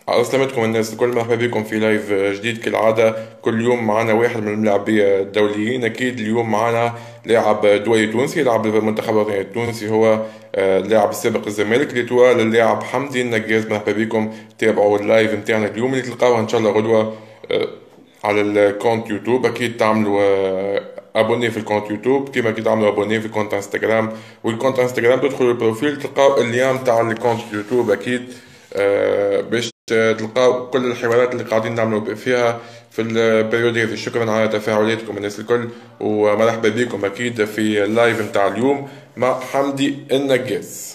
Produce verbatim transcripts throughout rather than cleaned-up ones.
أسلمتكم الناس الكل، مرحبا بكم في لايف جديد كالعادة. كل يوم معنا واحد من اللاعبين الدوليين. أكيد اليوم معنا لاعب دولي تونسي، لاعب المنتخب الوطني التونسي، هو آه، اللاعب السابق الزمالك ليتوال، اللاعب حمدي النقاز. مرحبا بكم. تابعوا اللايف نتاعنا اليوم اللي تلقاوه إن شاء الله غدوة آه، على الكونت يوتيوب. أكيد تعملوا آه، ابوني في الكونت يوتيوب كيما كي تعملوا ابوني في الكونت انستغرام. والكونت انستغرام تدخلوا البروفيل تلقاو اللين تاع الكونت يوتيوب اكيد. آه، باش تلقاو كل الحوارات اللي قاعدين نعملوا فيها في البريود هذه. شكرا على تفاعلاتكم الناس الكل، ومرحبا بكم اكيد في اللايف نتاع اليوم مع حمدي النقاز.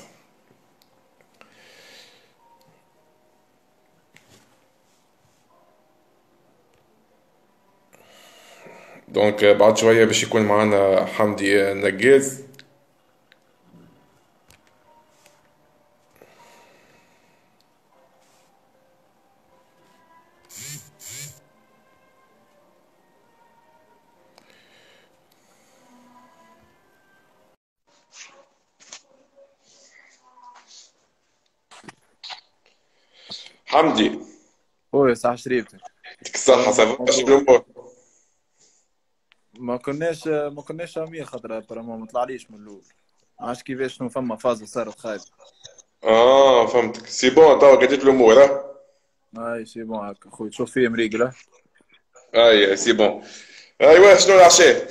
دونك بعد شوية باش يكون معنا حمدي النقاز. حمدي، هو صح شريبتك. يعطيك تو الصحة. نبدا صافا شنو الموضوع. الأمور؟ ما كناش ما كناش عامين خاطر برا ما ما طلعليش من الاول. ما عادش كيفاش شنو فما فازة صارت خايب. اه فهمتك، سي بون توا قديت الأمور ها. هاي سي بون هكا خويا تشوف فيه مريقلة. اي سي بون. ايوا شنو العشاء؟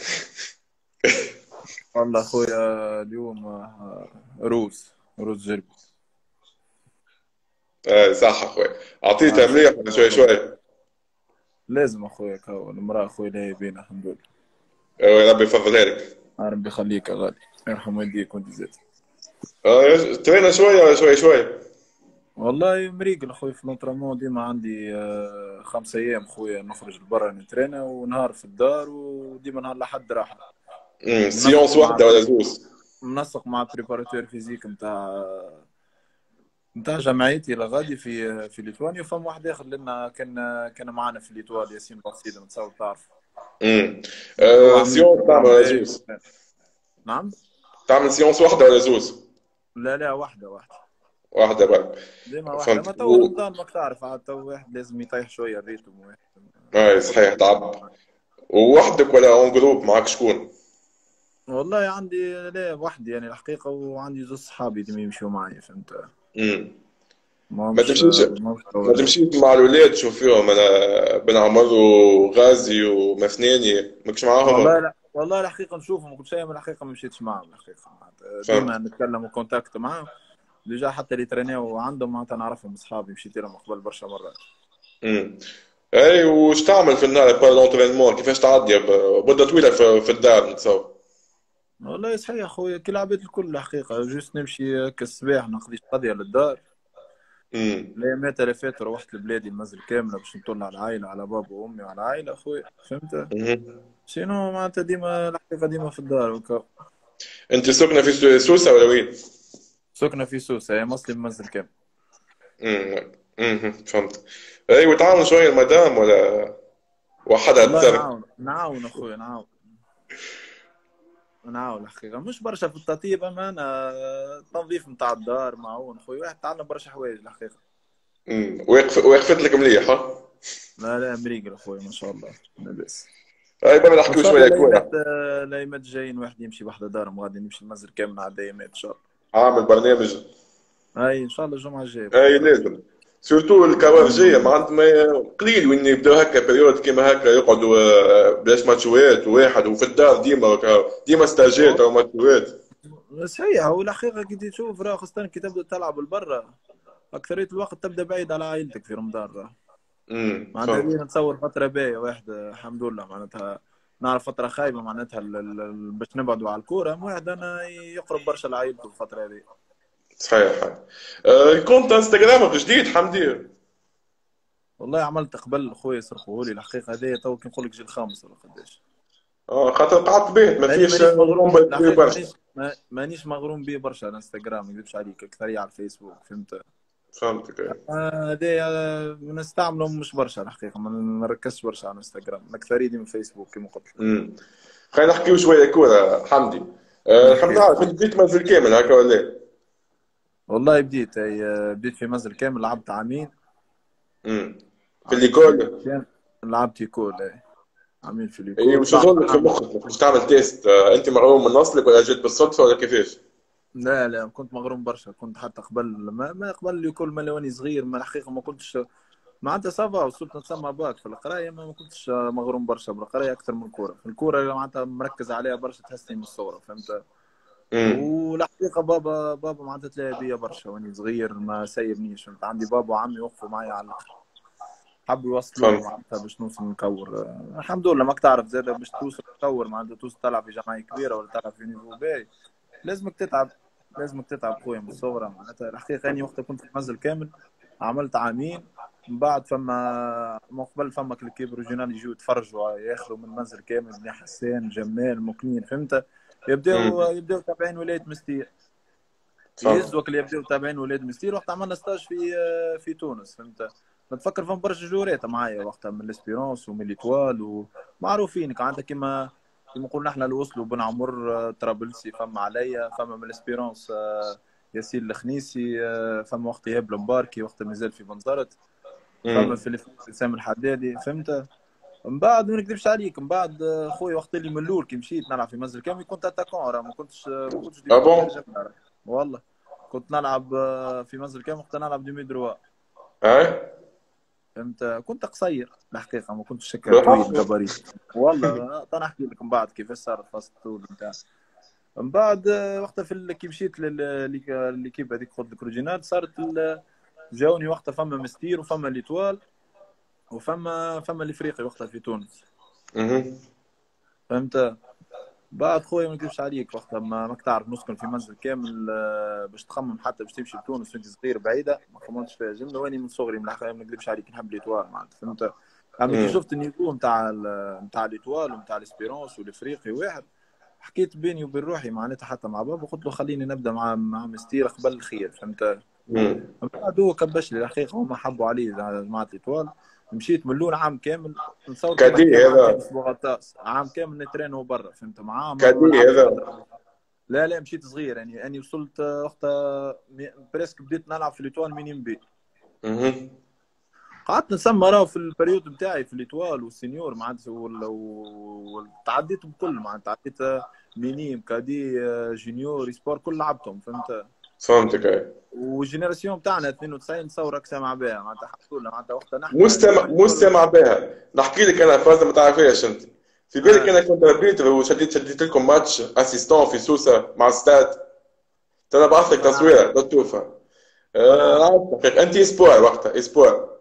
والله خويا اليوم آه، روز روز جربي. اي صح اخويا، آه اعطيتها شوف مليح شوي والله. شوي. لازم اخويا كهو المرأة اخويا لا بينا الحمد لله. ايوا ربي يفضلها لك. آه، ربي يخليك يا غالي. يرحم والديك وانت زاد. آه، ترينا شوية ولا شوي شوي؟ والله مريقل اخويا في لونترامون ديما عندي آه، خمسة ايام خويا نخرج لبرا نترينا ونهار في الدار وديما نهار لحد راحة. امم منسق سيونس مع واحدة ولا بري... زوز؟ منسق مع بريباراتور فيزيك نتاع نتاع جمعيتي لغادي في في ليتوانيا، وفما واحد اخر لنا كان كان معنا في ليتوال ياسين بوصيد متصور تعرف. امم دونك هو آه، عمل لي سيونس تعمل بروجرام ولا باهي زوز؟ و... نعم. تعمل سيونس واحدة ولا زوز؟ لا لا واحدة واحدة. واحدة بقى. ديما واحدة، ما فهمت تو و... رمضان ماك تعرف عاد تو واحد لازم يطيح شوية الريتم واحد اي ياخذ صحيح راحته. تعب. ووحدك ولا اون جروب معك شكون؟ والله عندي لا وحدي يعني الحقيقة، وعندي زوج صحابي ديما يمشيو معايا فهمت. امم ما ما مش تمشيش، ما مش ما تولي. تمشيش مع الولاد تشوف فيهم؟ انا بن عمر وغازي ومثناني ماكش والله معاهم؟ لا والله الحقيقة نشوفهم كل شيء، من الحقيقة ما مشيتش معاهم الحقيقة معناتها ديما فهمت. نتكلم وكونتاكت معاهم. ديجا حتى اللي ترينيو عندهم معناتها نعرفهم اصحابي مشيت لهم قبل برشا مرات. امم اي وش تعمل في النهار بار لونترينمون؟ كيفاش تعدي ب- مدة طويلة في, في الدار نتصور؟ والله صحيح اخويا كي العباد الكل الحقيقة جوست نمشي كالصباح نقضي قضية للدار. امم الايامات اللي فاتت روحت لبلادي المنزل كاملة باش نطل على العائلة على بابا وامي وعلى العائلة اخويا فهمت. مهم. شنو معناتها ديما الحقيقة ديما في الدار وكا. انت ساكنة في سو- سوسة ولا وين؟ سكنة في سوسة هي مسلم منزل كامل. امم امم فهمت. اي وتعاون شوية المدام ولا وحدها والله تسرق؟ نعاون نعاون اخويا نعاون. نعاون الحقيقة مش برشا في التطيب، أما أنا التنظيف نتاع الدار معاون خويا واحد تعلم برشا حوايج الحقيقة. امم وقف وقفت لك مليح ها؟ لا لا مريقل أخويا ما شاء الله لاباس. اي بقى وإن نحكيو شاء الله شوية الأيامات كورة. الأيامات الجايين واحد يمشي بحذا دارهم غادي نمشي المنزل كامل على الأيامات إن شاء الله. عامل برنامج. أي إن شاء الله الجمعة الجاية اي بخير ربي. لازم. سورتو الكوارجية ما أمم. عند ما قليل وين يبداو هكا بريود كيما هكا يقعدوا آه، بلاش ماتشوات واحد وفي الدار ديما هكا، ديما ستاجيت او ماتشوات. صحيح هو الحقيقة كي تشوف راه خاصة كي تبدأ تلعب برا أكثرية الوقت تبدأ بعيد على عائلتك في رمضان راه. امم معناتها هذه فهمت. نتصور فترة باهية واحد الحمد لله معناتها. نعرف فترة خايبة معناتها ال- ال- ال- باش نبعدوا على الكورة، أما واحد أنا يقرب برشا لعائلته في الفترة هذه. صحيح. آه، كنت انستغرامك جديد حمدي؟ والله عملت قبل خويا سرقوه لي الحقيقة هذايا تو كي نقول لك جي الخامس ولا قداش. اه خاطر قعدت بيت ما لاني فيش مانيش مغروم رومبا كبير الحقيقة برشا. مانيش ما- مانيش مغروم به برشا على الانستغرام، ما نكذبش عليك اكثرية على الفيسبوك فهمت. فهمتك إيه. آه، هذايا نستعمله مش برشا الحقيقة، ما نركزش برشا على الانستغرام، الاكثرية دي من فيسبوك كما قلت لك. امم خلينا نحكيو شويه كوره حمدي. أه نحب نحكي نعرف أخوي. انت بديت منزل كامل هكا ولا إيه؟ والله بديت هي بديت في منزل كامل لعبت عامين. امم في عميل في الليكول. ليكول. لعبت يكول ايه. عميل في اي، ليكول وش طلعت يظن في عام. مخك مش تعمل تيست؟ آه، انت مغروم من اصلك ولا جيت بالصدفه ولا كيفاش؟ لا لا كنت مغروم برشا، كنت حتى قبل ما, ما قبل ليكول ما واني صغير، ما الحقيقة ما كنتش معناتها سافا، وصلت نسمع باك في القرايه، ما ما كنتش مغروم برشا بالقرايه اكثر من الكوره. في الكوره معناتها مركز عليها برشا، تحسني من الصغر فهمت. امم والحقيقه بابا بابا معناتها تلاقي بيا برشا واني صغير، ما سايبنيش فهمت. عندي بابا وعمي وقفوا معي على الاخر، حبوا يوصلوني فهمت. معناتها باش نوصل نكور. آه، الحمد لله. ماك تعرف زاد باش توصل تكور معناتها توصل تلعب في جمعيه كبيره ولا تلعب في نيفو باي، لازمك تتعب. لازمك تتعب خويا من الصغر معناتها. الحقيقه اني وقتها كنت في منزل كامل، عملت عامين. من بعد فما من قبل فما كليب ريجيونال يجوا يتفرجوا ياخذوا من منزل كامل بني حسان جمال مكنين فهمت. يبداو امم يبداو تابعين ولايه مستير، فهمت. يهزوا اللي يبداو تابعين ولاد مستير. وقت عملنا ستاج في في تونس فهمت. نتفكر فما برشا جوريات معايا وقتها من الاسبيرونس ومن ليتوال ومعروفين كان عندك كيما كيما قلنا احنا اللي وصلوا بن عمر، آه، طرابلسي فما عليا، فما من الاسبيرونس آه، ياسين الخنيسي، آه، فما وقت ايهاب المباركي وقت مازال في بنزرت، فما امم في سامي الحدادي فهمت. من بعد ما نكذبش عليك، من بعد آه، خويا وقت اللي من الاول كي مشيت نلعب في منزل كامل كنت اتاكون، راه ما كنتش آه، ما كنتش اه ديفونسير بون. جنب. والله كنت نلعب آه، في منزل كامل، كنت نلعب ديمي دروا هاي. فهمت. كنت قصير الحقيقه، ما كنتش هكا طويل بالحق. جبري. والله آه، انا احكي لك من بعد كيفاش صار فاست الطول نتاع. من بعد آه، وقتها في ال- كي مشيت للكيب هذيك قلت لك روجينال، صارت ال- جاوني وقتها فما مستير وفما ليتوال وفما فما الافريقي وقتها في تونس اها. فهمت. بعد خويا ما نكذبش عليك، وقتها ما ماك تعرف نسكن في منزل كامل، آه، باش تخمم حتى باش تمشي لتونس وانت صغير بعيده، ما خممتش فيها جمله. واني من صغري من الحقيقه ما نكذبش عليك نحب ليتوال معناتها فهمت. اما كي امم شفت النيفو نتاع نتاع ليتوال ونتاع الاسبيرونس والافريقي واحد، حكيت بيني وبين روحي معناتها حتى مع بابا، قلت له خليني نبدا مع مع مستير قبل الخير فهمت. امم من بعد هو كبش لي الحقيقه، هما حبوا علي جماعه ليتوال. مشيت من الاول عام كامل، نتصور كيما كادي حكى مع هذا. تونس بوغاتاس، عام كامل نترينو برا فهمت معاه، ما, ما كادي لعبتش هذا. فتره. لا لا مشيت صغير يعني، اني وصلت وقتها مي- بريسك بديت نلعب في ليتوال مينيم بي. اها. قعدت نسمى راه في البريود بتاعي في ليتوال والسينيور معناتها وال- وال- تعديت بكل معناتها، تعديت مينيم كادي جونيور سبور كل لعبتهم فهمت. فهمتك اي. والجينيراسيون بتاعنا اثنين وتسعين تصورك سامع بها معناتها، الحمد لله معناتها وقتها نحن مستمع ليتوال مستمع بها. نحكي لك انا فاز ما تعرفيش انت. في بالك اه انا كنت ربيت وشديت شديت لكم ماتش اسيستون في سوسه مع ستاد. ترى بعث لك اه تصويره لا تشوفها. آه اه عرفتك. انت اسبوع وقتها اسبوع.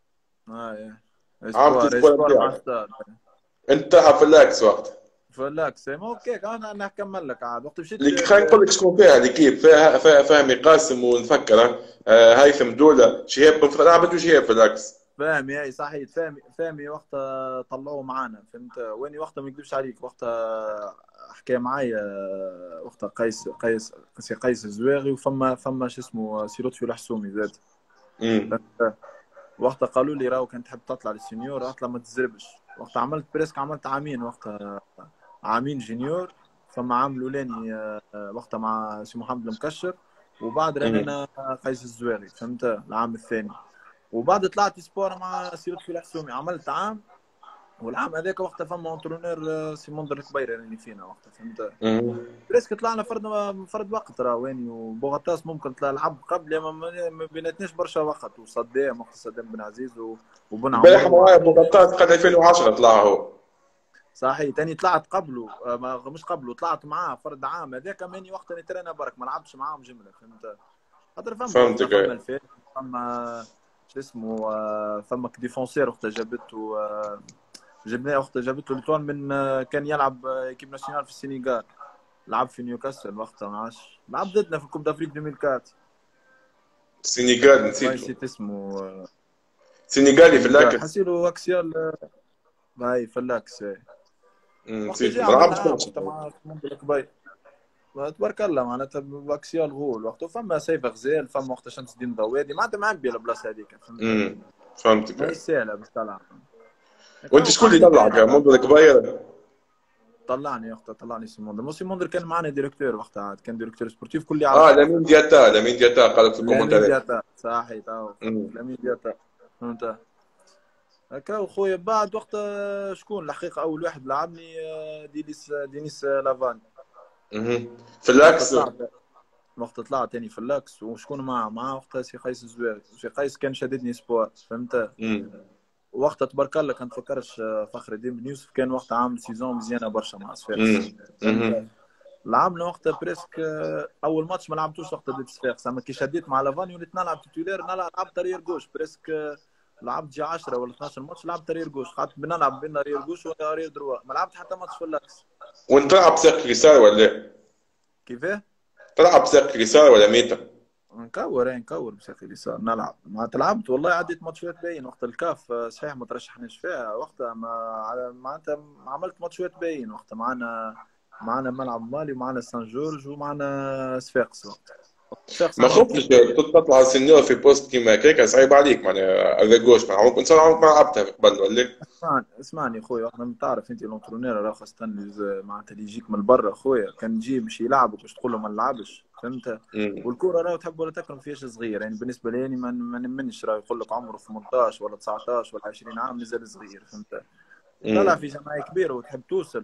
اه عملت اسبوار اسبوع اسبوار مع نتاعك. ستار. انت تلعب في اللاكس وقتها. فلاك سي ما اوكي انا انا هكمل لك عاد وقت مشيت اللي خلينا نقول لك شكون فيها ليكيب فيها فيها فهمي قاسم ونفكر. آه هيثم دوله شهاب بن فتح لعبت وشهاب في اللاكس. فاهمي اي صحيح. فاهمي فاهمي وقتها طلعوه معانا فهمت. واني وقتها ما نكذبش عليك، وقتها حكى معايا وقتها قيس قيس سي قيس الزواغي، وفما فما شو اسمه سي لطفي الحسومي زاد امم فهمت. وقتها قالوا لي راهو كان تحب تطلع للسينيور اطلع ما تزربش. وقتها عملت بريسك عملت عامين وقتها، عامين جونيور. فما عام الاولاني آه، وقتها مع سي محمد المكشر، وبعد امم رننا قيس الزواغي فهمت العام الثاني. وبعد طلعت سبور مع سي لطفي الحسومي عملت عام. والعام هذاك وقتها فما انترونير آه، سي منذر الكبير اللي فينا وقتها فهمت. امم بريسك طلعنا فرد فرد وقت راه ويني وبوغاتاس ممكن طلع لعب قبل ما ما ما بيناتناش برشا وقت. وصدام وقت صدام بن عزيز و- وبن عمر البارح معايا وعبد الله. بوغاتاس قد ألفين وعشرة طلع هو. صحيح تاني طلعت قبله آه، ما مش قبله، طلعت معاه فرد عام هذاك ماني وقت نترينا برك ما لعبتش معاهم جمله فهمت. خاطر فما وقتها فهمتك فما ايه. الفات، فما شو اسمه آه، فما ديفونسير وقتها جابته آه، جبناه وقتها جابته ليتوان من آه، كان يلعب آه، اكيب ناسيونال في السنغال، لعب في نيوكاسل وقتها ما عادش لعب ضدنا في الكوب دافريك ألفين وأربعة. السنغال والله نسيته. نسيت اسمه آه، سنغالي في سنغال اللاكس. حسيلو اكسيال آه، هاي فلاكس هاي. أمم، وقت جاي نسيته ما عملنا لعبش عام ماتش. وقتها مع منذر الكبير. تبارك الله معناتها باكسيال غول وقت. فما سيف غزال، فما وقت شمس الدين ضوادي معناتها معبي البلاصه هذيك فهمت. امم فهمتك ما هي ايه. سهله باش تلعب. وانت تو شكون اللي قاعد طلعك نترينا منذ برك. الكبير؟ طلعني وقتها طلعني سي موندر. مو سي موندر كان معنا ديريكتور وقتها عاد، كان ديريكتور سبورتيف كل اه يعرفني لامين وقتها. دياتا لامين دياتا قال لك في لامين الكومنتات. دياتا صحيح تو امم لامين دياتا. فهمت. هكا خويا بعد وقت شكون الحقيقة أول واحد لعبني دينيس دينيس لافاني. مهم. في وقت العكس. طلعت وقت طلعت تاني في اللاكس، وشكون معاه معاه وقتها سي قيس الزواري. سي قيس كان شددني سبور فهمت. مم. وقتها تبارك الله كان تفكرش فخر الدين بن يوسف كان وقتها عامل سيزون مزيانه برشا مع صفاقس مم. فهمت. مهم. لعبنا وقتها بريسك اول ماتش ما لعبتوش وقتها ضد صفاقس، اما كي شديت مع لافاني وليت نلعب تيتولير نلعب لعبت رير جوش بريسك. لعبت جي عشرة ولا اثناش ماتش لعبت رير جوش، قعدت بنلعب بين رير جوش ورير دروا، ما لعبت حتى ماتش في اللاكس. وانت تلعب ساق يسار ولا إيه؟ كيفاه؟ تلعب ساق يسار ولا ميتا؟ نكور ايه نكور بشكل اليسار نلعب. ما تلعبت والله عديت ماتشات باين وقت الكاف صحيح ما ترشحناش فيها وقتها، ما معناتها عملت ماتشات باين وقتها. معنا معنا ملعب مالي ومعنا سان جورج ومعنا صفاقس وقتها. صفاقس ما عملت كيف خفتش تطلع سينيور في بوست كيما هكاك؟ صعيب عليك معناها الريجوش مع عمرك انسان عمرك ما لعبتها قبل ولا؟ اسمعني اسمعني اخويا، احنا تعرف انت لونترونير راه خاصة اللي معناتها اللي يجيك من برا اخويا كان تجي باش يلعبك باش تقول له ما نلعبش فهمت. امم. والكورة راه تحب ولا تكرم فيهاش صغير، يعني بالنسبة لي ما ما نمنش راه يقول لك عمره ثمنطاش ولا تسعطاش ولا عشرين عام مازال صغير فهمت. طلع امم. في جماعة كبيرة وتحب توصل،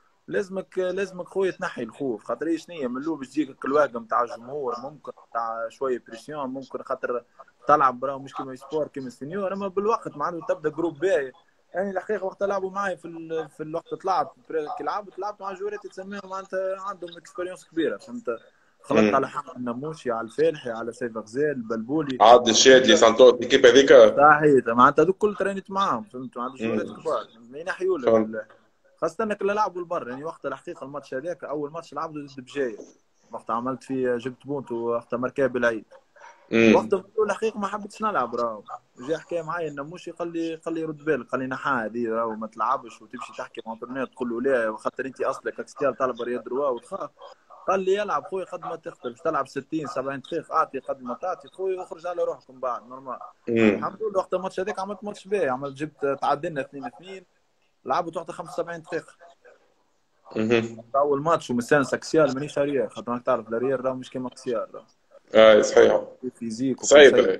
لازمك لازمك خويا تنحي الخوف. خاطر ايش نية من الاول باش تجيك الواقع نتاع الجمهور ممكن نتاع شويه بريسيون ممكن خاطر تلعب برا مش كيما سبور كيما السينيور، اما بالوقت معناته تبدا جروب باهي. يعني الحقيقه وقت لعبوا معي في ال... في الوقت طلعت كي لعبت لعبت مع جوريت تسميهم معناتها عندهم اكسبيريونس كبيره فهمت. خلطت على امم. حمد النموشي على الفالحي على سيف غزال البلبولي عاد الشادلي فهمت. سانتوس الكيب هذيك. صحيح معناتها هذوك كل ترينت معاهم فهمت، معناتها جوريت امم. كبار ما ينحيوا فهمت. لك. خاصة انك اللي لعبوا البر يعني وقت الحقيقة الماتش هذاك اول ماتش لعبته ضد بجاية، وقت عملت فيه جبت بونت وقت مركب العيد. وقت امم. الحقيقة ما حبيتش نلعب راهو. جا حكى معايا النموشي قال لي قال لي رد بالك قال لي نحا هذه راهو ما تلعبش وتمشي تحكي مع انترنت تقول له لا خاطر انت اصلك اكستيال طالب رياض روا وتخاف. قال لي يلعب خويا قد ما تقدر باش تلعب ستين سبعين دقيقة اعطي قد ما تعطي خويا واخرج على روحكم بعد نورمال. امم. الحمد لله وقت الماتش هذاك عملت ماتش باهي، عملت جبت تعادلنا اثنين اثنين لعبت وقت خمسة وسبعين دقيقة. امم. اول ماتش ومستانس اكسيال مانيش ريال خاطر راك تعرف الريال راه مش كيما اكسيال راه اه صحيح. فيزيك وكل صعيب شيء هاي.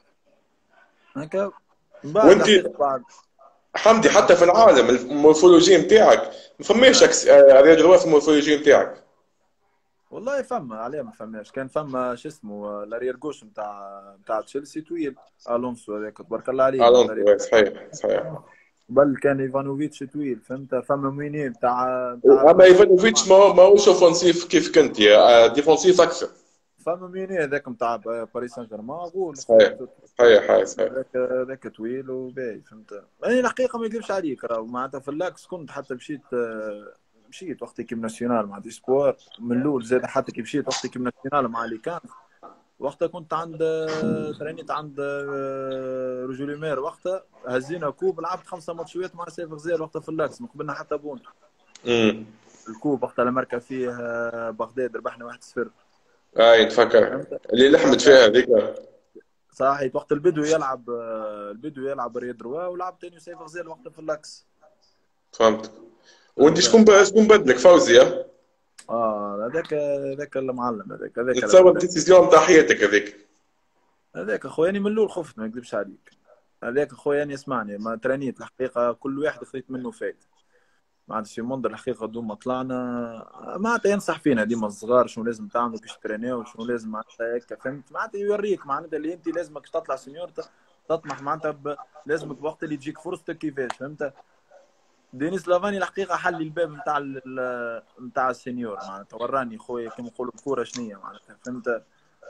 هكا. من بعد وانت الحقيقه بعد حمدي بعد حتى في العالم المورفولوجي نتاعك ما فماش آه. أكس... آه، رياض روا في المورفولوجي نتاعك. والله فما عليه ما فماش كان فما شو اسمه الاريير جوش نتاع نتاع تشيلسي طويل الونسو هذاك تبارك الله عليه معناتها الونسو صحيح صحيح. بل كان ايفانوفيتش طويل فهمت. فما ميني نتاع نتاع اما باريس سان ايفانوفيتش جيرمان. ما ماهوش اوفنسيف كيف كنت يا ديفونسيف اكثر. فما ميني هذاك نتاع باريس سان جيرمان غول صحيح فهمت. صحيح هاي صحيح. هذاك هذاك طويل وباهي فهمت. يعني الحقيقه ما نكذبش عليك راه معناتها في اللاكس كنت حتى مشيت آه، مشيت وقت كيم ناسيونال مع دي سبور من الاول زاد حتى كي مشيت وقت كيم ناسيونال مع لي كان. وقتها كنت عند آه، ترينيت عند آه، رجولي مير وقتها هزينا كوب لعبت خمسه ماتشات مع سيف غزال وقتها في اللاكس ما قبلنا حتى بونت. امم. الكوب وقتها لما مركب فيه آه، بغداد ربحنا واحد صفر هاي نتفكر فهمت. اللي لحمت وقتها فيها هذيك. صحيح وقت البدو يلعب آه، البدو يلعب رياض روا ولعب تاني سيف غزال وقتها في اللاكس فهمتك. وانت فهمت. شكون ب... شكون بدلك فوزي ها؟ اه هذاك هذاك المعلم هذاك هذاك نتصور الأولاد. ديسيزيون تاع حياتك هذيك. هذاك اخويا يعني من الاول خفت ما نكذبش عليك. هذاك اخويا يعني اسمعني ما ترانيت الحقيقه كل واحد خذيت منه فايده. ما عادش في منظر الحقيقه دوم ما طلعنا معناتها ينصح فينا ديما الصغار شنو لازم تعملوا كيش ترينيو وشنو لازم معناتها هيك فهمت. معناتها يوريك معناتها اللي انت لازمك تطلع سنيور تطمح معناتها ب... لازمك بوقت اللي تجيك فرصتك كيفاش فهمت. دينيس لافاني الحقيقه حل لي الباب نتاع نتاع السينيور معناتها وراني خويا كيما نقولوا الكوره شنية معناتها فهمت.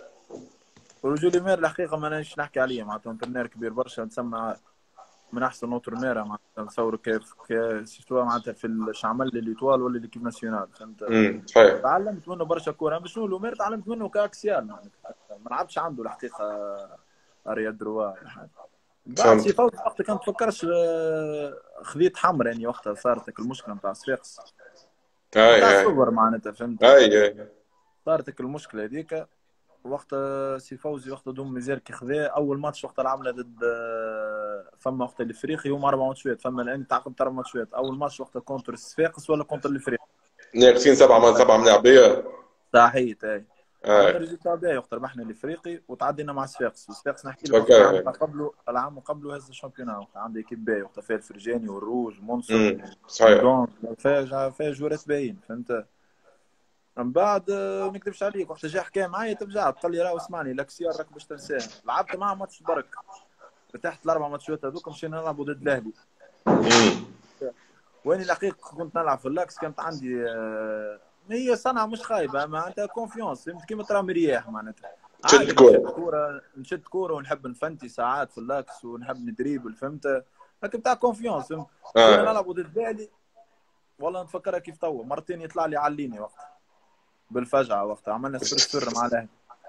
ورجولي مير الحقيقه ما نش نحكي عليه معناتها انترنير كبير برشا نسمى من احسن اوترنير معناتها نتصور كيف كيف سواء معناتها في الشعمل اللي طوال ولا ليكيب ناسيونال فهمت. امم صحيح. تعلمت منه برشا كوره مش شنو لومير تعلمت منه كاكسيال معناتها ما لعبش عنده الحقيقه اريال دروا ولا حاجه. بعد سي فهمت. فوز وقتها كنت تفكرش آه، خذيت حمر يعني وقتها صارت المشكله نتاع صفاقس هاي نتاع هاي الصور معناتها فهمت. هاي هاي. صارت المشكله هذيك وقت سي فوزي وقت دوم ميزير كي خذا اول ماتش وقت لعبنا ضد فما وقت الافريقي هما اربع ماتشات فما الان تعاقبت اربع ماتشات. اول ماتش وقت كونتر الصفاقس ولا كونتر الافريقي ناقصين سبعة من سبعة من لاعبية. صحيت اي. عملنا اه ريزلتا باهي وقت ربحنا الافريقي وتعدينا مع صفاقس. وصفاقس نحكي لك وقت العام اوكي. قبله، العام قبله هز الشامبيون، وقت عنده ايكيب باهي، وقت فيها الفرجاني والروج منصف امم صحيح. ودون، فيها فيها جوارات باهيين فهمت. من بعد آه، ما نكذبش عليك، وقت جا حكى معايا ترجع قال لي راه اسمعني الاكسيار راك باش تنساه. لعبت معاه ماتش برك، فتحت الاربع ماتشات هذوك مشينا نلعبوا ضد الاهلي. امم واني الحقيقه كنت نلعب في اللاكس، كانت عندي آه، هي صنعه مش خايبه معناتها كونفيونس، فهمت كيما ترى مرياح معناتها. شد عادي نشد الكورة. كوره نشد كوره ونحب نفنتي ساعات في اللاكس ونحب ندريبل فهمت. لكن بتاع كونفيونس فهمت. مشينا اه نلعبوا ضد الاهلي، والله نتفكرها كيف توا مرتين يطلع لي عليني وقت بالفجعه، وقت عملنا صفر صفر مع الاهلي.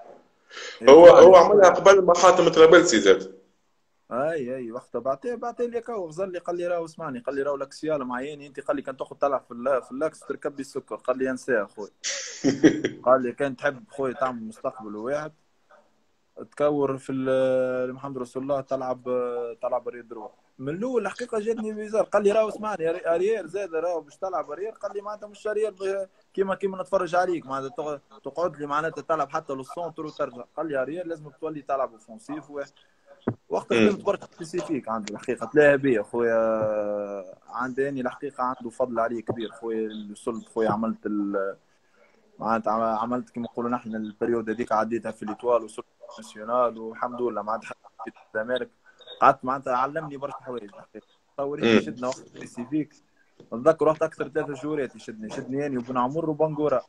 هو يطلع لي هو عملها اخويا. قبل ما حاتم طرابلسي زاد. اي اي وقتها بعطيه بعطيه لي كاو غزل لي، قال لي راهو اسمعني، قال لي راهو الاكسيال معيني انت، قال لي كان تاخذ تلعب في اللا- في اللاكس تركب لي السكر، قال لي انساه اخوي. قال لي كان تحب خويا تعمل مستقبل واحد تكور في ال- محمد رسول الله، تلعب تلعب ريال دروا. من الاول الحقيقه جاتني بيزار، قال لي راهو اسمعني اريال زاد راهو باش تلعب اريال، قال لي معناتها مش اريال ب- كيما كيما نتفرج عليك معناتها تق- تقعد لي معناتها تلعب حتى للسونتر وترجع، قال لي اريال لازم تولي تلعب اوفونسيف. وقت خدمت امم برشا سبيسيفيك عنده الحقيقه تلاها بيا خويا. عندي الحقيقه عنده فضل عليه كبير خويا، اللي وصلت خويا عملت ال... معناتها عملت كما نقولوا نحن البريود هذيك عديتها في ليتوال، وصلت ناسيونال والحمد لله معناتها حتى في الزمالك. قعدت معناتها علمني برشا حوايج الحقيقه. تصور انت امم يشدنا وقت سبيسيفيك. نتذكر وقت اكثر ثلاثة جورات يشدني يشدني اني وبن عمر وبنغورا.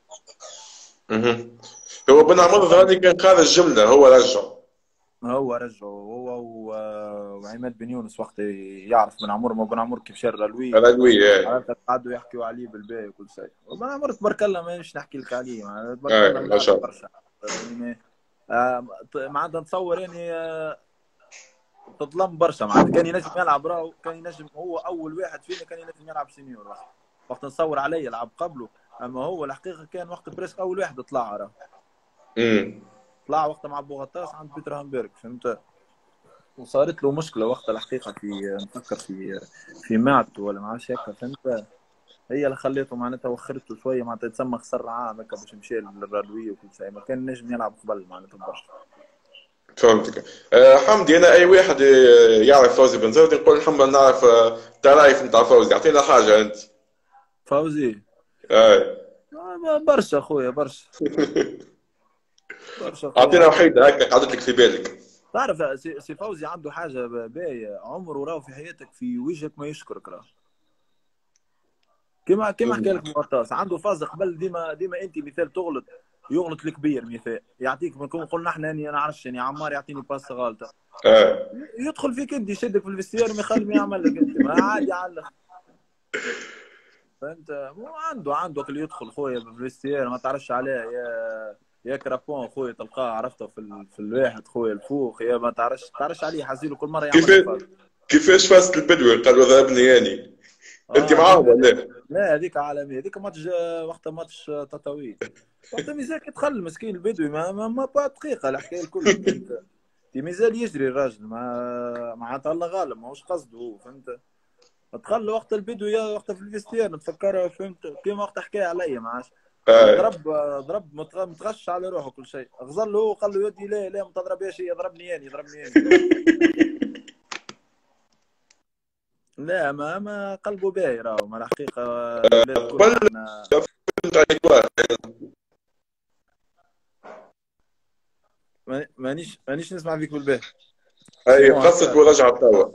امم هو بن عمر برشا غالي كان خارج جملة، هو رجع. هو رجعه هو و- وعماد بن يونس وقت يعرف بن عمر، ما بن عمر كيف شر لوي غالوي ايه. معناتها قعدوا يحكيوا عليه بالباهي وكل شيء. بن عمر تبارك الله مانيش نحكي لك عليه معناتها تبارك الله ايه ما ملاعب شاء الله. برشا. يعني ما- آه، معناتها نتصور يعني آه، تظلم برشا معناتها. كان ينجم يلعب راهو، كان ينجم هو اول واحد فينا كان ينجم يلعب سينيور وقت وقت نصور عليه يلعب قبله. اما هو الحقيقه كان وقت بريسك اول واحد طلع راه، امم طلع وقت مع بوغطاس عند بيتر هامبرغ فهمت. وصارت له مشكله وقت الحقيقه في، نفكر في في معدته ولا ما عرفش هيك فهمت. هي اللي خليته معناتها وخرته شويه معناتها يتسمى خسر عام هكا باش مشى للرادويه وكل شيء، ما كان نجم يلعب قبل معناتها برشا. فهمتك. آه حمدي، انا اي واحد آه، يعرف فوزي بن زرد نقول الحمد لله نعرف آه، تعريف نتاع فوزي، اعطينا حاجة انت. فوزي آه. آه، برشا خويا برشا. برشا خويا اعطينا عنده. وحيدة هكا قعدت لك في بالك. تعرف سي سي فوزي عنده حاجه باهيه، عمره راه في حياتك في وجهك ما يشكرك راه. كما كما حكى لك معطاس عنده فاز قبل، ديما ديما انت مثال تغلط، يغلط الكبير مثال يعطيك، بنكون قلنا احنا اني انا عرفش يعني عمار يعطيني باس غلطه، آه. يدخل فيك انت يشدك في الفستيار وما يخلي ما يعمل لك انت، ما عادي يعلق فانت. مو عنده عنده اللي يدخل خويا في الفستيار ما تعرفش عليه، يا يا كرابون خويا تلقاه عرفته في ال... في الواحد خويا الفوق، يا ما تعرفش تعرفش عليه حزيله كل مره يعمل لك كيفاش فاز. كيفاش فازت البدوي قالوا ضربني يعني؟ انت اه معاهم هذيك هذيك ولا؟ لا هذيك عالميه، هذيك ماتش وقتها ماتش تطاوين. وقت ميزاك يتخلى مسكين البدوي ما ما, ما با دقيقه الحكايه الكل فهمت. دي مازال يجري الراجل ما معناتها الله غالب ماهوش قصده هو فهمت. تخلى وقت البدوي يا وقت في الفيستير نتفكر فهمت كيما وقت حكى عليا ما عادش. آه. ضرب ضرب متغ- متغش على روحه كل شيء، غزل له هو قال له يدي لا لا ما تضربيش، يضربني يعني يضربني يعني. لا ما ما قلبه باهي راهو، ما الحقيقه الاولاد الكل قبل نحن. فهمت عليك واحد. ما- مانيش مانيش نسمع فيك بالباهي. سي هي بون قصت هكا. ورجعت توا.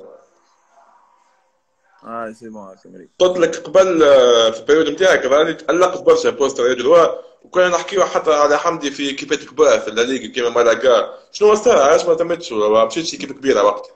اه سي بون هكا مريك. قلت لك قبل آه، في البريود نتاعك راني تألقت برشا بوست ريال دروا، وكنا نحكيو حتى على حمدي في كيفات كبار في الليغا كيما مالاكا. شنو صار؟ علاش ما تمتش ولا مشيتش كيف كبيره وقت؟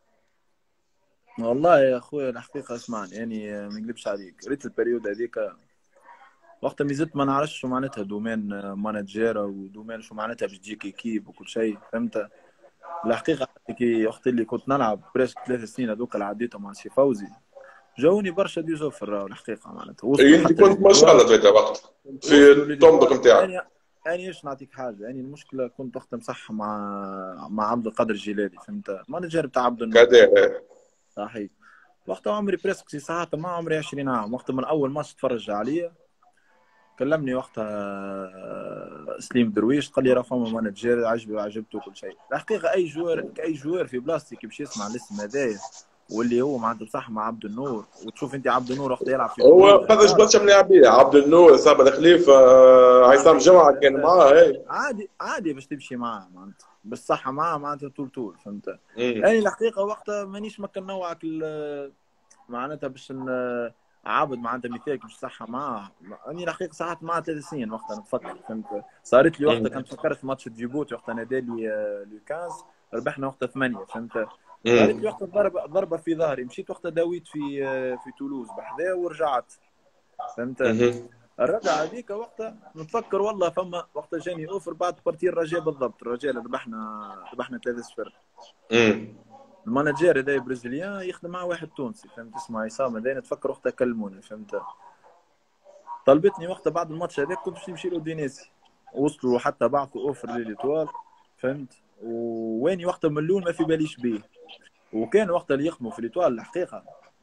والله يا اخويا الحقيقه اسمعني يعني ما نكذبش عليك، ريت البريود هذيك وقت ما زدت ما نعرفش شو معناتها دومين مانجير ودومين شو معناتها باش تجيك ايكيب وكل شيء فهمت. الحقيقه كي وقت اللي كنت نلعب بريسك ثلاث سنين هذوك اللي عديتهم مع سي فوزي، جاوني برشا ديزوفر راهو الحقيقه معناتها إيه، وصلوا انت حتى كنت ما شاء ليزيتوال. الله تريتها وقت في وصلوا الطندق ليزيتوال نتاعك. يعني. يعني ايش نعطيك حاجه، يعني المشكله كنت وقت مصح مع مع عبد القادر الجيلاني فهمت، مانجر بتاع عبد النور. كذا. صحيح. وقتها عمري بريسك سي ساعات ما عمري عشرين عام، وقت من اول ماتش تفرج عليا كلمني وقتها سليم درويش، قال لي راه فما مانجر عجبي وعجبته كل شيء. الحقيقه اي جوار اي جوار في بلاستيك باش يسمع الاسم هذايا، واللي هو معناتها بصح مع عبد النور، وتشوف انت عبد النور وقت يلعب في هو تولوز خرج هكا. برشا من لاعبيه، عبد النور، صابر الخليفه، آه، عصام صحيح، جمعه كان فهمت. معاه هي. عادي عادي باش تمشي معاه معناتها بالصحه معاه معناتها طول طول، فهمت. امم. يعني الحقيقه وقتها مانيش مكن نوعك معناتها باش ن- عابد معناتها مثالك باش صحة معاه. اني الحقيقه صحت معاه ثلاث سنين وقتها نتفكر، فهمت. صارت لي وقتها امم. كنت فكرت في ماتش جيبوتي وقتها نادالي آه، لو خمسة، ربحنا وقتها ثمانية، فهمت. صارت لي امم. وقتها ضربه ضربه في ظهري، مشيت وقتها داويت في آه، في تولوز بحذاه ورجعت، فهمت. امم. الرجعه هذيك وقتها نتفكر والله فما وقتها جاني اوفر بعد بارتي الرجاء بالضبط، الرجاء اللي ربحنا ربحنا ثلاثة صفر. امم. المانجير هذا برازيليان يخدم مع واحد تونسي، فهمت، اسمه عصام هذا، نتفكر وقتها كلموني، فهمت. طلبتني وقتها بعد الماتش هذاك كنت باش نمشي له دينيسي، وصلوا حتى بعثوا اوفر لليتوال، فهمت. وويني وقتها ملون ما في باليش بيه، وكان وقتها اللي يخدموا في اليتوال الحقيقه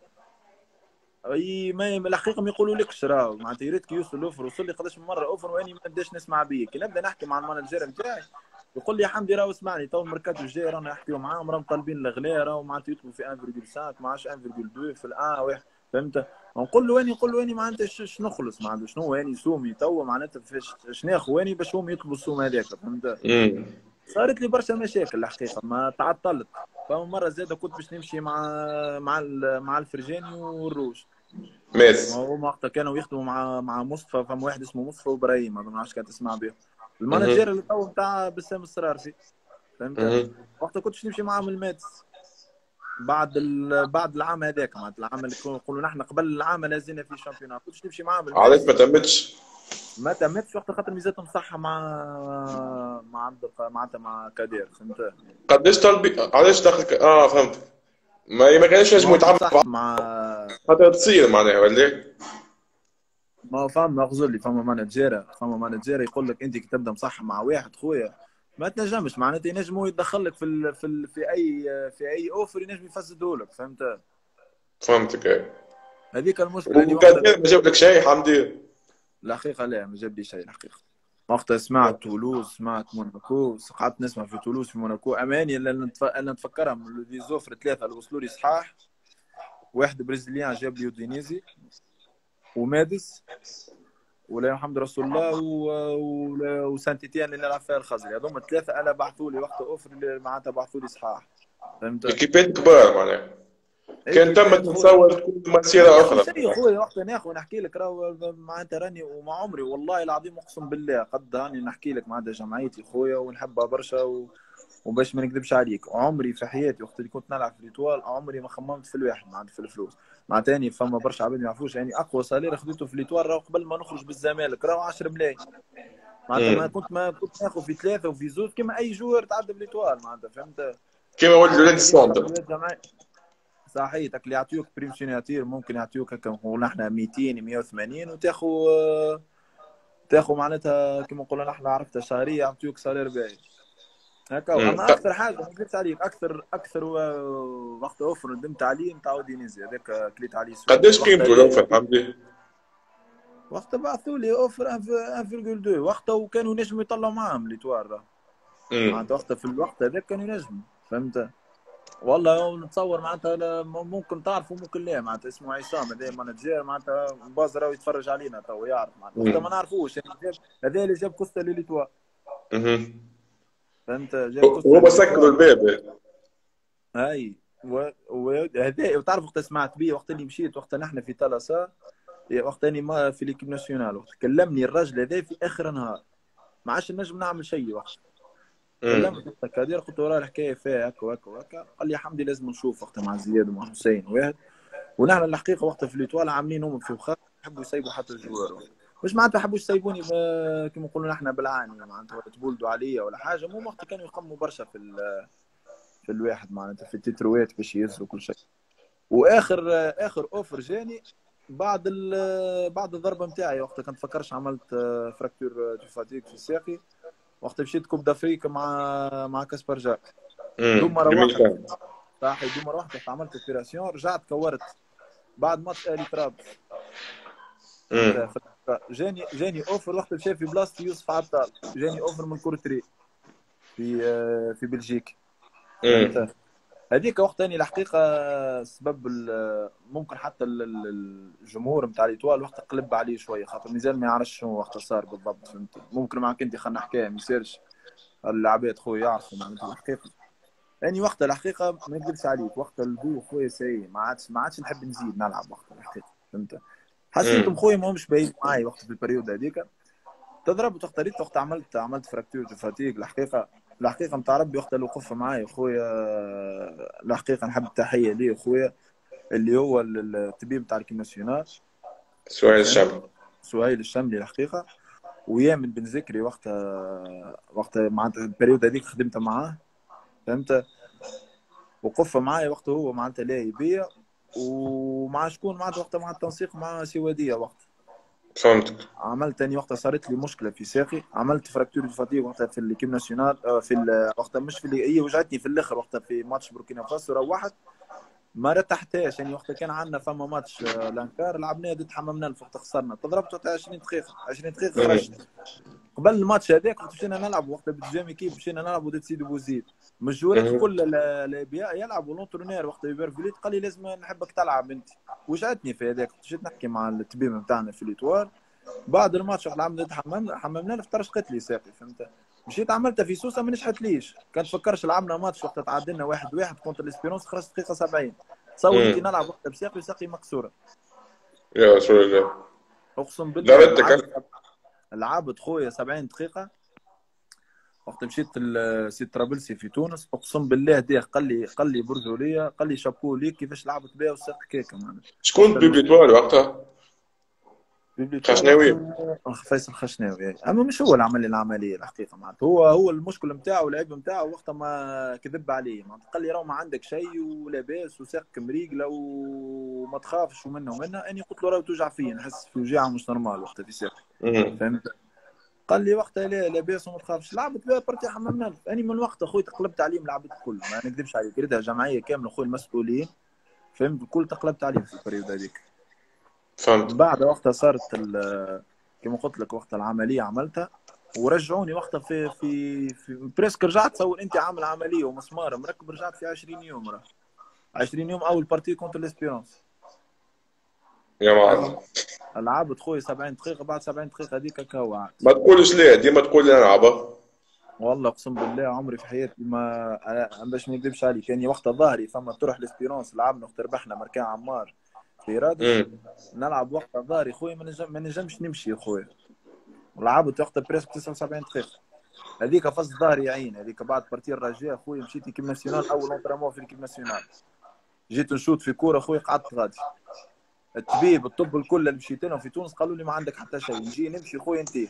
اي ما الحقيقه ما يقولوا لكش راه معناتها يا ريت كي يوصل الاوفر، وصل لي قداش من مره اوفر واني ما نبداش نسمع بيه. كي نبدا نحكي مع المانجر نتاعي يقول لي يا حمدي راهو اسمعني تو الميركاتو الجاي رانا نحكيو معاهم، راهم طالبين الغلاء، راهو معناتها يطلبوا في واحد فاصلة خمسة ما عادش واحد فاصلة اثنين في الان واحد، فهمت. نقول له واني نقول له واني معناتها اش نخلص معناتها شنو واني سومي تو معناتها فاش شناخ واني باش هم يطلبوا السوم هذاك، فهمت. امم. صارت لي برشا مشاكل الحقيقه، ما تعطلت. فما مره زاده كنت باش نمشي مع مع مع الفرجاني والروج، ماس. هما وقتها كانوا يخدموا مع مع مصطفى، فما واحد اسمه مصطفى وابراهيم، ما نعرفش كان تسمع به، المانجير اها. اللي تو نتاع بسام السرارفي، فهمت. اها. وقتها كنتش نمشي معاهم الماتس بعد ال... بعد العام هذاك معناتها العام اللي نقولوا نحن قبل العام اللي هزينا فيه الشامبيونات، كنتش نمشي معاهم علاش الماتس. ما تمتش؟ ما تمتش وقتها خاطر ميزاتهم صح مع مع عبد الق- معناتها مع كادير، فهمت. قداش طلبي، علاش دخلك؟ اه فهمت. ما ما كانش ما ينجموا هو يتعاملوا صح مع مع خاطر تصير معناها ولا؟ ما هو فاهم مغزور لي، فما مانجيرة فما مانجيرة يقول لك انت كي تبدا مصح مع واحد خويا ما تنجمش معناتها ينجموا يدخل لك في ال... في ال... في اي في اي اوفر ينجم يفسده لك، فهمت. فهمتك ايه. هذيك المشكله اللي وقتها. وكان ما جاب لك شيء حمدي؟ الحقيقه لا ما جاب لي شيء الحقيقه. وقتها سمعت تولوز سمعت موناكو، قعدت نسمع في تولوز في موناكو اماني، لان نتف... انا نتفكرها من لي زوفر ثلاثه اللي وصلوا لي صحاح، واحد برازيليان جاب لي اودينيزي ومادس ولا محمد رسول الله و... و... وسانتيتيان اللي نلعب فيها الخزري، هذوما الثلاثه انا بعثوا لي وقت اوفر اللي معناتها بعثوا لي صحاح، فهمت. ايكيبات كبار معناها. كان تم ايكيبات خويا تتصور تكون ما مسيره ناخذ اخرى. شيء خويا وقتها ناخذ نحكي لك راهو معناتها راني ومع عمري والله العظيم اقسم بالله قد راني نحكي لك معناتها جمعيتي خويا ونحبها برشا و... وباش ما نكذبش عليك عمري في حياتي وقت اللي كنت نلعب في ليتوال عمري ما خممت في الواحد معناتها في الفلوس، معناتها تاني فما برشا عباد ما يعرفوش يعني اقوى صالير خذيته في ليتوال راهو قبل ما نخرج بالزمالك راهو عشرة ملايين، معناتها ما امم. كنت ما كنت ناخذ في ثلاثه وفي زوز كما اي جوار تعدى بليتوال معناتها، فهمت. كيما ولد ولاد يعني هذيك خاطر الصندوق. ولاد جماعه صحيتك اللي يعطيوك بريم سيناتير ممكن يعطيوك هكا نقولوا نحن مئتين مئة وثمانين وتاخذ تاخذ معناتها كما نقولوا نحن عرفتها شهريه يعطيوك سالير باهي هكا. امم. اما اكثر حاجه ما نكذبش عليك اكثر اكثر و- وقت اوفر ندمت عليه نتاع اودينيزي هذاك كليت عليه سوق قداش وقتها قيمته ليه لو حمدي؟ وقتها بعثوا لي اوفر واحد فاصلة اثنين وقتها وكانوا ينجموا يطلعوا معاهم ليتوار امم. معناتها وقتها في الوقت هذاك كانوا ينجموا، فهمت. والله نتصور معناتها لا- ممكن تعرفوا ممكن لا، معناتها اسمه عصام هذا مانجير معناتها باز راهو يتفرج علينا تو يعرف معناتها وقتها ما امم. نعرفوش يعني جاب هذا اللي جاب كوستا ليليتوا، امم. فهمت، جاب كوستا وهما سكروا ليليتوا الباب. هاي وهذا وتعرف وقت سمعت بيه وقت اللي مشيت وقت نحن في تلاسا وقت اني ما في ليكيب ناسيونال وقت كلمني الراجل هذا في اخر نهار ما عادش نجم نعمل شيء وقت امم. كلمت وقت كادير قلت له راه الحكايه فيها هكا وهكا وهكا، قال لي حمدي لازم نشوف وقتها مع زياد ومع حسين واحد، ونحن الحقيقه وقتها في ليتوال عاملين هم في وخا يحبوا يسيبوا حتى الجوار، مش معناتها حبوا يسيبوني كما نقولوا نحن بالعاني معناتها تبولدوا عليا ولا حاجه، مو وقتها كانوا يقموا برشا في ال... في الواحد معناتها في التتروات باش يهزوا كل شيء. واخر اخر اوفر جاني بعد بعد الضربه نتاعي وقتها كنت فكرش عملت فراكتور دو فاتيك في ساقي، وقت مشيت كوب دافريك مع مع كاسبر جاك دوم امم. مره جميل واحده كان. صاحي دوم مره واحده عملت اوبيراسيون رجعت كورت بعد ماتش الي طرابلس، امم. فهمت. جاني جاني اوفر وقت مشى في بلاصتي يوسف عطال، جاني اوفر من كورتري في آه، في بلجيكا. امم. فهمت؟ هذيك وقت اني الحقيقه سبب ممكن حتى الجمهور نتاع ليتوال وقت قلب عليه شويه، خاطر مازال ما يعرفش شنو وقت صار بالضبط. فهمت؟ ممكن معك انت خلينا نحكيها ما يصيرش العباد خويا يعرفوا معناتها الحقيقه. يعني وقت الحقيقه ما نكذبش عليك، وقت البو خويا سي ما عادش ما عادش نحب نزيد نلعب وقت الحقيقه. فهمت؟ حسيتهم امم. خويا ماهمش باين معاي وقت في البريود هذيك. تضرب وتختاريت وقت عملت عملت فراكتور دو فاتيك الحقيقه. الحقيقه نتاع ربي وقت اللي وقف معايا خويا الحقيقه نحب التحيه ليه خويا اللي هو الطبيب تاع الكيم ناسيونال. سؤال فهمت؟ الشعب. سهيل الشملي الحقيقه. ويامن بن ذكري وقتها وقت معناتها البريود هذيك خدمت معاه. فهمت؟ وقف معايا وقت هو معناتها لاهي بيا. ومع شكون معناتها وقتها مع التنسيق مع سواديه وقت فهمتك. عملت تاني وقتها صارت لي مشكله في ساقي، عملت فراكتور فاتيغ وقتها في الكيم ناسيونال آه، في ال- وقتها مش في اللي هي وجعتني في الاخر وقتها في ماتش بوركينا فاسو روحت ما رتحتهاش. يعني وقتها كان عندنا فما ماتش آه، لانكار لعبناه ضد حمام نلف وقتها خسرنا، تضربت وقتها عشرين دقيقه عشرين دقيقه امم. خرجت. قبل الماتش هذاك وقت مشينا نلعب وقتها بالجيم كيف مشينا نلعب ضد سيدي بوزيد، من الجوارات امم. الكل الابياء يلعبوا لونترونير وقتها يبرفليت قال لي لازم نحبك تلعب انت. وجعتني في هذاك مشيت نحكي مع الطبيب نتاعنا في ليتوار بعد الماتش واحد لعبنا ضد حمام حمامنا فرشقت لي ساقي. فهمت؟ مشيت عملتها في سوسه ما نجحتليش، كان تفكرش لعبنا ماتش وقت تعادلنا واحد واحد كونتر الاسبيرونس خرجت دقيقه سبعين. تصور انت امم. نلعب وقتها بساقي وساقي مكسوره. يا رسول الله. اقسم بالله ضربتك ها؟ لعبت لعبت خويا سبعين دقيقه. وقت مشيت لسي طرابلسي في تونس اقسم بالله ديه قال لي قال لي برجوليه قال لي شابو ليك كيفاش لعبت بها وساق كيكه معنا. شكون وقت طبيب ليتوال وقتها؟ بيبليتوار خشناوي. وقتها فيصل خشناوي، اما مش هو اللي عمل لي العمليه الحقيقه معناتها. هو هو المشكل نتاعو العيب نتاعو وقتها ما كذب علي معناتها قال لي راه ما عندك شيء ولاباس وساقك مريقله وما تخافش ومنه ومنه. اني قلت له راه توجع فيا نحس في وجاعه مش نورمال وقتها في ساقي. امم. فهمت؟ قال لي وقتها لا لاباس وما تخافش. لعبت بها بارتي حمام نلف. اني من وقت اخوي تقلبت عليهم لعبت الكل ما نكذبش عليك ريتها جمعيه كامله اخوي المسؤولين. فهمت؟ الكل تقلبت عليهم في البريود هذيك. فهمت. من بعد وقتها صارت كما قلت لك وقت العمليه عملتها ورجعوني وقتها في في في بريسك رجعت. تصور انت عامل عمليه ومسمار مركب رجعت في عشرين يوم راه عشرين يوم اول بارتي كونتر ليسبيرونس. يا معلم. اما لعبت خويا سبعين دقيقه بعد سبعين دقيقه هذيك كهو عاد. ما تقولش ليه، ديما تقول لي نلعبها. والله اقسم بالله عمري في حياتي ما انا باش ما نكذبش عليك كان وقتها ظهري فما تروح ليسبيرونس لعبنا وقت ربحنا مركان عمار في رادس. امم. نلعب وقتها ظهري خويا ما نجم ما نجمش نمشي يا خويا. لعبت وقتها بريسك تسعة وسبعين دقيقه هذيك فص ظهري عين هذيك بعد بارتي الرجاء خويا مشيت لكيب ناسيونال اول اونترينمون في الكيب ناسيونال. جيت نشوط في كوره خويا قعدت غادي. الطبيب الطب الكل اللي مشيت لهم في تونس قالوا لي ما عندك حتى شيء نجي نمشي خويا انتهي.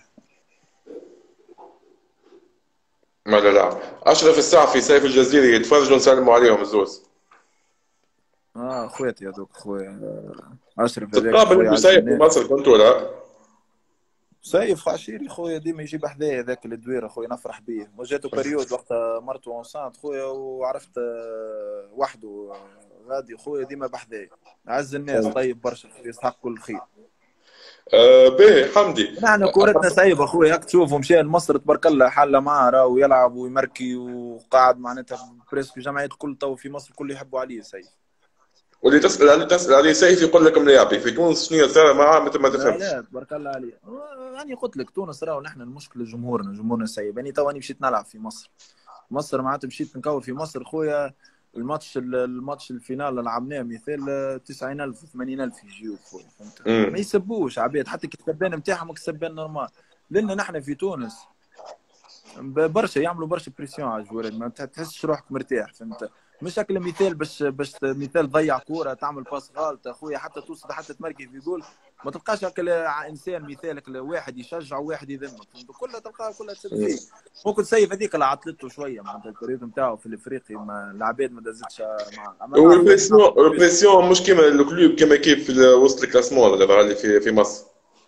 ما لا لا. اشرف السعفي سيف الجزيري يتفرجوا نسلموا عليهم الزوز. اه خواتي هذوك خويا اشرف هذاك تتقابل خويا انت عز وسيف في الناس. مصر كنت ولا؟ سيف عشيري خويا ديما يجيب حذايا ذاك الدويره خويا نفرح به. وجاته بريود وقتها مرته اونسانت خويا وعرفت آه، وحده آه، غادي خويا ديما بحذايا. عز الناس فهمت. طيب برشا يستحق كل خير. آه باهي حمدي. نحن كورتنا سايبه اخويا هاك تشوفوا مشى لمصر تبارك الله حل معاه راه ويلعب ويمركي وقاعد معناتها بريسك جمعيات كل تو في مصر كل يحبوا عليه سيف. واللي تسال عليه تسال عليه سيف يقول لك مليابي في تونس شنو صار معاه مثل ما لا تفهمش. لا تبارك الله عليه. يعني قلت لك تونس راهو نحن المشكله جمهورنا جمهورنا سايب. يعني تو اني مشيت نلعب في مصر مصر معناتها مشيت نكور في مصر خويا. الماتش الماتش الفينال اللي لعبناه مثال تسعين ألف ثمانين ألف يجيو خويا. فهمت؟ ما امم. يسبوش عباد حتى كي السبان نتاعهم السبان نورمال. لان نحن في تونس برشا يعملوا برشا بريسيون على الجوارات ما تحسش روحك مرتاح. فهمت؟ مش هكا مثال باش باش مثال ضيع كوره تعمل باس غلط اخويا حتى توصل حتى تمركي في جول ما تلقاش هكا انسان مثالك واحد يشجع وواحد يذمك. فهمت؟ كلها تلقاها كلها تسب فيه. ممكن سيف هذيك اللي عطلته شويه معناتها البريود نتاعو في الافريقي ما العباد ما دازتش معاه. اما نعرف اني والبريسيون نعرف البريسيون مش كيما الكلوب كيما كيف في وسط الكلاسمون اللي ظهر لي في في مصر.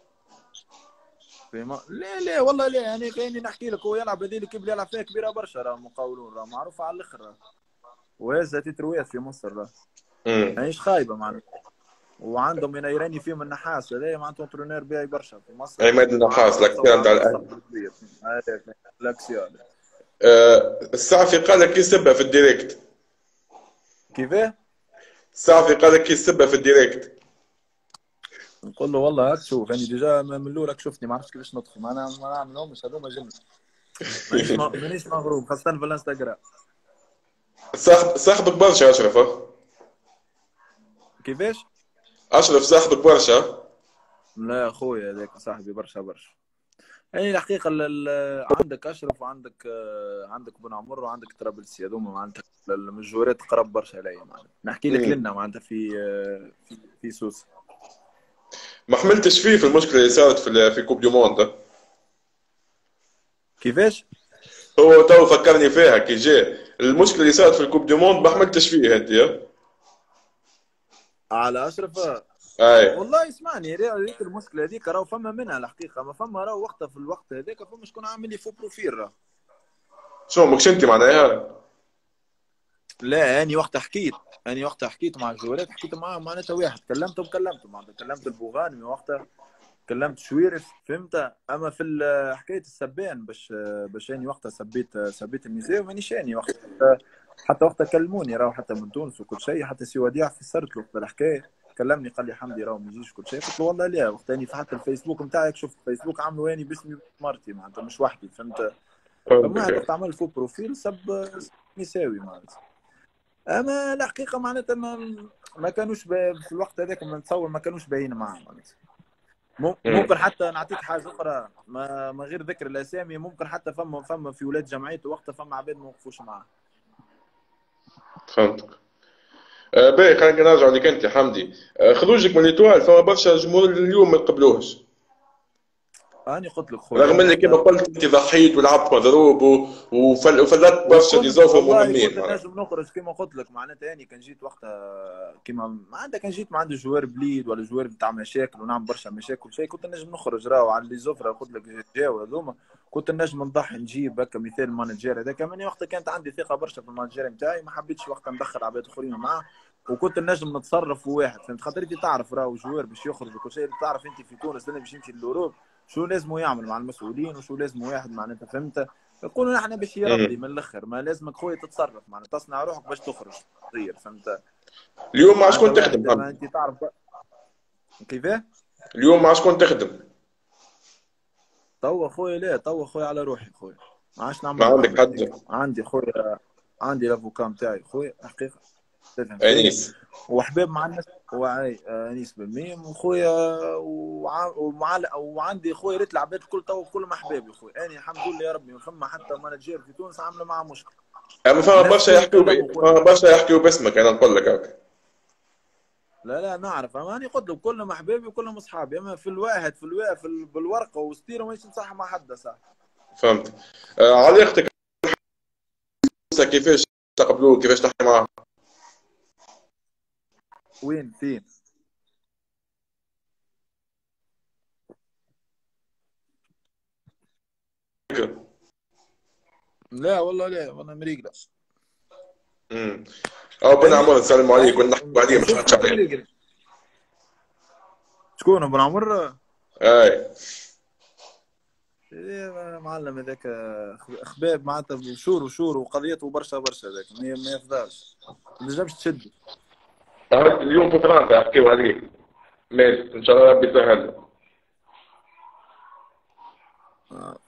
في ما... لا لا والله لا يعني كاني نحكي لك هو يلعب هذه الكيب اللي يلعب فيها كبيره برشا راه مقاولون راه معروفه على الاخر. وهذا تترويات في مصر راه امم. ماهيش خايبه معناتها. وعندهم ينايريني فيهم النحاس هذا معناتها اونترونير باهي برشا في مصر. عماد النحاس وعنده تصور لاكسيون نتاع عنده الاهلي. مستقبل كبير. هذاك لاكسيون. آه، السعفي قال لك كي سبها في الديريكت. كيفاه؟ السعفي قال لك كي سبها في الديريكت. نقول له والله هاك شوف يعني ديجا من الاول شفتني ما عرفتش كيفاش ندخل، ما انا ما نعملهمش هذوما جن. مانيش مانيش مغروم خاصة في الانستغرام. صاحب صاحبك برشا اشرف. ها كيفاش؟ اشرف صاحبك برشا. لا خويا هذاك صاحبي برشا برشا. يعني الحقيقة ال- ال- عندك أشرف وعندك آه، عندك بن عمر وعندك طرابلسي هذوما معناتها من الجوارات قرب برشا ليا معناتها. نحكي لك مم. لنا معناتها في آه، في في سوسة. ما حملتش فيه في المشكله اللي صارت في ال- في كوب دي موند. كيفاش؟ هو تو فكرني فيها كي جاء المشكله اللي صارت في الكوب دي موند ما حملتش فيه انت. ها على أشرف آه، اي والله اسمعني هذيك المشكلة هذيك راهو فما منها الحقيقة، ما فما راهو وقتها في الوقت هذاك فما شكون عامل لي فو بروفيل راه. شو ماكش انت معناها. لا اني وقتها حكيت، اني وقتها حكيت مع الجوالات، حكيت معاهم معناتها واحد كلمته وكلمته معناتها كلمت البوغانمي وقتها كلمت شويرف فهمت. اما في ال- حكايه السبان باش باش اني وقتها سبيت سبيت الميزان مانيش اني وقتها، حتى وقتها كلموني راهو حتى من تونس وكل شيء، حتى سي وديع فسرت له في الحكايه كلمني قال لي حمدي راهو ما يجيش كل شيء، قلت له والله لا وقتها اني فتحت الفيسبوك نتاعك شفت الفيسبوك عامله اني باسمي مرتي معناتها مش وحدي فهمت. فما واحد فهمتك. وقت عمل فو بروفيل سب يساوي معناتها. اما الحقيقه معناتها ما, ما كانوش ب- في الوقت هذاك ما نتصور ما كانوش باين معاه معناتها. مم- مم. ممكن حتى نعطيك حاجه اخرى ما, ما غير ذكر الاسامي، ممكن حتى فما فما في ولاد جمعيته وقتها فما عباد ما وقفوش معاه. فهمتك. آه باهي خلينا نرجع لك انت يا حمدي. آه خروجك من الاتوال فما برشا جمهور اليوم ما يقبلوهش. انا قلت لك خويا رغم انا اللي كما وقتها قلت انت ضحيت ولعبت مضروب و- وفل وفلت برشا اللي وكنت زوفوا والله مهمين كنت معناها. نجم نخرج كما قلت لك معناتها يعني كان جيت وقتها كما ما عندك كان جيت ما عنده جوار بليد ولا جوار بتاع مشاكل ونعمل برشا مشاكل شيء كنت نجم نخرج راهو على اللي زفره قلت لك جاو هذوما كنت نجم نضحي نجيب هكا مثال مانجير هذا كمان وقتها كانت عندي ثقه برشا في المانجير نتاعي ما حبيتش وقتها ندخل عباد اخرين معاه وكنت نجم نتصرف في واحد فهمت خاطر انت تعرف راهو جوار باش يخرج وكل شيء تعرف انت في تونس لازم باش يمشي للاوروب شو لازم يعمل مع المسؤولين وشو لازم واحد معناتها فهمت. يقولوا نحن باش يربي مم. من الاخر ما لازمك خويا تتصرف معناتها تصنع روحك باش تخرج صغير فهمت. اليوم مع معناتها شكون تخدم واحد ما حمدي؟ انت تعرف بقى. كيفاه؟ اليوم مع شكون تخدم؟ توا خويا لا توا خويا على روحي خويا ما عادش ما نعمل مع عندك عباد حد؟ عندي خويا عندي لافوكا نتاعي خويا حقيقه تفهم فيا انيس. وحباب مع الناس وعي انيس بالميم وخويا وع... ومع... وعندي خويا ريت العباد الكل توا كلهم احبابي خويا انا الحمد لله يا ربي ما فما حتى مانجير في تونس عامله معاه مشكل. اما فما الناس برشا الكل يحكيو يتكلموا بي... خويا. فما برشا يحكيو باسمك انا نقول لك هاك. لا لا نعرف اما اني قلت لهم كلهم احبابي وكلهم اصحابي اما في الواحد في الوا في ال... بالورقه وستيره مانيش نصح مع حد صح. فهمت. آه علاقتك كيفاش تقبلوه كيفاش تحكي معاه؟ وين فين؟ لا والله لا والله مريقله. امم او بن اني عمر نسلم عليك اني ونحكي عليه مش شوف نحكي شوف عليه. مريقله. شكون ابو عمر؟ اي إيه معلم هذاك اخباب معناتها شهور وشهور وقضيته برشا برشا هذاك ما ما يفضاش ما تنجمش تشد. اليوم في فرنسا يحكيو عليه. ماشي ان شاء الله ربي يسهل. آه.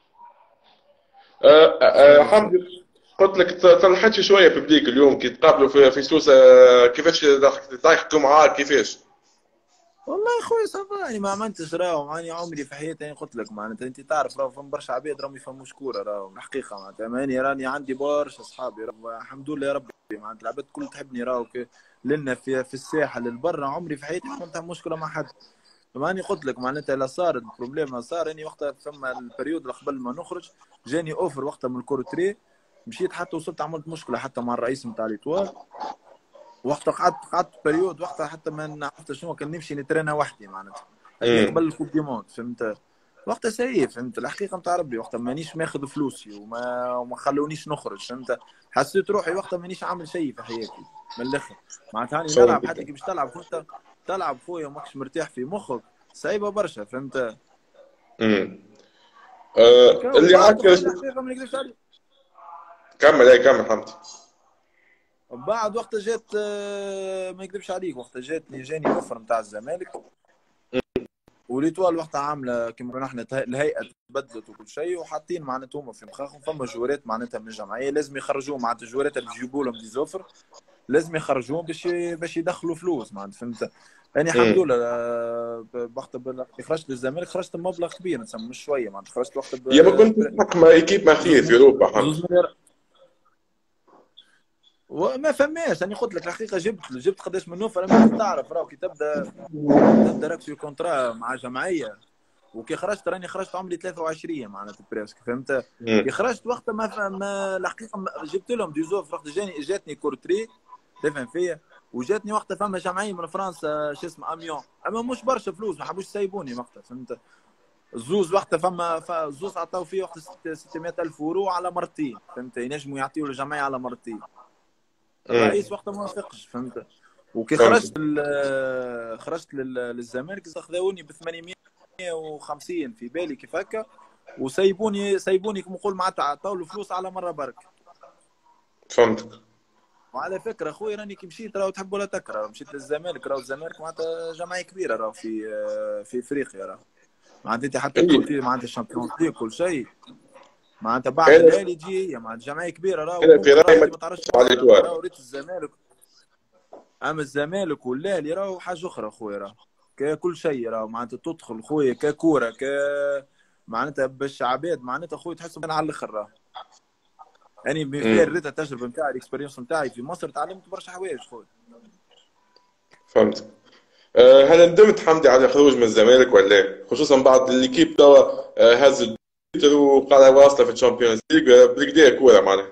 أه أه خير ان شاء حمدي الله. قلت لك صلحتش شويه في بليك اليوم كي تقابلوا في في سوسه. كيفاش تحكوا معاه كيفاش؟ والله يا خويا صافا يعني ما عملتش راهو ماني عمري في حياتي يعني قلت لك معناتها انت تعرف راهو فما برشا عباد راهم يفهموش كوره راهو الحقيقه معناتها ماني راني عندي برشا اصحابي راهو الحمد لله يا ربي معناتها العباد الكل تحبني راهو كي- لنا في في الساحه للبرا عمري في حياتي ما عملت مشكله مع حد. ماني قلت لك معناتها لا صار البروبليم صار اني وقتها فما البريود اللي قبل ما نخرج جاني اوفر وقتها من الكورتري مشيت حتى وصلت عملت مشكله حتى مع الرئيس نتاع ليتوال وقتها قعدت قعدت بريود وقتها حتى ما عرفت شنو كان نمشي نترينا وحدي معناتها هذه امم قبل الكوب دي موند فهمت. وقتها سيء فهمت الحقيقه نتاع ربي وقتها مانيش ماخذ فلوسي وما وما خلونيش نخرج فهمت. حسيت روحي وقتها مانيش عامل شيء في حياتي من الاخر معناتها هاني نلعب حتى كي باش تلعب كنت تلعب خويا ماكش مرتاح في مخك صعيبه برشا فهمت. امم آه هكا اللي وبعد عكس. خويا الحقيقه ما نكذبش عليك، كمل، اي كمل حمدي. بعد وقت جات آه، ما نكذبش عليك وقت جاتني جاني اوفر نتاع الزمالك، وليتوال وقتها عامله كيما نحن الهيئه تبدلت وكل شيء، وحاطين معناتها هما في مخاخهم فما جوارات معناتها من الجمعيه لازم يخرجوا معناتها الجوارات اللي يجيبوا لهم ديزوفر لازم يخرجوهم باش باش يدخلوا فلوس معناتها فهمت. يعني الحمد امم لله آه، وقت خرجت للزمالك خرجت بمبلغ كبير نسمى مش شويه معناتها خرجت وقت يا ما ب كنت تحكم مع ايكيب ما خير زوز في اوروبا حمدي. زوز مليار. وما فماش انا قلت لك الحقيقه جبت جبت قداش من نوفر اما انت تعرف راهو كي تبدا تبدا راك في كونترا مع جمعيه، وكي خرجت راني خرجت عمري ثلاثة وعشرين معناتها بريسك فهمت. كي امم خرجت وقتها ما فهم الحقيقه ما- جبت لهم ديزوف وقت جاني جاتني كورتري تفهم فيا، وجاتني وقتها فما جمعيه من فرنسا شو اسمه اميون، اما مش برشا فلوس ما حبوش يسيبوني وقتها فهمت. الزوز وقتها فما ف- الزوز عطاو فيه وقت ستمائة الف يورو على مرتين فهمت، ينجموا يعطيوا للجمعيه على مرتين. امم الرئيس وقتها ما وافقش فهمت. وكي فهمت. خرجت ال- خرجت لل- للزمالك خذوني ب ثمانمائة وخمسين في بالي كيف هكا، وسيبوني سيبوني كما نقول معناتها عطاو له فلوس على مره برك. فهمتك. وعلى فكره اخوي راني كي مشيت راهو تحب ولا تكره مشيت للزمالك، راهو الزمالك معناتها جمعيه كبيره راهو في في افريقيا راهو معناتها انت حتى اي كل معناتها الشامبيونز ليج كل شيء معناتها بعد انا الاهلي تجي هي معناتها جمعيه كبيره راهو انا في ممكن راهو رايي ما انت ما تعرفش تحكمش على برشا، اما الايطوال. راهو ريت الزمالك، اما الزمالك والاهلي راهو حاجه اخرى خويا راهو ككل شيء راهو معناتها تدخل خويا ككوره ك معناتها باش عباد معناتها خويا تحسهم على الاخر راهو. يعني مثال امم ريت التجربه نتاعي الاكسبيرينس نتاعي في مصر تعلمت برشا حوايج خويا. فهمتك. آه، هل ندمت حمدي على الخروج من الزمالك ولا لا؟ خصوصا بعد الليكيب توا آه، هز التيتر وقال واصله في الشامبيونز ليج آه، بالكدا كوره معناها.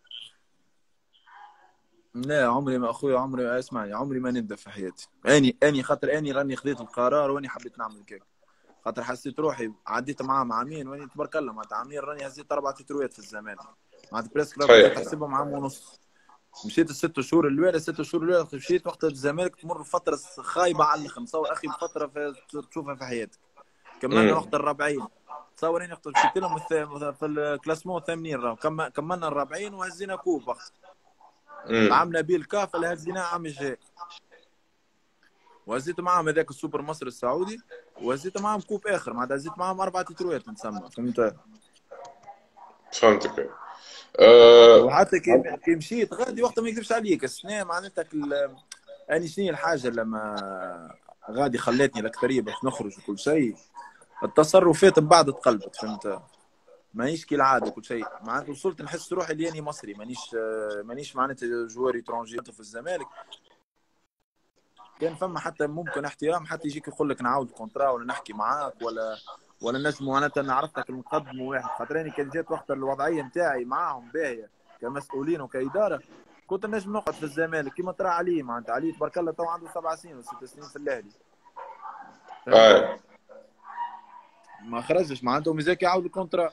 لا عمري ما اخويا عمري اسمعني عمري ما ندم في حياتي، اني اني خاطر اني راني خذيت القرار واني حبيت نعمل كيك، خاطر حسيت روحي عديت معاهم عامين واني تبارك الله معناتها عامين راني هزيت اربع تترويات في الزمالك معناتها بريسك لو كنت صحيح. تحسبهم عام ونص. مشيت الست شهور الاولى ست شهور الاولى مشيت وقت الزمالك تمر فتره خايبه على الاخر تصور اخي فتره في تشوفها في حياتك. كملنا امم وقت الربعين تصور اني وقت مشيت لهم في الكلاسمون الثامنين راهو كملنا الربعين وهزينا كوب وقت امم عام نبيل كاف اللي هزيناه عام الجاي، وهزيت معاهم هذاك السوبر مصر السعودي، وهزيت معاهم كوب اخر معناتها هزيت معاهم اربع تترويات نسمى فهمت. فهمتك. آه، وحتى كي كي مشيت غادي وقتها ما يكذبش عليك السنه معناتها كل... اني شنو هي الحاجه لما غادي خلتني الاكثريه باش نخرج وكل شيء، التصرفات من بعد تقلبت فهمت. مانيش كي العاده كل شيء معناتها وصلت نحس روحي اللي اني مصري مانيش مانيش معناتها جواري ترونجي في الزمالك. كان فما حتى ممكن احترام حتى يجيك يقول لك نعاود كونترا ولا نحكي معاك ولا ولا نجم معناتها نعرفتك المقدم واحد، خاطرني كان جات وقت الوضعيه نتاعي معاهم باهيه كمسؤولين وكاداره كنت نجم نقعد في الزمالك كيما ترى علي معناتها علي تبارك الله تو عنده سبع سنين وست سنين في الاهلي فهمت. آه. ما خرجش معناتها مزاك يعاود الكونترا.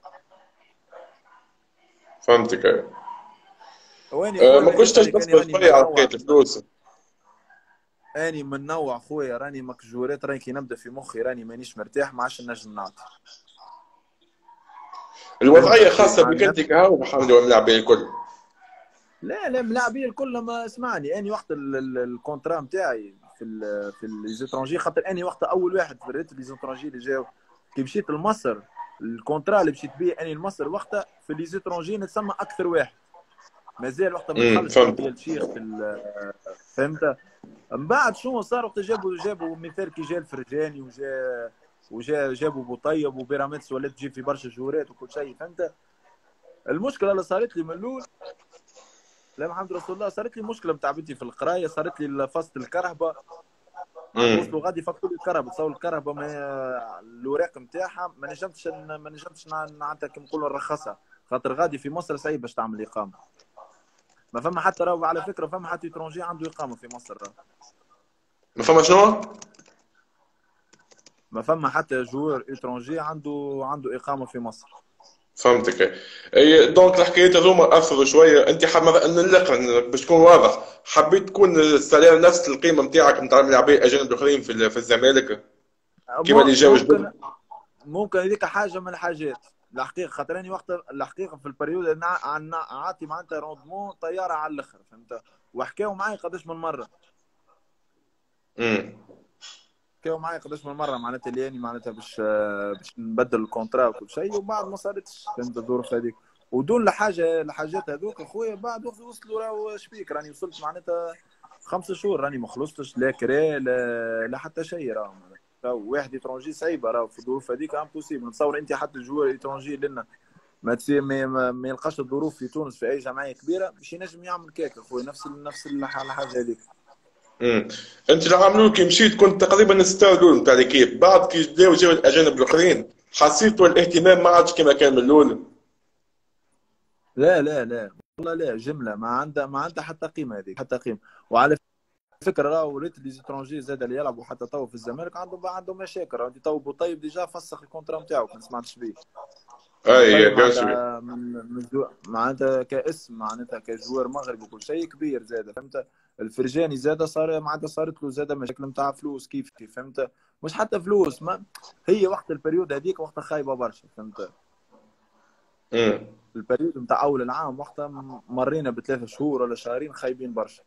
فهمتك. آه. واني آه، خويا ما ما كنتش نكذبش عليك اني تصبر راني شويه على حكايه منوع، الفلوس؟ اني من نوع خويا راني مكجورات راني كي نبدا في مخي راني مانيش مرتاح ما عادش نجم نعطي فهمت الوضعيه اخي خاصه مع بك انت النفس. كهو محمد واللاعبين الكل. لا لا ملاعبيه الكل ما اسمعني اني وقت ال- ال- الكونترا نتاعي في ال في ليزيترونجي خاطر اني وقت اول واحد في ريت ليزيترونجي اللي جاو كي مشيت لمصر الكونترا اللي مشيت بيه اني لمصر وقتها في ليزيترونجي نتسمى اكثر واحد مازال وقتها ما امم دخلش فهمت. تركيا الشيخ في ال- فهمت. من بعد شنو صار وقت جابوا جابوا مثال كي جا الفرجاني وجا وجا جابوا بوطيب وبيراميدز ولات تجي في برشا جورات وكل شيء فهمت. المشكله اللي صارت لي من الاول لا محمد رسول الله صارت لي مشكله نتاع بنتي في القرايه صارت لي فصل الكرهبه معناتها امم وصلوا غادي يفكوا لي الكرهبه تصور الكرهبه ما الاوراق نتاعها ما نجمتش ما نجمتش معناتها كيما نقولوا نرخصها خاطر غادي في مصر صعيب باش تعمل اقامه. ما فما حتى راهو على فكره فما حتى ترونجي عنده اقامه في مصر راهو. ما فما شنو؟ ما فما حتى جوار اترونجي عنده عنده اقامه في مصر. فهمتك. اي دونك الحكايات هذوما اثروا شويه. انت حاب مثلا نلقن باش تكون واضح، حبيت تكون السالير نفس القيمه نتاعك نتاع اللاعبين الاجانب الاخرين في ال- في الزمالك كيما م- اللي جاوا ممكن جدد. ممكن هذيك حاجه من الحاجات. الحقيقه خاطراني وقت الحقيقه في البريود اللي نع- عن- عاطي معناتها روندمون طياره على الاخر، فهمت. وحكاو معي قداش من مره، امم. حكاو معي قداش من مره معناتها اللي يعني معناتها باش باش نبدل الكونترا وكل شيء، وبعد ما صارتش، فهمت الظروف هذيك. ودون الحاجه الحاجات هذوك اخويا بعد وقت وصلوا راهو شبيك راني وصلت معناتها خمسة شهور راني ما خلصتش لا كرا لا, لا حتى شيء راهو معناتها. راهو واحد ايترونجي صعيبه راهو في الظروف هذيك امبوسيبل. نتصور انت حتى الجوار ايترونجي لنا ما تسي ما, ما, ما يلقاش الظروف في تونس في اي جمعيه كبيره باش ينجم يعمل كيك اخويا، نفس نفس الح- الحاجه هذيك. امم. انت اللي عملوا كي مشيت كنت تقريبا الستار الاول نتاع ليكيب، بعد كي جاو جاو الاجانب الاخرين حسيتوا الاهتمام ما عادش كما كان من الاول؟ لا لا لا والله لا، جمله ما عندها ما عندها حتى قيمه هذيك، حتى قيمه. وعلى فكره راه وليت لي زيترونجي زاد اللي يلعبوا حتى تو في الزمالك عندهم عندهم مشاكل. راه تو بوطيب ديجا فسخ الكونترا نتاعو كان سمعتش بيه. اي بوطيب بيان سور. معناتها من من جو- معناتها كاسم معناتها كجوار مغربي وكل شيء كبير زاد، فهمت. الفرجاني زاد صار معناتها صارت له زاد مشاكل نتاع فلوس كيف كيف، فهمت. مش حتى فلوس، ما هي وقت البريود هذيك وقتها خايبه برشا، فهمت. امم. البريود نتاع اول العام وقتها مرينا بثلاثة شهور ولا شهرين خايبين برشا.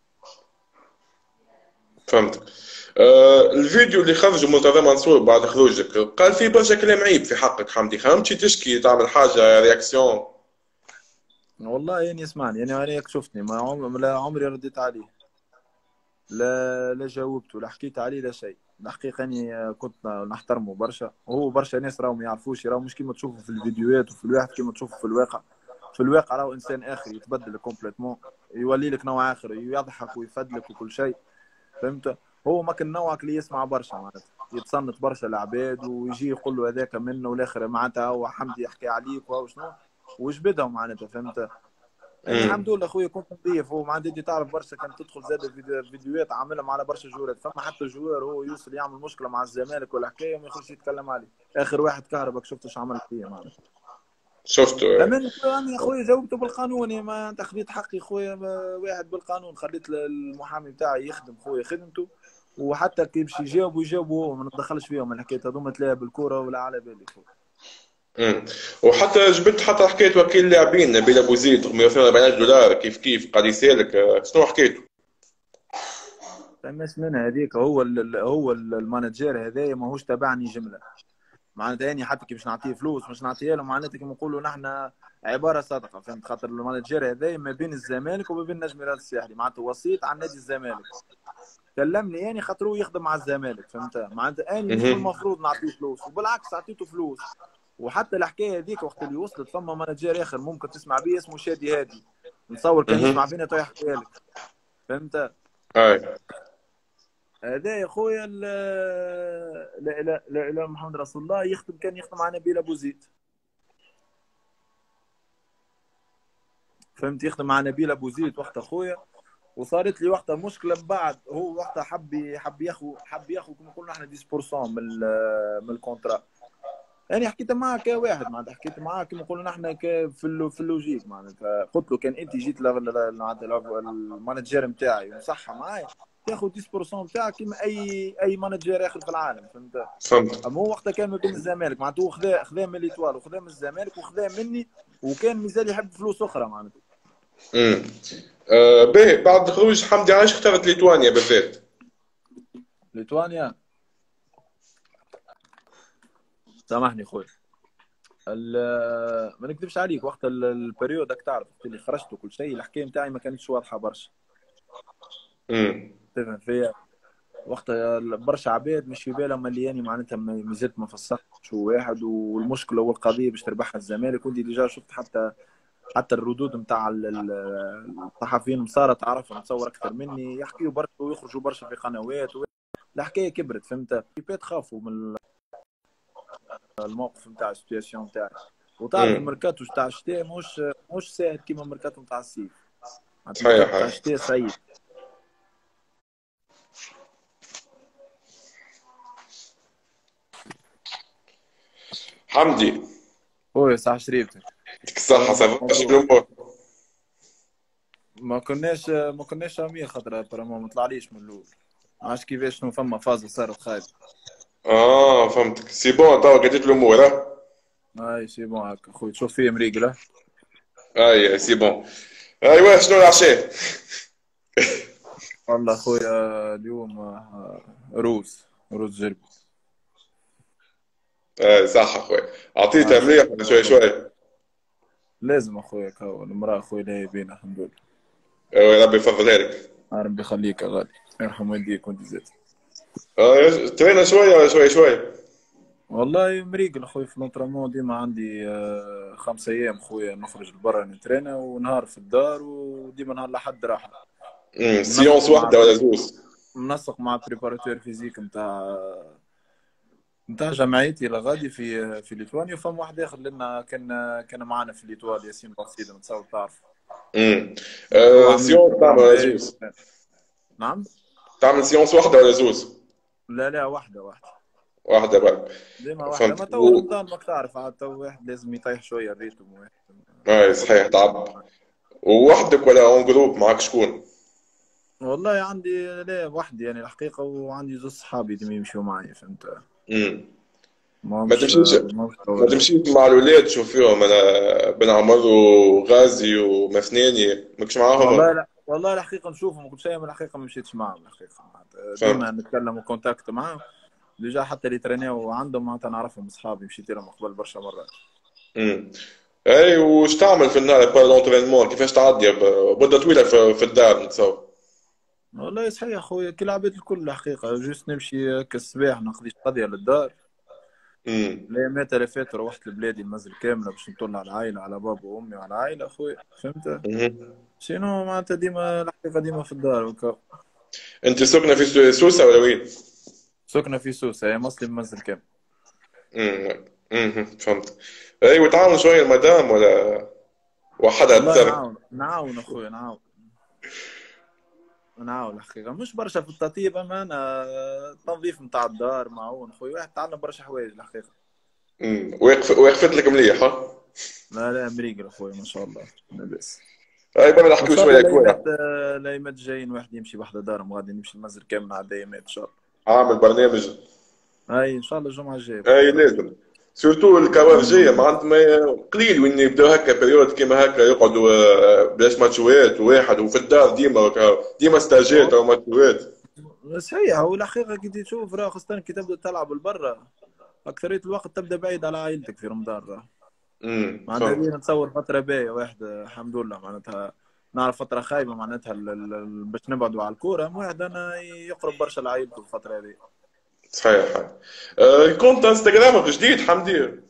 فهمتك. آه الفيديو اللي خرج مرتضى منصور بعد خروجك قال فيه برشا كلام عيب في حقك حمدي، خممتش تشكي تعمل حاجه رياكسيون؟ والله يعني اسمعني، يعني انا هيك شفتني ما عم... لا عمري رديت عليه، لا لا جاوبته، لا حكيت عليه، لا شيء. الحقيقة اني كنت نحترمه برشا، وهو برشا ناس راهو ما يعرفوش، راهو مش كيما تشوفه في الفيديوهات وفي الواحد كيما تشوفه في الواقع. في الواقع راهو انسان اخر يتبدل كومبليتمون، يولي لك نوع اخر، يضحك ويفدلك وكل شيء، فهمت. هو ما كان نوعك اللي يسمع برشا معناتها، يتصنت برشا العباد ويجي يقول له هذاك منه والاخر معناتها هو حمدي يحكي عليك وهو شنو وجبدهم معناتها، فهمت. يعني الحمد امم. لله خويا كنت نظيف. هو ما عندي انت تعرف برشا كان تدخل زاد فيديو- فيديوهات عاملهم على برشا جوارات، فما حتى جوار هو يوصل يعمل مشكله مع الزمالك ولا حكايه وما يخش يتكلم عليه. اخر واحد كهرباء شفت ايش عمل فيه معنا. شفته. لمن انا يا خويا جاوبته بالقانون، يعني ما انت خذيت حقي خويا واحد بالقانون، خليت المحامي بتاعي يخدم خويا خدمته. وحتى كي باش يجاوبوا يجاوبوا هو، ما نتدخلش فيهم الحكايه هذوما، تلاقيها بالكوره ولا على بالي خويا. امم. وحتى جبت حتى حكايه وكيل اللاعبين نبيل ابو زيد مئة واثنين وأربعين دولار كيف كيف قال يسالك، آه، شنو حكيته؟ فماش منها هذيك، هو ال هو المانجير هذايا ماهوش تبعني جمله معناتها، يعني حتى كي باش نعطيه فلوس مش نعطيها له معناتها كيما نقولوا نحن عباره صادقه، فهمت. خاطر المانجير هذا ما بين الزمالك وما بين نجم الرياض الساحلي، معناتها وسيط عن نادي الزمالك. كلمني يعني خاطر هو يخدم مع الزمالك، فهمت. معناتها اني مش من اها. المفروض نعطيه فلوس، وبالعكس اعطيته فلوس. وحتى الحكايه هذيك وقت اللي وصلت فما مانجير اخر ممكن تسمع به اسمه شادي هادي، نتصور كان اها. يسمع فينا تو يحكيها لك، فهمت. هاي. هذا يا خويا لا لا لا لا لا محمد رسول الله يخدم، كان يخدم مع نبيل ابو زيد، فهمت. يخدم مع نبيل ابو زيد وقت اخويا. وصارت لي وقتها مشكله من بعد، هو وقتها حب حب ياخذ حب ياخذ كما قلنا احنا عشرة بالمئة من من الكونترا. يعني حكيت معاه كواحد معناتها، حكيت معاه كما قلنا احنا في اللو في اللوجيك معناتها. قلت له كان انت جيت المانجر نتاعي ومصحى معايا تاخذ عشرة بالمئة نتاعك كيما اي اي مانجر اخر في العالم، فهمت. فهمت. اما هو وقتها كان ما بين الزمالك معناتها، هو خذا خذا من ليتوال وخذا من الزمالك وخذا مني، وكان مازال يحب فلوس اخرى معناتها. امم. آه باهي بعد خروج حمدي علاش اختارت ليتوانيا بالذات؟ ليتوانيا، سامحني خويا، ما نكذبش عليك وقت ال- البريود راك تعرف وقت اللي خرجت وكل شيء الحكايه نتاعي ما كانتش واضحه برشا، امم. تفهم فيا. وقت برشا عباد مش في بالهم اللي يعني معناتها ما زلت ما فسختش واحد، والمشكله والقضيه باش تربحها الزمالك. وانت ديجا شفت حتى حتى الردود نتاع الصحفيين مسارة تعرفهم تصور اكثر مني، يحكيوا برشا ويخرجوا برشا في قنوات و... الحكايه كبرت، فهمت. في تخافوا من الموقف نتاع السيتياسيون نتاعي. وتعرف امم. الميركاتو تاع الشتاء مش مش ساهل كيما الميركاتو نتاع الصيف، معناتها الميركاتو صحيح. نتاع هاي. الشتاء صعيب. حمدي. هو صح شريف. الصحة صافا شنو فالموضوع الأمور؟ ما كناش ما كناش عاملين خاطر برا ما طلعليش من الاول. عاش كيفاش شنو فما فازة صارت خايب. اه فهمتك سي بون توا قديت الأمور ها. هاي سي بون هاكا خويا تشوف فيه مريقلة. اي سي بون. ايوا شنو العشاء؟ والله خويا اليوم آه، روز روز جربي. اي صح اخويا. آه عطيتها شوف مليح ولا شوي الموضوع شوي؟ لازم اخويا كهو المرأة اخويا لا يبينا الحمد لله. ايوا ربي يفضلها لك. آه، ربي يخليك يا غالي. يرحم والديك وانت زاد. آه، ترينا شوية ولا شوي شوي؟ والله مريقل اخويا في لونترامون ديما عندي آه، خمسة ايام خويا نخرج لبرا نترينا ونهار في الدار وديما نهار لحد راحة. امم منسق سيونس مع واحدة ولا بري... زوز؟ منسق مع بريباراتور فيزيك نتاع نتاع جمعيتي لغادي في في ليتوانيا وفما واحد اخر لنا كان كان معنا في ليتوال ياسين بوصيد نتصور تعرف. امم دونك هو آه، عامل لي سيونس تعمل بروجرام ولا باهي. زوز؟ نعم. تعمل سيونس واحدة ولا زوز؟ لا لا واحدة واحدة. واحدة بقى. ديما واحدة ما فهمت تو و... رمضان ماك تعرف عاد تو واحد لازم يطيح شوية الريتم واحد اي ياخذ صحيح تعب. وحدك ولا اون جروب معك شكون؟ والله عندي لا وحدي يعني الحقيقة وعندي زوج صحابي ديما يمشيو معايا فهمت. امم ما ما مش تمشيش ما مش ما طوال. تمشيش مع الولاد تشوف فيهم انا بن عمر وغازي ومثناني ماكش والله معاهم؟ لا والله الحقيقة نشوفهم كل شيء من الحقيقة ما مشيتش معاهم الحقيقة معناتها ديما فهمت. نتكلم وكونتاكت معاهم. ديجا حتى اللي ترينيو عندهم معناتها نعرفهم اصحابي مشيت لهم قبل برشا مرات. امم اي وش تعمل في النهار بار لونترينمون كيفاش تعدي ب- مدة طويلة في, في الدار نتصور. والله صحيح اخويا كي العباد الكل الحقيقة جوست نمشي كالصباح نقضي قضية للدار. امم الايامات اللي فاتت روحت لبلادي المنزل كاملة باش نطل على العائلة على بابا وامي وعلى العائلة اخويا فهمت. مهم. سينو معناتها ديما الحقيقة ديما في الدار وكا. انت ساكنة في سو- سوسة ولا وين؟ سكنة في سوسة هي مسلم منزل كامل. امم امم فهمت. اي وتعاون شوية المدام ولا وحدها والله تسر؟ نعاون نعاون اخويا نعاون. نعاون الحقيقة مش برشا في التطيب اما انا التنظيف نتاع الدار معاون اخويا واحد تعلم برشا حوايج الحقيقة. امم وقف وقفت لك مليح ها؟ لا لا مريقل اخويا ما شاء الله لاباس. اي بقى وان نحكيو شاء الله شوية الايامات كورة. الايامات الجايين واحد يمشي بحذا دارهم غادي نمشي المنزل كامل على الايامات ان شاء الله. عامل برنامج. هاي ان شاء الله الجمعة الجاية اي بخير. لازم. سورتو الكوار نعملوا الجاية ما ال- عند ما قليل وين يبداو هكا بريود كيما هكا يقعدوا آه، بلاش ماتشوات واحد وفي الدار ديما هكا ديما ستاجيت او ماتشوات. صحيح هو الحقيقة كي تشوف راه خاصة كي تبدا تلعب لبرا أكثرية الوقت تبدا بعيد على عائلتك في رمضان راه. امم معناتها هذه فهمت. نتصور فترة باهية واحد الحمد لله معناتها. نعرف فترة خايبة معناتها ال- ال- ال- باش نبعدوا على الكورة واحد أنا يقرب برشا لعائلته الفترة هذه. صحيح. آه، كونت انستغرامك جديد حمدي؟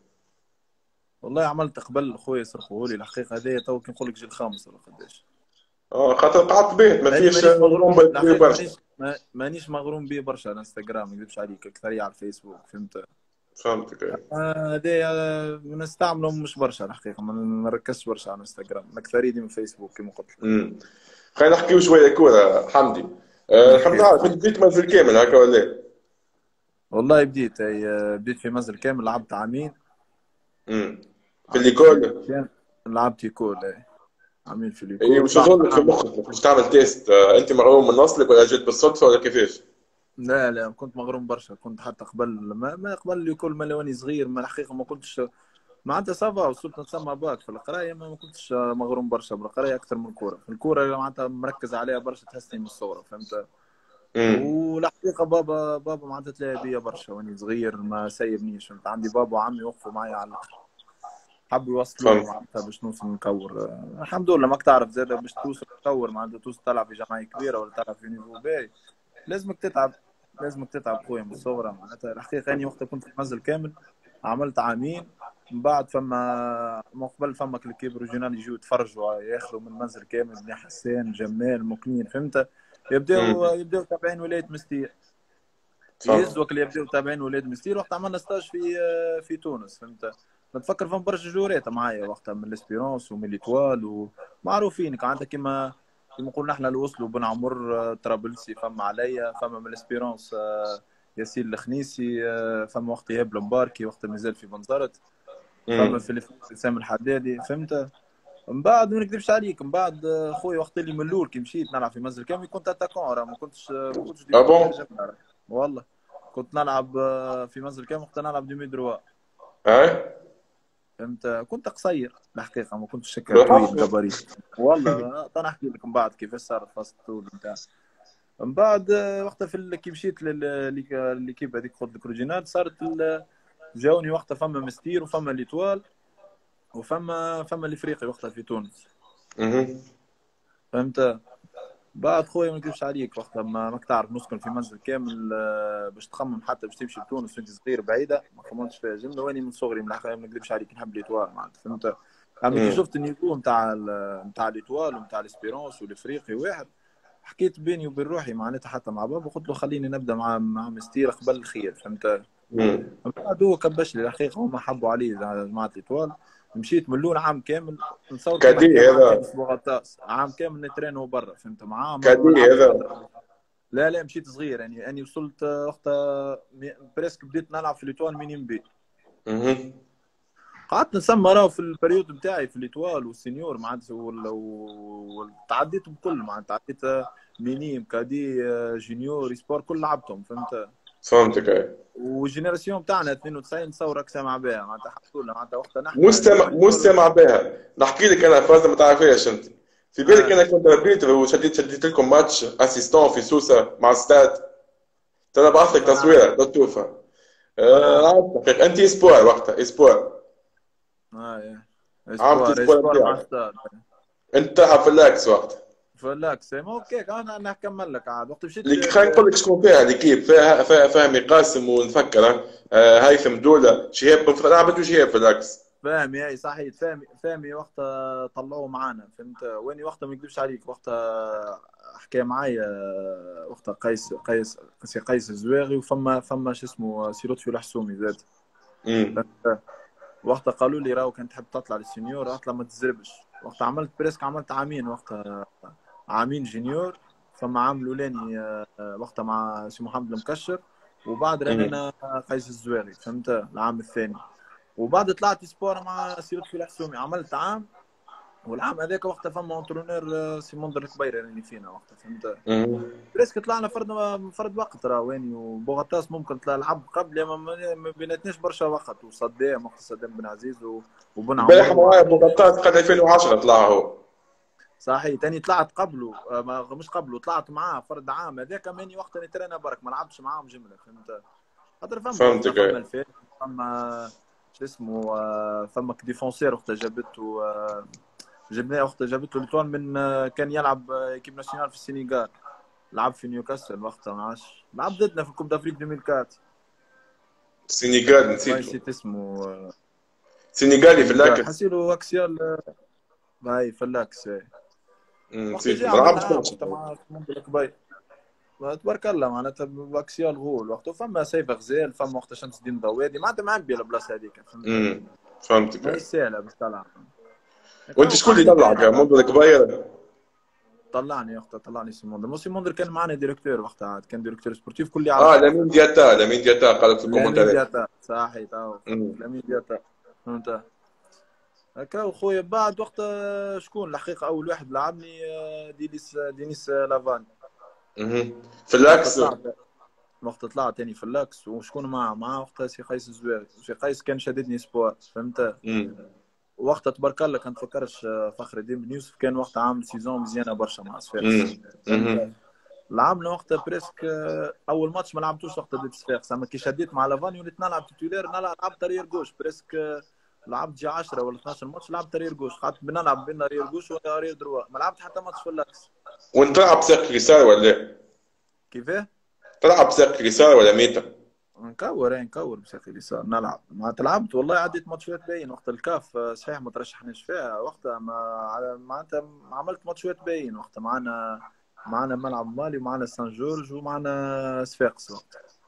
والله عملت قبل خويا سرقوا لي الحقيقة هذه تو كي نقول لك جي الخامس ولا قداش. اه خاطر قعدت بيت ما أنا فيش مانيش مغروم كومبا كبير الحقيقة برشا. مانيش ما- مانيش مغروم به برشا على الانستغرام ما نكذبش عليك أكثرية على الفيسبوك فهمت. فهمتك إيه. آه، هذه نستعملهم مش برشا الحقيقة ما نركزش برشا على الانستغرام الأكثرية دي من فيسبوك كما قلت لك. امم خلينا نحكيو شويه كوره حمدي. أه نحب نحكي نعرف انت بديت منزل كامل هكا ولا لا؟ والله بديت أي آه، بديت في منزل كامل لعبت عامين. امم في عامين في الليكول. ليكول لعبت يكول أي. عامين في اي ليكول وش صعب يظل في نعم. مخك باش تعمل تيست؟ أه انت مغروم من اصلك ولا جيت بالصدفه ولا كيفاش؟ لا لا كنت مغروم برشا كنت حتى قبل ما, ما قبل ليكول ما واني صغير ما الحقيقة ما كنتش معناتها صافا وصلت نسمى باك في القراية ما, ما كنتش مغروم برشا بالقراية أكثر من الكورة في الكورة معناتها مركز عليها برشا تحسني من الصورة فهمت. امم والحقيقة بابا بابا معناتها تلاقي بيا برشا واني صغير ما سايبنيش فهمت عندي بابا وعمي وقفوا معايا على الآخر. حبوا يوصلوني فهمت. معناتها باش نوصل نكور آه، الحمد لله ماك تعرف زاد باش توصل تكور معناتها توصل تلعب في جمعية كبيرة ولا تلعب في نيفو باي. لازمك تتعب. لازمك تتعب خويا من الصغر معناتها الحقيقة اني وقتها كنت في المنزل كامل. عملت عامين. من بعد فما من قبل فما كليب ريجيونال يجوا يتفرجوا ياخذوا من المنزل كامل بن حسان جمال مكنين فهمت. يبداو امم يبداو تابعين ولاية مستير. فهمت. يهزوا اللي يبداو تابعين ولاد مستير وقت عملنا ستاج في في تونس فهمت. نتفكر فما برشا جوريات معايا وقتها من الاسبيرونس ومن ليتوال ومعروفين كان عندك كيما كيما قلنا احنا اللي وصلوا بن عمر آه، طرابلسي فما عليا فما من الاسبيرونس آه، ياسين الخنيسي آه، فما وقت ايهاب المباركي وقت مازال في بنزرت. فما امم. في سامي الحدادي فهمت. من بعد ما نكذبش عليك، من بعد خويا وقت اللي من الاول كي مشيت نلعب في منزل كامل كنت اتاكون، راه ما كنتش ما كنتش اه ديفونسير بون. جبنا. والله كنت نلعب في منزل كامل، كنت نلعب دومي دروا. اي فهمت. كنت قصير الحقيقه، ما كنتش هكا طويل بالحق. جبري. والله انا احكي لك من بعد كيفاش صارت فاصل الطول نتاع. من بعد وقتها في ال- كي مشيت للكيب هذيك قلت لك روجينات، صارت ال- جاوني وقتها فما مستير وفما ليتوال وفما فما الافريقي وقتها في تونس. اها. فهمت. بعد خويا ما نكذبش عليك، وقتها ما ماك تعرف نسكن في منزل كامل، آه، باش تخمم حتى باش تمشي لتونس وانت صغير بعيده ما خممتش فيها جمله. واني من صغري من الحقيقه ما نكذبش عليك نحب ليتوال معناتها فهمت. اما كي امم. شفت النيفو نتاع نتاع ليتوال ونتاع الاسبيرونس والافريقي واحد، حكيت بيني وبين روحي معناتها حتى مع بابا، قلت له خليني نبدا مع مع مستير قبل الخير فهمت. امم. من بعد هو كبش لي الحقيقه وما حبوا عليه جماعه ليتوال. مشيت من الاول عام كامل، نصور كيما كادي حكى معك كان هذا. اسبوع غطاس، عام كامل نترينو برا فهمت معاه، ما ما كادي لعبتش هذا. فتره. لا لا مشيت صغير يعني، اني وصلت وقتها مي- بريسك بديت نلعب في ليتوال مينيم بي. اها. قعدت نسمى راه في البريود بتاعي في ليتوال والسينيور معناتها وال- وال- تعديت بكل معناتها تعديت مينيم كادي جونيور سبور كل لعبتهم فهمت. فهمتك اي. والجينيراسيون بتاعنا اثنين وتسعين تصورك سامع بها معناتها الحمد لله معناتها وقتها نحن مستمع ليتوال ليتوال. مستمع بها. نحكي لك انا فاز ما تعرفيش انت. في بالك آه. انا كنت ربيت وشديت شديت لكم ماتش اسيستون في سوسه مع ستاد. ترى بعث لك آه. تصويره لا تشوفها. آه آه. عرفتك انت اسبوع وقتها اسبوع. آه. عملت اسبوار اسبوع اسبوار مع بتاعك. ستار. انت تلعب في اللاكس وقتها. فلاك سي ما اوكي انا انا هكمل لك عاد وقت مشيت اللي خلينا نقول لك شكون فيها ليكيب فيها فيها فهمي قاسم ونفكر. آه هيثم دوله شهيب بن فتح لعبت وشهيب في اللاكس. فاهمي اي صحيح فاهمي فاهمي وقتها طلعوا معانا فهمت. واني وقتها ما نكذبش عليك وقتها حكى معايا وقتها قيس قيس سي قيس الزواغي وفما فما شو اسمه سي لطفي الحسومي زاد امم. فهمت. وقتها قالوا لي راهو كان تحب تطلع للسينيور اطلع ما تزربش. وقتها عملت بريسك عملت عامين وقتها، عامين جونيور. فما عام الاولاني آه، وقتها مع سي محمد المكشر، وبعد امم. راني قيس الزواغي فهمت العام الثاني. وبعد طلعت سبور مع سي لطفي الحسومي عملت عام. والعام هذاك وقتها فما انترونير آه، سي منذر الكبير اللي فينا وقتها فهمت. امم. بريسك طلعنا فرد فرد وقت راه ويني وبوغطاس ممكن طلع لعب قبل ما ما ما بيناتناش برشا وقت. وصدام وقت صدام بن عزيز و- وبن عمر البارح معايا وعبد الله. بوغطاس قد ألفين وعشرة طلع هو. صحيح تاني طلعت قبله آه، ما- مش قبله طلعت معاه فرد عام هذاك ماني وقت نترينا برك ما لعبتش معاهم جمله فهمت. خاطر فما وقتها فهمتك فما ايه. الفات فما شو اسمه آه، فما ديفونسير وقتها جابته آه، جبناه وقتها جابته لتوان من آه، كان يلعب آه، ايكيب ناسيونال في السنغال. لعب في نيوكاسل وقتها ما عادش لعب ضدنا في الكوب دافريك ألفين وأربعة. السنغال والله نسيته. نسيت اسمه آه، سنغالي في السنغال اللاكس. حسيلو اكسيال آه، هاي فلاكس هاي. أمم، وقتها نسيته جاي ما عملنا لعبش عام ماتش. وقتها مع منذر الكبير. تبارك الله معناتها باكسيال غول وقتها فما سيف غزال فما وقتها شمس الدين ضوادي معناتها معبي البلاصه هذيك فهمت. امم. فهمتك ما هي ايه. سهله باش تلعب. وانت شكون اللي قعدت طلعك نترينا يا بعد. منذر الكبير؟ طلعني وقتها طلعني سي موندر. مو سي موندر كان معنا ديريكتور وقتها عاد كان ديريكتور سبورتيف كل اه يعرفه لامين وقتها. دياتا لامين دياتا قال لك في لامين الكومنتات. دياتا صحيح تو امم. فهمت لامين دياتا فهمت. هكا خويا بعد وقتها شكون الحقيقه اول واحد لعبني آه، دينيس دينيس لافاني. امم. في وقتها اللاكس. طلعت وقت طلع تاني في اللاكس. وشكون معاه معاه وقتها سي قيس الزواغي. سي قيس كان شددني سبور فهمت. امم. وقتها تبارك الله كان تفكرش آه، فخر الدين بن يوسف كان وقتها عامل سيزون مزيانه برشا مع صفاقس امم. فهمت. امم. لعبنا وقتها بريسك آه، اول ماتش ما لعبتوش وقتها ضد صفاقس. اما كي شديت مع لافاني وليت نلعب تيتولير نلعب لعبت رير جوش بريسك آه، لعبت جي عشرة ولا اثناش ماتش لعبت رير جوش. قعدت بنلعب بين رير جوش ورير دروا ما لعبت حتى ماتش في اللاكس. وانت تلعب ساق يسار ولا إيه؟ كيفاه؟ تلعب ساق يسار ولا ميتا؟ نكور ايه نكور بشكل اليسار نلعب ما تلعبت والله عديت ماتشات باين وقت الكاف آه، صحيح ما ترشحناش فيها وقتها ما على معناتها عملت ماتشات باين وقتها معنا معنا ملعب مالي ومعنا سان جورج ومعنا صفاقس وقتها.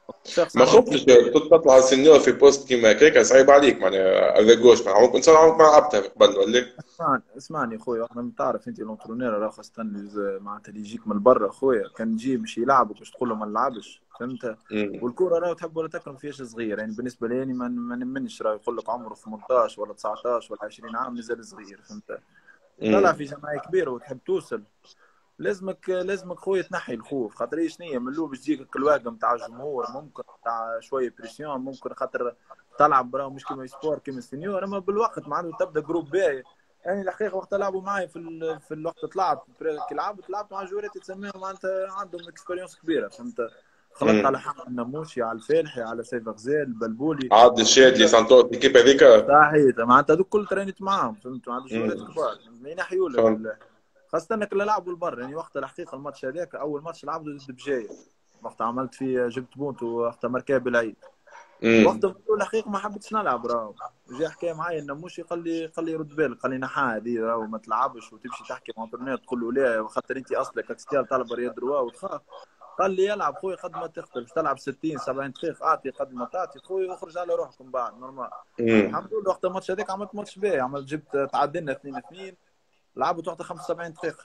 شخص ما عندي خفتش كتير. تطلع سينيور في بوست كيما هكاك؟ صعيب عليك معناها الريجوش مع عمرك انسان عمرك ما لعبتها قبل ولا؟ اسمعني اسمعني خويا، احنا تعرف انت لونترونير راه خاصة معناتها اللي يجيك من برا خويا، كان تجي مش يلعبك باش تقول له ما نلعبش، فهمت؟ امم. والكورة راه تحب ولا تكرم فيهاش صغير، يعني بالنسبة لي ما ما نمنش راه يقول لك عمره ثمنطاش ولا تسعطاش ولا عشرين عام مازال صغير، فهمت؟ طلع امم. في جماعة كبيرة وتحب توصل، لازمك لازمك خويا تنحي الخوف، خاطر ايش نية من الاول باش تجيك الواقع نتاع الجمهور، ممكن نتاع شويه بريسيون، ممكن خاطر تلعب برا مش كيما سبور كيما السنيور، اما بالوقت معناته تبدا جروب باهي. يعني الحقيقه وقت لعبوا معي في ال... في الوقت طلعت كي لعبت لعبت مع جوريت تسميهم معناتها عندهم اكسبيريونس كبيره، فهمت؟ خلطت على امم. حمد النموشي، على الفالحي، على سيف غزال، البلبولي، عاد الشادلي فهمت؟ سانتوس الكيب هذيك. صحيح معناتها هذوك كل ترينت معاهم، فهمت؟ معناتها جوريت امم. كبار ينحيوا فهمت. لك، خاصة انك اللي لعبوا البر، يعني وقت الحقيقة الماتش هذاك أول ماتش لعبته ضد بجاية، وقت عملت فيه جبت بونت وقت مركب العيد، وقت امم. الحقيقة ما حبيتش نلعب، راهو جا حكى معايا النموشي قال لي قال لي رد بالك، قال لي نحا هذه راهو ما تلعبش وتمشي تحكي مع انترنت تقول له لا خاطر انت اصلك اكستيال طالب رياض روا وتخاف، قال لي يلعب خويا قد ما تقدر، باش تلعب ستين سبعين دقيقة اعطي قد ما تعطي خويا واخرج على روحك من بعد نورمال. امم. الحمد لله وقت الماتش هذاك عملت ماتش باهي، عملت جبت تعادلنا اثنين اثنين، لعبت وقت خمسة وسبعين دقيقة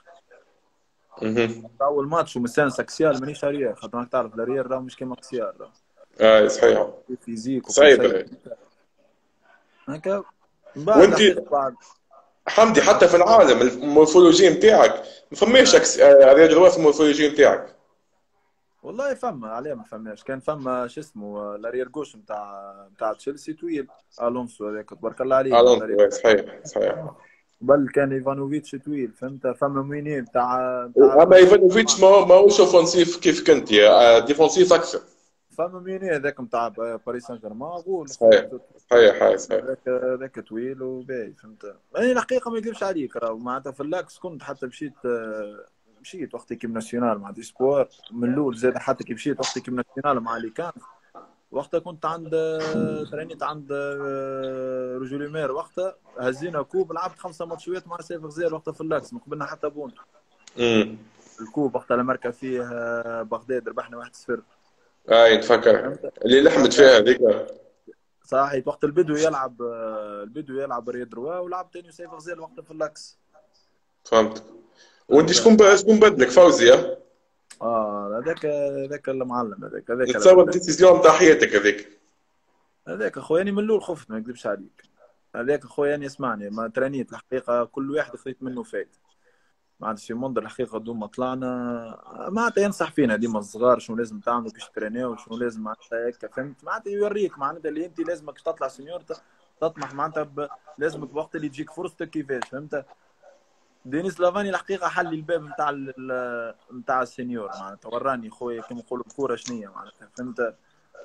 امم. اول ماتش ومسانس اكسيال مانيش ريال، خاطر راك تعرف الريال راه مش كيما اكسيال، راه اي صحيح. في فيزيك وكل صعيب شيء هذي. هكا. من بعد وانت الحقيقه بعد حمدي كمل. حتى في العالم المورفولوجي نتاعك ما فماش آه. أكس- آه، رياض في المورفولوجي نتاعك. والله فما عليه ما فماش، كان فما شو اسمه الاريير جوش نتاع نتاع تشيلسي طويل، الونسو هذاك تبارك الله عليه معناتها الونسو ريال. إيه، صحيح صحيح. بل كان ايفانوفيتش طويل، فهمت؟ فما ميني نتاع نتاع اما باريس سان ايفانوفيتش جيرمان، ما ماهوش اوفنسيف كيف كنت يا ديفونسيف اكثر. فما ميني هذاك نتاع باريس سان جيرمان غول، صحيح فهمت؟ صحيح هاي صحيح. هذاك هذاك طويل وباهي، فهمت؟ يعني الحقيقه ما نكذبش عليك، راه معناتها في اللاكس كنت حتى مشيت آه، مشيت وقت كيم ناسيونال مع دي سبور من الاول، زاد حتى كي مشيت وقت كيم ناسيونال مع لي كان، وقتها كنت عند آه، ترينيت عند آه، رجولي مير، وقتها هزينا كوب، لعبت خمسه ماتشات مع سيف غزال وقتها في اللاكس، ما قبلنا حتى بونت. امم. الكوب وقتها المركز فيه آه، بغداد ربحنا واحد صفر، اي نتفكر فهمت؟ اللي لحمت وقتها فيها هذيك. صحيح وقت البدو يلعب آه، البدو يلعب رياض روا، ولعب تاني سيف غزال وقتها في اللاكس، فهمت. وانت فهمت؟ شكون ب- شكون بدلك فوزي ها؟ اه هذاك هذاك المعلم، هذاك هذاك اللي نتصور بدل، ديسيزيون تاع حياتك هذيك. هذاك اخويا يعني من الاول خفت ما نكذبش عليك، هذاك اخويا يعني اسمعني ما ترانيت الحقيقه كل واحد خذيت منه فايده، ما عادش في منظر الحقيقه دوم ما طلعنا معناتها ينصح فينا ديما الصغار شنو لازم تعملوا كيش ترينيو وشنو لازم معناتها هيك، فهمت؟ معناتها يوريك معناتها اللي انت لازمك تطلع سنيور ت- تطمح معناتها ب... لازمك بوقت اللي تجيك فرصتك كيفاش، فهمت؟ دينيس لافاني الحقيقه حل لي الباب نتاع نتاع السنيور، معناتها وراني خويا كيما نقولوا الكوره شنية معناتها، فهمت؟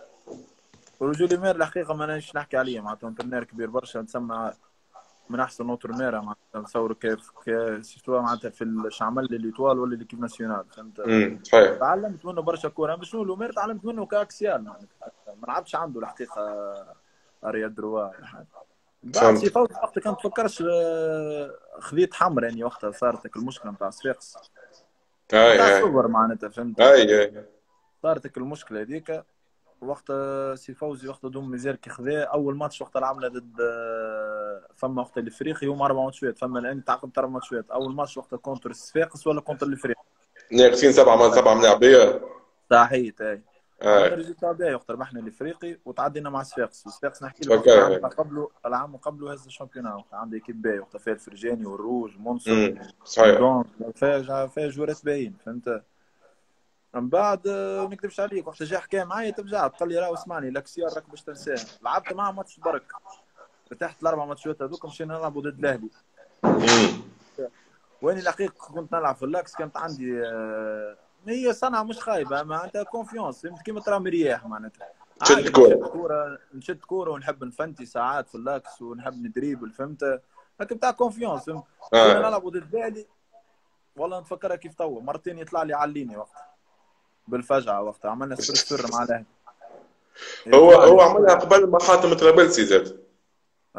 ورجولي مير الحقيقه ما نش نحكي عليه، معناتها انترنير كبير برشا، نسمى من احسن اونترنير معناتها نصور كيف كيف سواء معناتها في الش عمل لي ليتوال ولا ليكيب ناسيونال، فهمت؟ امم صحيح. تعلمت منه برشا كوره، مش شنو لومير تعلمت منه كاكسيال معناتها، ما لعبش عنده الحقيقه ارياد دروا ولا حاجه. بعد سي فهمت. فوت وقتها كنت تفكرش آه، خذيت حمر، يعني وقتها صارت لك المشكله نتاع صفاقس اي نتاع اي الصغر معناتها، فهمت؟ اي اي. صارت لك المشكله هذيك، وقت سي فوزي وقت دوم ميزير كي خذا اول ماتش وقت لعبنا ضد آه، فما وقت الافريقي هما اربع ماتشات، فما الان تعاقبت اربع ماتشات، اول ماتش وقت كونتر الصفاقس ولا كونتر الافريقي، ناقصين سبعة من سبعة ملاعبية. صحيت اي، اي عملنا ريزلتا باهي وقت ربحنا الافريقي وتعدينا مع صفاقس، وصفاقس نحكي لك وقت العام تفكر. اللي قبله العام قبله هز الشامبيونات، وقت عنده ايكيب باهي وقت فيها الفرجاني والروج منصف امم صحيح. ندون، فيها فيها جوارات باهيين، فهمت؟ من بعد آه، ما نكذبش عليك وقت جا حكى معايا تبجع قال لي راه اسمعني لاكسيار راك باش تنساه، لعبت معاه ماتش برك، فتحت الاربع ماتشات هذوك مشينا نلعبوا ضد الاهلي، امم. واني الحقيقه كنت نلعب في اللاكس كانت عندي آه، هي صنعه مش خايبه معناتها كونفيونس، فهمت؟ كيما ترى مرياح معناتها شد عادي نشد الكورة. كوره نشد كوره ونحب نفنتي ساعات في اللاكس ونحب ندريبل، فهمت؟ لكن بتاع كونفيونس، فهمت؟ مشينا اه. نلعبوا ضد الاهلي، والله نتفكرها كيف توا مرتين يطلع لي عليني وقت بالفجعه، وقت عملنا صفر صفر مع الاهلي هو يطلع لي هو عملها خويا، قبل ما حاتم طرابلسي زاد.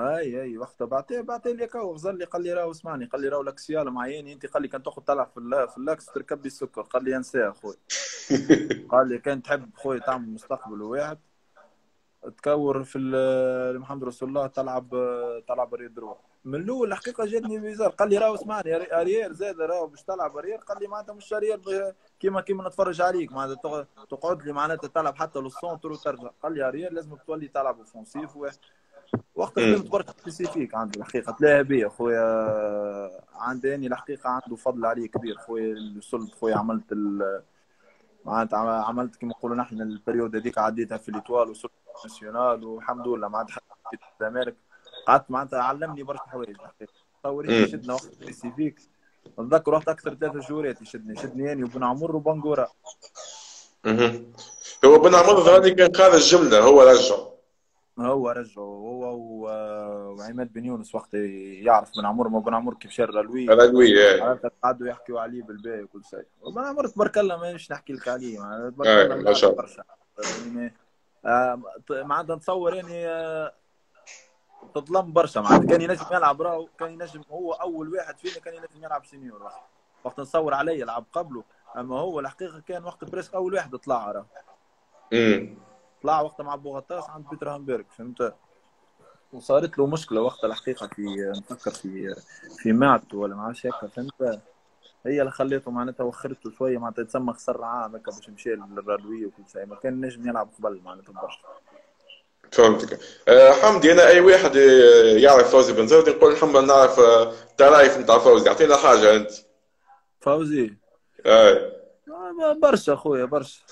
اي اي وقتها بعطيه بعطيه لي كو غزل لي، قال لي راهو اسمعني، قال لي راهو لاكسيال معيني انت، قال لي كان تاخذ طلع في اللا- في اللاكس تركب لي السكر، قال لي انساه اخوي، قال لي كان تحب خويا تعمل مستقبل واحد تكور في ال- محمد رسول الله تلعب تلعب ريال دروع. من الاول الحقيقه جاتني بيزار، قال لي راهو اسمعني اريير زاد راهو باش تلعب اريير، قال لي معناتها مش اريير ب- كيما كيما نتفرج عليك معناتها تق- تقعد لي معناتها تلعب حتى للسونتر وترجع، قال لي اريير لازم تولي تلعب اوفونسيف. وقت خدمت امم برشا سبيسيفيك عنده الحقيقه تلاها بيا خويا، عندي اني الحقيقه عنده فضل عليه كبير خويا، اللي وصلت خويا عملت ال... معناتها عملت كما نقولوا نحن البريود هذيك عديتها في ليتوال وصلت ناسيونال والحمد لله، معناتها حتى في الزمالك قعدت معناتها علمني برشا حوايج الحقيقه. تصور انت امم يشدنا وقت سبيسيفيك، نتذكر وقت اكثر ثلاثة شهورات يشدني يشدني اني وبن عمر وبنغورا. امم هو بن برشا عمر فضل، ثاني كان خارج الجمله، هو رجع. هو رجعه هو و- وعماد بن يونس وقت يعرف بن عمر، ما بن عمر كيف شر لوي الادويه اي. معناتها قعدوا يحكيوا عليه بالباهي وكل شيء. بن عمر تبارك الله مانيش نحكي لك عليه، معناتها تبارك الله اي ما ملاعب شاء الله. برشا يعني ما- آه، معناتها نتصور يعني آه، تظلم برشا، معناتها كان ينجم يلعب راهو، كان ينجم هو اول واحد فينا كان ينجم يلعب سينيور وقت، وقت نصور عليه يلعب قبله، اما هو الحقيقه كان وقت بريسك اول واحد طلع راه، امم طلع وقت مع بوغطاس عند بيتر هامبرغ فهمت. وصارت له مشكله وقت الحقيقه في نفكر في في معدته ولا ما عرفش هيك فهمت، هي اللي خليته معناتها وخرته شويه، معناتها يتسمى خسر عام هكا باش مشى للرادويه وكل شيء، ما كان نجم يلعب قبل معناتها برشا. فهمتك. أه حمدي، انا اي واحد آه، يعرف فوزي بن زيد نقول الحمد لله نعرف آه، ترايف نتاع فوزي، اعطينا حاجه انت. فوزي اي. آه، برشا خويا برشا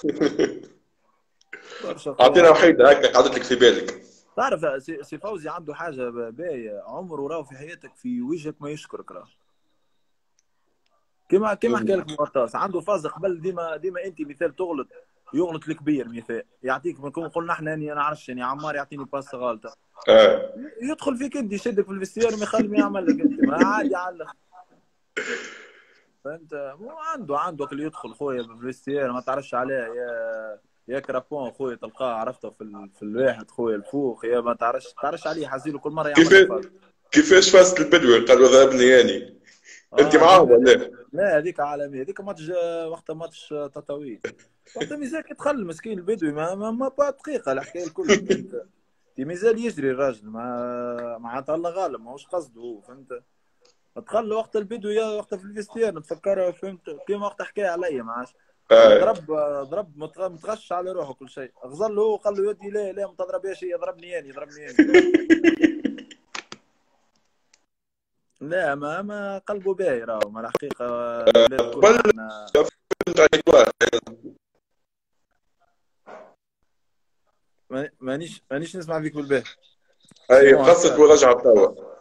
برشا خويا اعطينا عطيت. وحيده هكا قعدت لك في بالك. تعرف سي سي فوزي عنده حاجه باهيه، عمره راه في حياتك في وجهك ما يشكرك راه، كما كما حكى مم. لك معطاس عنده فاز قبل، ديما ديما انت مثال تغلط، يغلط الكبير مثال يعطيك، نكون قلنا احنا اني انا عرفش يعني عمار يعطيني باس غلطه، اي. يدخل فيك انت يشدك في الفستيار وما يخلي ما يعمل لك انت، ما عادي علق فانت. مو عنده عنده اللي يدخل خويا في الفستيار ما تعرفش عليه، يا يا كرابون خويا تلقاه عرفته في ال... في الواحد خويا الفوق، يا ما تعرفش تعرفش عليه حزيله كل مره يعمل كيف له فاز. كيفاش فازت البدوي قالوا ضربني يعني؟ انت اه معاهم ديما ولا ديما، لا؟ لا هذيك عالميه هذيك ماتش وقتها ماتش تطاوين، وقت ميزان يتخلى مسكين البدوي ما ما, ما بقى دقيقه الحكايه الكل فهمت، في مازال يجري الراجل ما معناتها الله غالب ماهوش قصده هو فهمت، تخلى وقت البدوي وقت في الفيستير نتفكر فهمت كيما وقت حكى عليا ما عادش اي. ضرب ضرب متغ- متغش على روحه كل شيء، غزل له قال له يدي لا لا ما تضربيش، يضربني اني يضربني اني لا ما ما قلبه باهي راهو، ما الحقيقه الاولاد كل قبل احنا. فهمت عليك واحد. ما- مانيش مانيش نسمع فيك بالباهي. سي اي بون قصت هكا، ورجعت توا.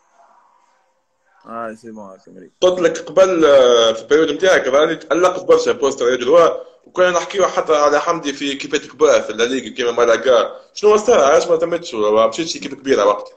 اه سي بون هكا مريك. قلت لك قبل آه، في البريود نتاعك راني تألقت برشا بوستر ريال دروار، وكنا نحكيو حتى على حمدي في كيفات كبار في الليغا كيما مالاكا، شنو صار؟ علاش ما تمتش وما مشيتش كيف كبيره وقت؟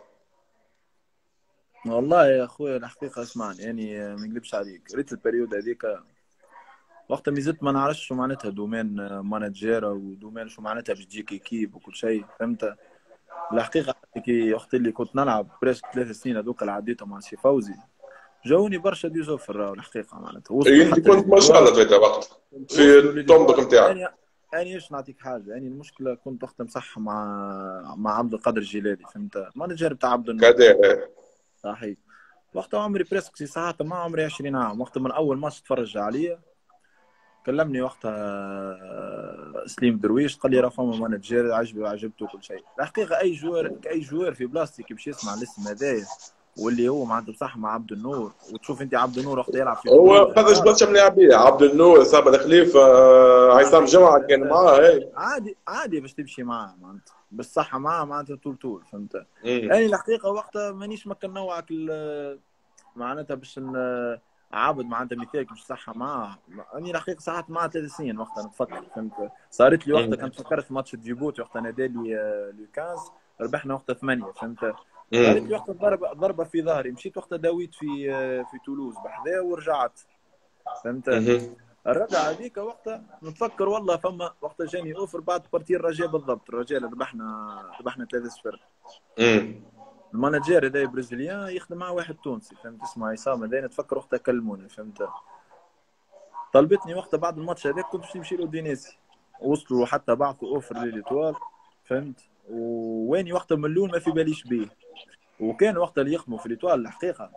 والله يا اخويا الحقيقه اسمعني يعني ما نكذبش عليك، ريت البريود هذيك وقت ما زدت ما نعرفش شو معناتها دومين آه، مانجير ودومين شو معناتها باش تجيك ايكيب وكل شيء فهمت. الحقيقه كي وقت اللي كنت نلعب بريسك ثلاث سنين هذوك اللي عديتهم مع سي فوزي، جاوني برشا دي زوفر راهو الحقيقه معناتها اي وصلوا انت حتى كنت ما شاء الله لليتوال، تريتها وقت في وصلوا التومبك لليتوال نتاعك. اني اني ايش نعطيك حاجه، يعني المشكله كنت وقت مصح مع مع عبد القادر الجيلاني فهمت، مانجر بتاع عبد النور كادر. صحيح. وقتها عمري بريسك سي ساعات ما عمري عشرين عام، وقتها من اول ماتش تفرج عليا كلمني وقتها سليم درويش قال لي راه فما مانجر عجبي وعجبته كل شيء. الحقيقه اي جوار اي جوار في بلاستيك باش يسمع الاسم هذايا واللي هو معناتها بصح مع عبد النور، وتشوف انت عبد النور وقت يلعب في هو تولوز خرج تعرف برشا من لاعبيه، عبد النور، صابر الخليفه، آه، عصام صحيح جمعه كان فهمت، معاه. هي. عادي عادي باش تمشي معاه معناتها بالصحة معاه معناتها طول طول فهمت. امم يعني الحقيقة وقتها مانيش مكن نوعك معناتها باش ن- عابد معناتها مثالك باش صحة معاه، اني الحقيقة ساعات معاه ثلاث سنين وقتها نتفكر فهمت. صارت لي وقتها كنت فكرت في ماتش جيبوتي وقتها نادالي آه، لوكاس ربحنا وقتها ثمانية فهمت. صارت لي امم وقتها ضربة ضربة في ظهري، مشيت وقتها داويت في آه، في تولوز بحذاه ورجعت فهمت. امم الرجعه هذيك وقتها نتفكر والله فما وقتها جاني اوفر بعد بارتي الرجاء بالضبط، الرجاء اللي ربحنا ربحنا ثلاثة صفر. امم المانجير هذا برازيليان يخدم مع واحد تونسي فهمت اسمه عصام هذا نتفكر وقتها كلموني فهمت. طلبتني وقتها بعد الماتش هذاك كنت باش نمشي له دينيسي وصلوا حتى بعثوا اوفر لليتوال فهمت. وويني وقتها من الاول ما في باليش بيه وكان وقتها اللي يخدموا في ليتوال الحقيقه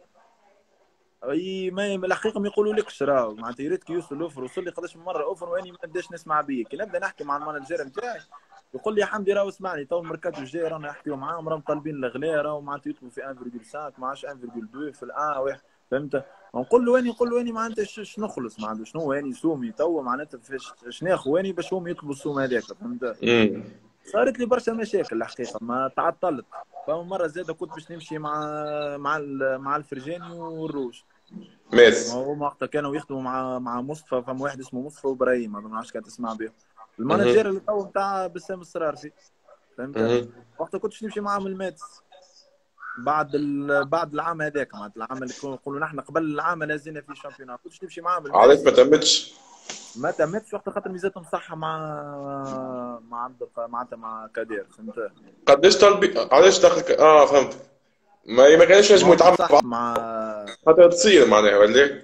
اي ما الحقيقه ما يقولوا لكش راه معناتها يا ريت كي يوصل الاوفر وصل لي قداش من مره اوفر واني ما نبداش نسمع بيه كي نبدا نحكي مع المانجر نتاعي يقول لي يا حمدي راهو اسمعني تو الميركاتو الجاي رانا نحكيو معاهم راهم طالبين الغلاء راهو معناتها يطلبوا في واحد فاصلة خمسة ما عادش واحد فاصلة اثنين في الان واحد فهمت. نقول له واني نقول له واني معناتها شنو نخلص معناتها شنو واني سومي تو معناتها فاش شنو ناخذ واني باش هم يطلبوا السوم هذاك فهمت. امم صارت لي برشا مشاكل الحقيقه ما تعطلت. فما مره زاده كنت باش نمشي مع مع مع الفرجاني والروج ماس. هو وقتها كانوا يخدموا مع مع مصطفى فما واحد اسمه مصطفى وابراهيم ما نعرفش كان تسمع به اها المانجير اللي تو بتاع بسام السرارفي فهمت. اها وقتها كنتش نمشي معاهم الماتس بعد ال... بعد العام هذاك معناتها العام اللي نقولوا نحن قبل العام اللي زينا فيه الشامبيونات كنتش نمشي معاهم علاش الماتس. ما تمتش؟ ما تمتش وقتها خاطر ميزاتهم صح مع مع عبد معناتها مع كادير فهمت. قداش طلبي علاش دخلك؟ اه فهمت. ما ما كانش ما ينجموا هم يتعاملوا مع صح بعض مع خاطر تصير معناها ولا؟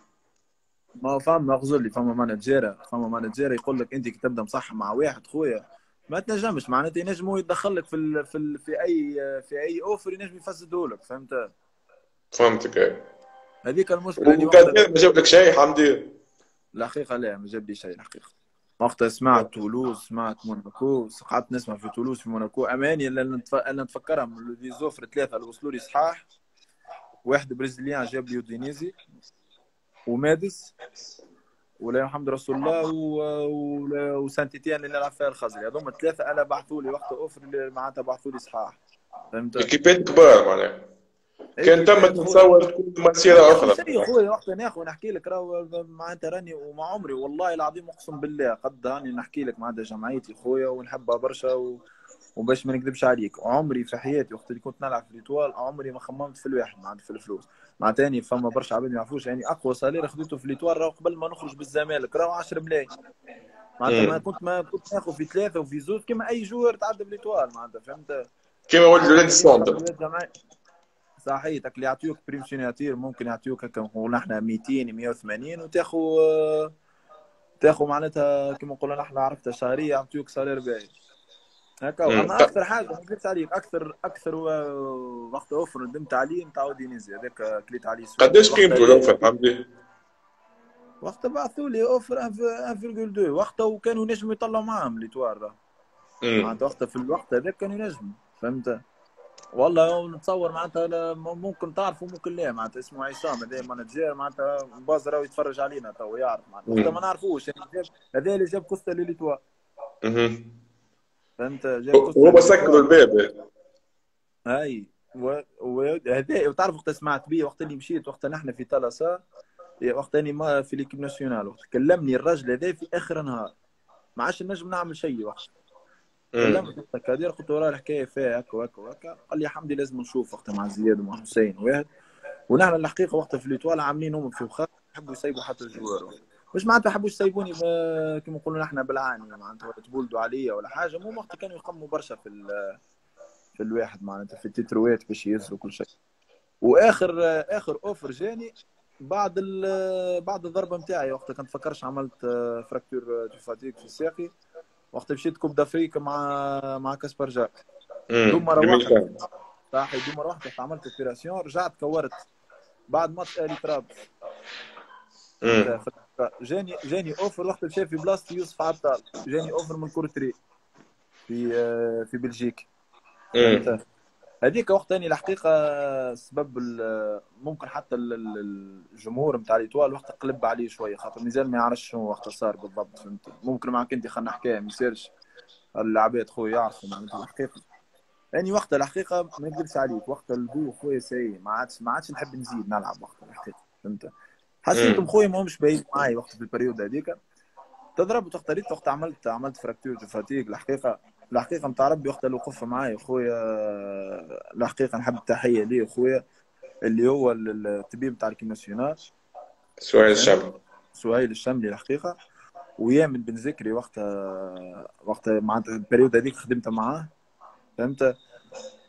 ما فما اغزر لي فما مانجيرا فما مانجيرا يقول لك انت كي تبدا مصح مع واحد خويا ما تنجمش معناتها ينجم هو يدخل لك في ال في ال في اي في اي اوفر ينجم يفسده لك فهمت. فهمتك اي. هذيك المشكله اللي وقتها وكان ما جاب لك شيء حمدي؟ الحقيقه لا ما جاب لي شيء الحقيقه. وقتها سمعت تولوز سمعت موناكو قعدت نسمع في تولوز في موناكو اماني لان انا نتفكرها من لي زوفر ثلاثه اللي وصلوا لي صحاح واحد برازيليان جاب لي اودينيزي ومادس ولا محمد رسول الله و... و... وسانتيتيان اللي نلعب فيها الخزري هذوما الثلاثه انا بعثوا لي وقت اوفر اللي معناتها بعثوا لي صحاح فهمت. ايكيبات كبار معناها. اي كان تم كيفات خويا تصور تكون مسيره ناخذ اخرى. شيء خويا وقتها ناخذ نحكي لك راهو معناتها راني ومع عمري والله العظيم اقسم بالله قد راني نحكي لك معناتها جمعيتي خويا ونحبها برشا و... وباش ما نكذبش عليك عمري في حياتي وقت اللي كنت نلعب في ليتوال عمري ما خممت في الواحد معناتها في الفلوس معناتها تاني فما برشا عباد ما يعرفوش يعني اقوى صالير خذيته في ليتوال راهو قبل ما نخرج بالزمالك راهو عشرة ملايين معناتها ما امم كنت ما كنت ناخذ في ثلاثه وفي زوز كما اي جوار تعدى بليتوال معناتها فهمت. كيما ولد ولاد معناتها هذيك السونتر. خاطر جماعي صحيتك اللي يعطيوك بريم سيناتير ممكن يعطيوك هكا نقولوا نحن مئتين مئة وثمانين وتاخذ تاخذ معناتها كما نقولوا نحن عرفتها شهريه يعطيوك صالير باهي هكا. امم اما اكثر حاجه ما نكذبش عليك اكثر اكثر وقت اوفر ندمت عليه نتاع اودينيزي هذاك كليت عليه سويد قداش وقتها قيمته لا الاوفر حمدي؟ وقتها بعثوا لي اوفر واحد فاصلة اثنين وقتها وكانوا ينجموا يطلعوا معاهم ليتوار امم معناتها وقتها في الوقت هذاك كانوا ينجموا فهمت. والله نتصور معناتها ممكن تعرفوا ممكن لا معناتها اسمه عصام هذا مانجير معناتها باز راهو يتفرج علينا تو يعرف معناتها وقتها ما نعرفوش يعني جاب هذا اللي جاب كوستا ليتوار اها. فهمت جاب كوستا هما سكروا ليتوار الباب. هاي وهذا وتعرف وقت سمعت بيه وقت اللي مشيت وقت نحن في تلاسا وقت اني ما في ليكيب ناسيونال وقت كلمني الراجل هذا في اخر نهار ما عادش نجم نعمل شيء وقت كلمت وقت كادير قلت له راه الحكايه فيها هكا وهكا وهكا قال لي يا حمدي لازم نشوف وقت مع زياد ومع حسين واحد ونحن الحقيقه وقت في ليتوال عاملين هم في وخا يحبوا يسيبوا حتى الجوار مش معناتها يحبوا يسيبوني كما نقولوا نحن بالعاني معناتها تبولدوا عليا ولا حاجه مو وقت كانوا يقموا برشا في في الواحد معناتها في التتروات باش يهزوا كل شيء. واخر اخر اوفر جاني بعد بعد الضربه نتاعي وقتها كنت فكرش عملت فراكتور دو فاتيك في ساقي وقت مشيت كوب دافريك مع مع كاسبر جاك دوم مره واحده صاحي دوم مره واحده عملت اوبيراسيون رجعت كورت بعد ماتش الي تراب جاني جاني اوفر وقت مشى في بلاصتي يوسف عطال جاني اوفر من كورتري في في بلجيك هذيك وقت اني الحقيقه سبب ممكن حتى الجمهور نتاع ليتوال وقت قلب عليه شويه خاطر مازال ما يعرفش شنو وقت صار بالضبط فهمت. ممكن معك انت خلينا نحكيها ما يصيرش العباد خويا يعرفوا معناتها الحقيقه يعني وقت الحقيقه ما نكذبش عليك وقت البو خويا سي ما عادش ما عادش نحب نزيد نلعب وقت الحقيقه فهمت. حسيتهم خويا ما همش باين معي وقت في البريود هذيك تضربت وقت ريت وقت عملت عملت فراكتور دو فاتيك الحقيقه الحقيقه نتاع ربي وقت اللي وقف معايا خويا الحقيقه نحب التحيه ليه خويا اللي هو الطبيب نتاع الكيم ناسيونال سهيل الشملي سهيل الشملي الحقيقه ويامن بن ذكري وقت وقت معناتها البريود هذيك خدمت معاه فهمت.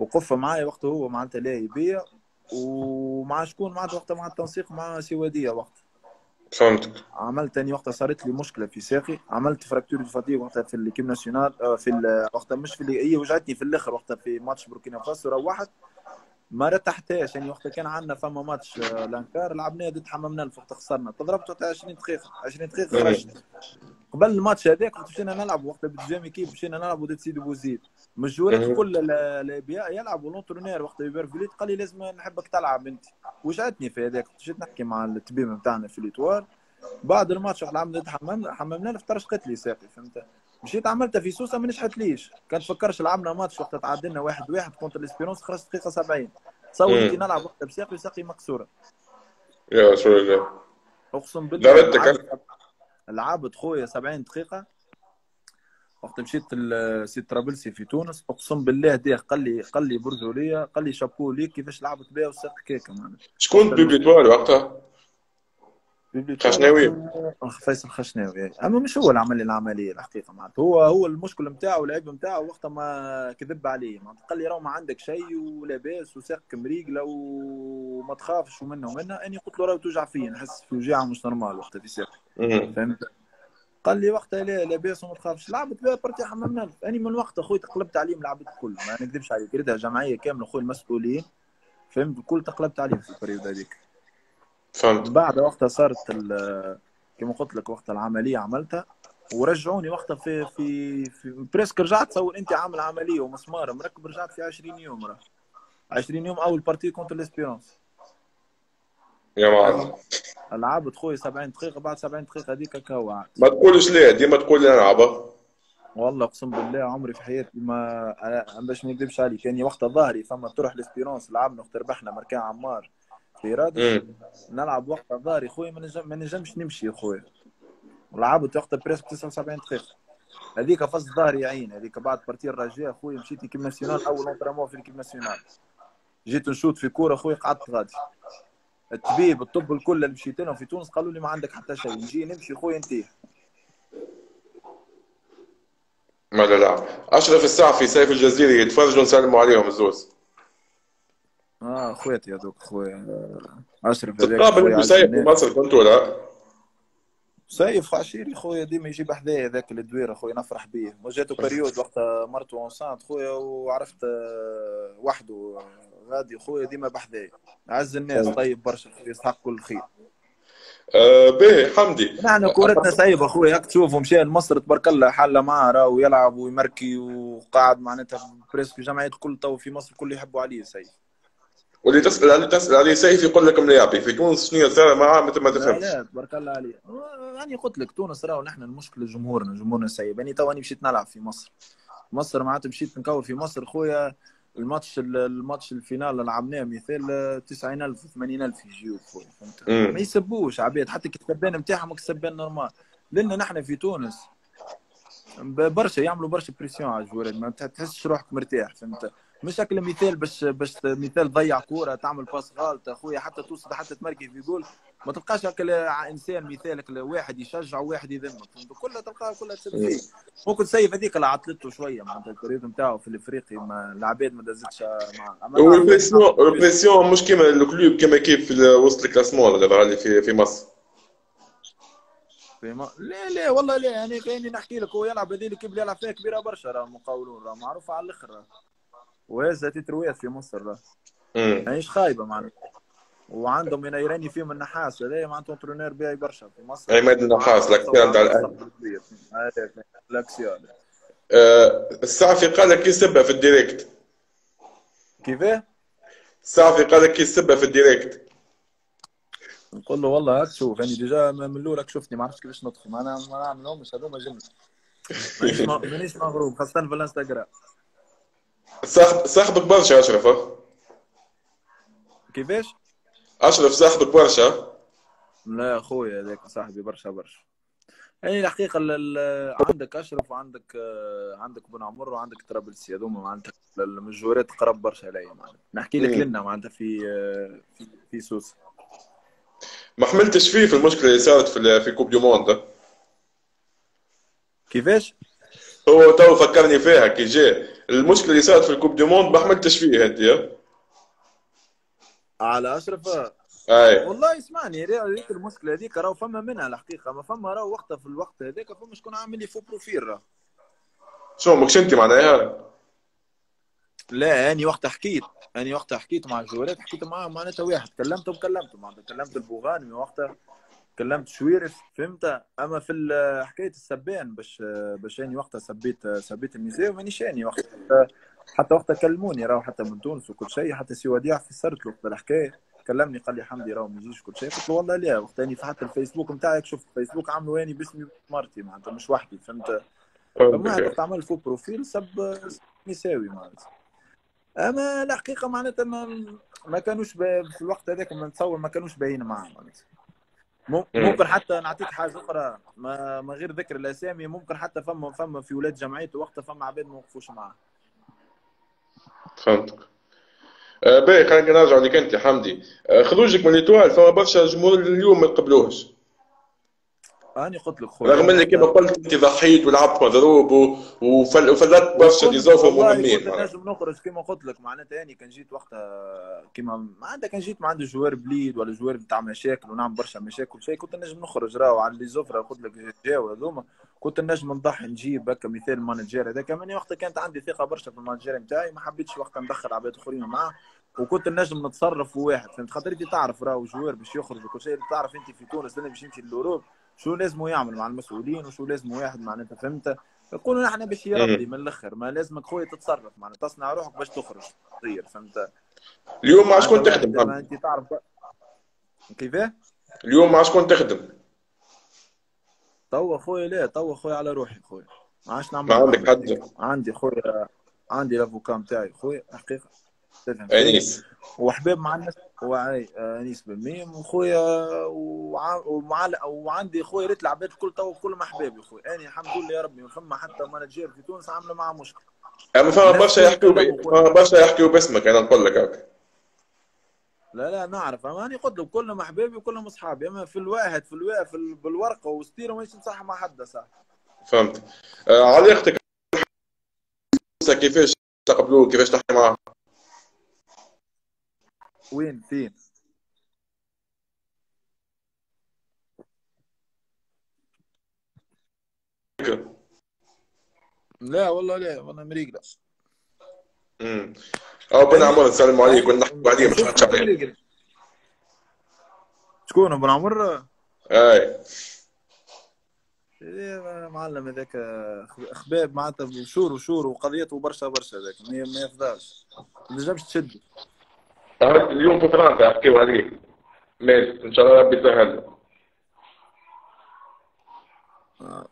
وقف معايا وقته هو معناتها لا يبيع، ومع شكون معناتها وقتها مع التنسيق مع سواديه وقتها. فهمتك. عملت تاني وقتها صارت لي مشكله في ساقي، عملت فراكتور دو فاتيغ وقتها في الكيم ناسيونال، آه، في ال- وقتها مش في اللي هي وجعتني في الاخر وقتها في ماتش بوركينا فاسو روحت ما رتحتهاش. يعني وقتها كان عندنا فما ماتش آه، لانكار لعبناه ضد حمامنا وقتها خسرنا، تضربت وقتها عشرين دقيقه عشرين دقيقه مم. خرجت. قبل الماتش هذاك وقت مشينا نلعب وقتها بالجيم كيب مشينا نلعب ضد سيدي بوزيد، من الجوارات مم. الكل الابياء يلعبوا لونترونير وقتها يبرفليت قال لي لازم نحبك تلعب انت. وجعتني في هذاك، مشيت نحكي مع الطبيب نتاعنا في ليتوار بعد الماتش وقت لعبنا ضد حمام حمامنا فترش قتلي ساقي فهمت. مشيت عملتها في سوسه ما نجحتليش، كان تفكرش لعبنا ماتش وقت تعادلنا واحد واحد كونتر الاسبيرونس خرجت دقيقه سبعين. تصور انت مم. نلعب وقتها بساقي ساقي مكسوره. يا رسول الله. اقسم بالله ضربتك ها؟ لعبت لعبت خويا سبعين دقيقه. وقت مشيت لسي طرابلسي في تونس اقسم بالله ديه قال لي قال لي برجوليه قال لي شابو ليك كيفاش لعبت بها وساق كيكه معنا. شكون وقت بيبي توال وقتها؟ بيبليتوار خشناوي. وقتها اخ فيصل خشناوي، اما مش هو اللي عمل لي العمليه الحقيقه معناتها، هو هو المشكل نتاعو العيب نتاعو وقتها ما كذب عليه معناتها قال لي راه ما عندك شيء ولاباس وساقك مريقله وما تخافش ومنه ومنه. اني قلت له راه توجع فيا نحس في وجاعه مش نورمال وقتها في ساقي مم. فهمت. قال لي وقتها لا لاباس وما تخافش. لعبت بها بارتي حمامنا اني من وقت اخوي تقلبت عليهم لعبت الكل ما نكذبش عليك، ريتها جمعيه كامله اخوي المسؤولين فهمت الكل تقلبت عليهم في البريود هذيك. فهمت. من بعد وقتها صارت كما قلت لك وقت العمليه عملتها ورجعوني وقتها في في في بريسك رجعت. تصور انت عامل عمليه ومسمار مركب رجعت في عشرين يوم راه عشرين يوم اول بارتي كونتر ليسبيرونس. يا معلم. لعبت خويا سبعين دقيقه بعد سبعين دقيقه هذيك كوعت. ما تقولش ليه، ديما تقول لي نلعبها. والله اقسم بالله عمري في حياتي ما أنا باش ما نكذبش عليك كان وقتها ظهري فما تروح ليسبيرونس لعبنا وقت ربحنا مركان عمار في رادس امم. نلعب وقتها ظهري خويا ما نجم ما نجمش نمشي يا خويا. ولعبت وقتها بريسك تسعة وسبعين دقيقه هذيك فصل ظهري عين هذيك بعد بارتي الرجاء خويا مشيت لكيب ناسيونال اول انترمون في الكيب ناسيونال جيت نشوط في كوره خويا قعدت غادي. الطبيب الطب الكل اللي مشيت لهم في تونس قالوا لي ما عندك حتى شيء نجي نمشي خويا انتهي. ما لا لا، اشرف السعفي سيف الجزيري يتفرجوا نسلموا عليهم الزوز. اه خواتي هذوك خويا اشرف هذاك تتقابل خويا انتوا عز سيف في الناس. مصر كنتوا ولا؟ سيف عشيري خويا ديما يجيب حذايا ذاك الدويره خويا نفرح به. وجاته بريود وقتها مرته اونسانت خويا وعرفت آه، وحده غادي خويا ديما بحذايا. عز الناس طيب برشا يستحق كل خير. آه باهي حمدي. نحن كورتنا سايبه اخويا هاك تشوفوا مشى لمصر تبارك الله حله معاه راهو يلعب ويمركي وقاعد معناتها بريسك جمعيات الكل تو في مصر الكل يحبوا عليه سيف. واللي تسال عليه تسال عليه سيف يقول لك مليابي في تونس شنو صار معاه مثل ما لا تفهمش. لا تبارك الله عليه. يعني قلت لك تونس راهو نحن المشكله جمهورنا جمهورنا سايب. يعني تو اني مشيت نلعب في مصر مصر معناتها مشيت نكور في مصر خويا الماتش الماتش الفينال اللي لعبناه مثال تسعين ألف ثمانين ألف يجيو خويا فهمت. ما امم. يسبوش عباد حتى كي السبان نتاعهم السبان نورمال لان نحن في تونس برشا يعملوا برشا بريسيون على الجوارات ما تحسش روحك مرتاح فهمت. مش هكا مثال باش باش مثال ضيع كوره تعمل باس غلط اخويا حتى توصل حتى تمركي في جول ما تلقاش هكا انسان مثالك واحد يشجع وواحد يذمك فهمت. كلها تلقاها كلها تسب فيه. ممكن سيف هذيك اللي عطلته شويه معناتها البريود نتاعو في الافريقي ما العباد ما دازتش معاه. اما نعرف والبريسيون البريسيون مش كيما الكلوب كيما كيف في وسط الكلاسمون اللي ظهر لي في في مصر. ما... لا لا والله لا يعني كاني نحكي لك هو يلعب هذيك اللي يلعب فيها كبيره برشا راه المقاولون راه معروفه على الاخر وهذا تترويات في مصر راه امم. ماهيش خايبه معناتها. وعندهم هنا يراني فيهم النحاس هذايا معناتها انترونير باهي برشا في مصر عماد النحاس الاكسيون نتاع الاهلي. الاكسيون آه السعفي قال لك يسبها في الديريكت. كيفاه؟ السعفي قال لك يسبها في الديريكت. نقول له والله هاك شوف يعني ديجا من الاول شفتني ما عرفتش كيفاش ندخل ما انا ما نعملهمش هذوما جن مانيش مانيش مغروب خاصه في الانستغرام. صاحب صاحبك برشا اشرف ها؟ كيفاش؟ اشرف صاحبك برشا. لا اخويا هذاك صاحبي برشا برشا. يعني الحقيقه عندك اشرف وعندك عندك بن عمر وعندك طرابلسي هذوما معناتها المجورات قرب برشا عليا معناتها نحكي لك لنا معناتها في في في سوسه. ما حملتش فيه في المشكله اللي صارت في في كوب دي موند. كيفاش؟ هو تو فكرني فيها كي جاء المشكله اللي صارت في الكوب دي موند ما حملتش فيه انت يا. على اشرف. اي. والله اسمعني، هذيك المشكله هذيك راهو فما منها الحقيقه، ما فما راهو وقتها في الوقت هذاك فما شكون عامل لي فو بروفيل راه. شو ماكش انت معناها؟ لا اني وقتها حكيت، اني وقتها حكيت مع الجوالات، حكيت معاه معناتها واحد كلمته وكلمته معناتها كلمت البوغاني وقتها، كلمت شويرف فهمت. اما في ال- حكايه السبان باش باش اني وقتها سبيت سبيت الميزان مانيش اني وقتها، حتى وقتها كلموني راهو حتى من تونس وكل شيء، حتى سي وديع فسرت له الحكايه، كلمني قال لي حمدي راهو ما يجيش كل شيء، قلت له والله لا وقت اني فتحت الفيسبوك نتاعك شفت الفيسبوك عامله اني باسمي مرتي معناتها مش وحدي فهمت. فما فهمتك واحد يا. وقت عمل فوق بروفيل سب يساوي معناتها. اما الحقيقه معناتها ما, ما كانوش ب- في الوقت هذاك ما نتصور ما كانوش باين معاه معناتها. مم- امم. ممكن حتى نعطيك حاجه اخرى ما, ما غير ذكر الاسامي، ممكن حتى فما فما في ولاد جمعيته وقتها فما عباد ما وقفوش معاه. فهمتك. آه باهي خلينا نرجع لك انت يا حمدي. آه خروجك من الايطوال فما برشا جمهور اليوم ما يقبلوهش. انا قلت لك خويا رغم انا اللي كما وقتها قلت انت ضحيت ولعبت مضروب و- وفل وفلت برشا دي وكنت زوفر والله مهمين كنت معناها. نجم نخرج كما قلت لك معناتها يعني كان جيت وقتها كما ما عندك كان جيت ما عنده جوار بليد ولا جوار بتاع مشاكل ونعمل برشا مشاكل شيء كنت نجم نخرج راهو على اللي زفره قلت لك جاو هذوما، كنت نجم نضحي نجيب هكا مثال المانجير هذاك ماني وقتها كانت عندي ثقه برشا في المانجير نتاعي ما حبيتش وقتها ندخل عباد اخرين معاه، وكنت نجم نتصرف واحد فهمت خاطر انت تعرف راهو جوار باش يخرج وكل شيء تعرف انت في تونس لانه باش يمشي للوروب شو لازم يعمل مع المسؤولين وشو لازم واحد معناتها فهمت. يقولوا نحن باش يربي امم. من الاخر ما لازمك خويا تتصرف معناتها تصنع روحك باش تخرج تصير فهمت. اليوم مع معناتها شكون واحد تخدم ما حمدي؟ انت تعرف كيفاه. اليوم مع شكون تخدم؟ توا خويا لا توا خويا على روحي خويا ما عادش ما نعمل مع عندك عباد حد؟ هذيك، عندي خويا عندي لافوكا نتاعي خويا حقيقه تفهم فيا، انيس. وحباب مع الناس وعي انيس بالميم وخويا وع... ومع... وعندي خويا ريت العباد الكل توا كلهم احبابي خويا انا الحمد لله يا ربي ما فما حتى مانجير في تونس عامله معاه مشكل، اما فما الناس برشا الكل يحكيو يتكلموا ب... خويا. فما برشا يحكيو باسمك انا نقول لك هكا. لا لا نعرف اما اني قلت لك كلهم احبابي وكلهم اصحابي، اما في الواحد في الوا في ال... بالورقه وستيره مانيش نصح مع حد صح. فهمت. آه علاقتك كيفاش تقبلوه كيفاش تحكي معاه؟ وين فين؟ لا والله لا والله مريقله. امم. او بن اني عمر نسلم عليك اني ونحكوا عليه ما شوف تخافش شوف عليه. مريقله. شكون ابو عمر؟ اي. إيه معلم هذاك اخباب معناتها شهور وشهور وقضيته برشا برشا هذاك ما ما يفضاش ما تنجمش تشد. تعرف اليوم في فرنسا يحكيو عليه. ماشي ان شاء الله ربي يسهل. آه.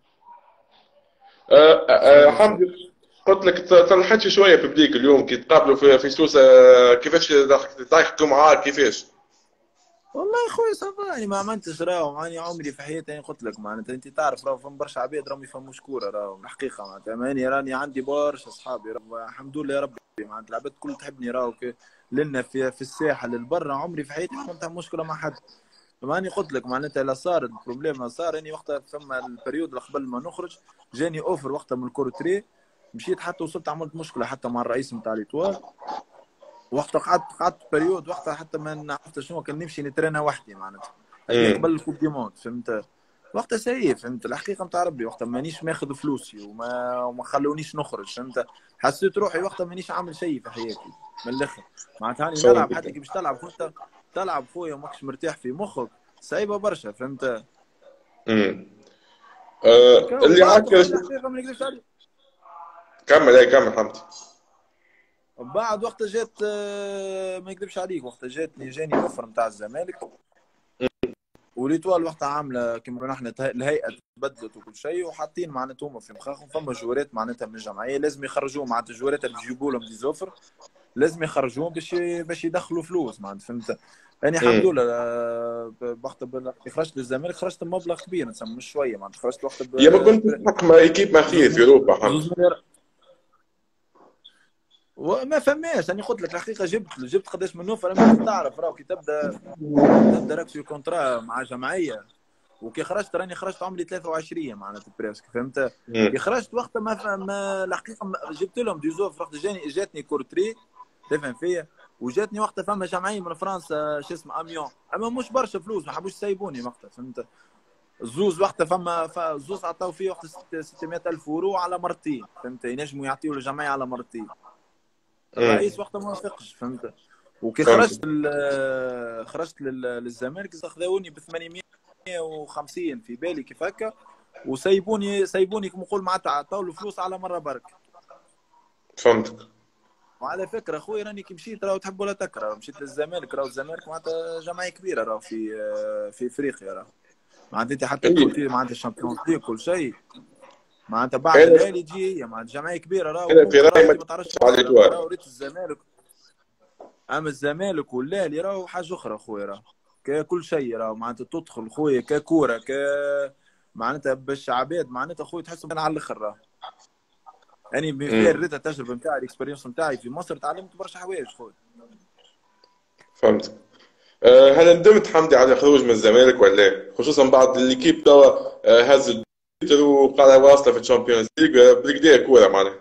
آه آه خير ان شاء حمدي. قلت لك تصلحتش شويه في بديك اليوم كي تقابلوا في في سوسه. كيفاش تحكوا معاه كيفاش؟ والله يا خويا صافا يعني ما عملتش راهو ماني عمري في حياتي يعني قلت لك معناتها انت تعرف راهو فما برشا عباد راهم يفهموش كوره راهو الحقيقه معناتها ماني راني عندي برشا اصحابي راهو الحمد لله يا ربي معناتها العباد الكل تحبني راهو لنا في في الساحه للبرا عمري في حياتي ما فهمت مشكله مع حد. ماني قلت لك معناتها لا صار البروبليم صار اني وقتها فما البريود اللي قبل ما نخرج جاني اوفر وقتها من الكورتري مشيت حتى وصلت عملت مشكله حتى مع الرئيس نتاع ليتوال وقتها قعدت قعدت بريود وقتها حتى ما عرفت شنو كان نمشي نترينا وحدي معناتها هذه قبل امم. الكوب دي موند فهمت. وقتها سيء فهمت الحقيقه نتاع ربي وقتها مانيش ماخذ فلوسي وما وما خلونيش نخرج فهمت. حسيت روحي وقتها مانيش عامل شيء في حياتي من الاخر معناتها هاني نلعب حتى كي باش تلعب كنت تلعب خويا وماكش مرتاح في مخك صعيبه برشا فهمت. امم. آه هكا اللي وبعد عكر. خويا الحقيقه ما نكذبش عليك كمل اي كمل حمدي. بعد وقتها جات آه، ما نكذبش عليك وقتها جاتني جاني اوفر نتاع الزمالك وليتوال وقتها عامله كيما نحن الهيئه تبدلت وكل شيء وحاطين معناتها هما في مخاخهم فما جوارات معناتها من الجمعيه لازم يخرجوهم معناتها الجوارات اللي يجيبوا لهم دي زوفر لازم يخرجوهم باش باش يدخلوا فلوس معناتها فهمت. يعني الحمد امم. لله آه، وقت خرجت للزمالك خرجت بمبلغ كبير نسمى مش شويه معناتها خرجت وقت ب يا ما كنت تحكم مع ايكيب ما خير في اوروبا حمدي. زوز مليار وما فماش انا قلت لك الحقيقه جبت جبت قداش من نوفر اما انت تعرف راهو كي تبدا تبدا راك في كونترا مع جمعيه وكي خرجت راني خرجت عمري ثلاثة وعشرين معناتها بريسك فهمت. كي امم خرجت وقتها ما فهم الحقيقه جبت لهم ديزوف وقت جاني جاتني كورتري تفهم فيا. وجاتني وقتها فما جمعيه من فرنسا شو اسمه اميون، اما مش برشا فلوس ما حبوش يسيبوني وقتها فهمت. الزوز وقتها فما الزوز عطاو فيه وقت ستمائة ألف يورو على مرتين فهمت، ينجموا يعطيو للجمعيه على مرتين. امم الرئيس وقتها ما وافقش فهمت. وكي فهمت. خرجت خرجت للزمالك خذوني ب ثمانمائة وخمسين في بالي كيف هكا، وسيبوني سيبوني كما نقول معناتها عطاو الفلوس على مره برك. فهمتك. وعلى فكره خويا راني كي مشيت راهو تحب ولا تكره مشيت للزمالك، راهو الزمالك معناتها جمعيه كبيره راهو في في افريقيا راهو معناتها انت حتى اي كنت معناتها الشامبيونز ليج كل شيء معناتها بعد انا الاهلي تجي هي معناتها جمعيه كبيره راهو. انا في ممكن راهو رايي ما انت ما تعرفش تكونش على برشا اما راهو الاتوال. ريت الزمالك. اما الزمالك والاهلي راهو حاجه اخرى خويا راهو ككل شيء راهو معناتها تدخل خويا ككوره ك معناتها باش عباد معناتها خويا تحسهم على الاخر راهو. يعني مثال امم ريت التجربه نتاعي الاكسبيرينس نتاعي في مصر تعلمت برشا حوايج خويا. فهمتك. أه هل ندمت حمدي على الخروج من الزمالك ولا لا؟ خصوصا بعد الليكيب توا أه هز التيتر وقال واصله في الشامبيونز ليج أه بالكدا كوره معناها.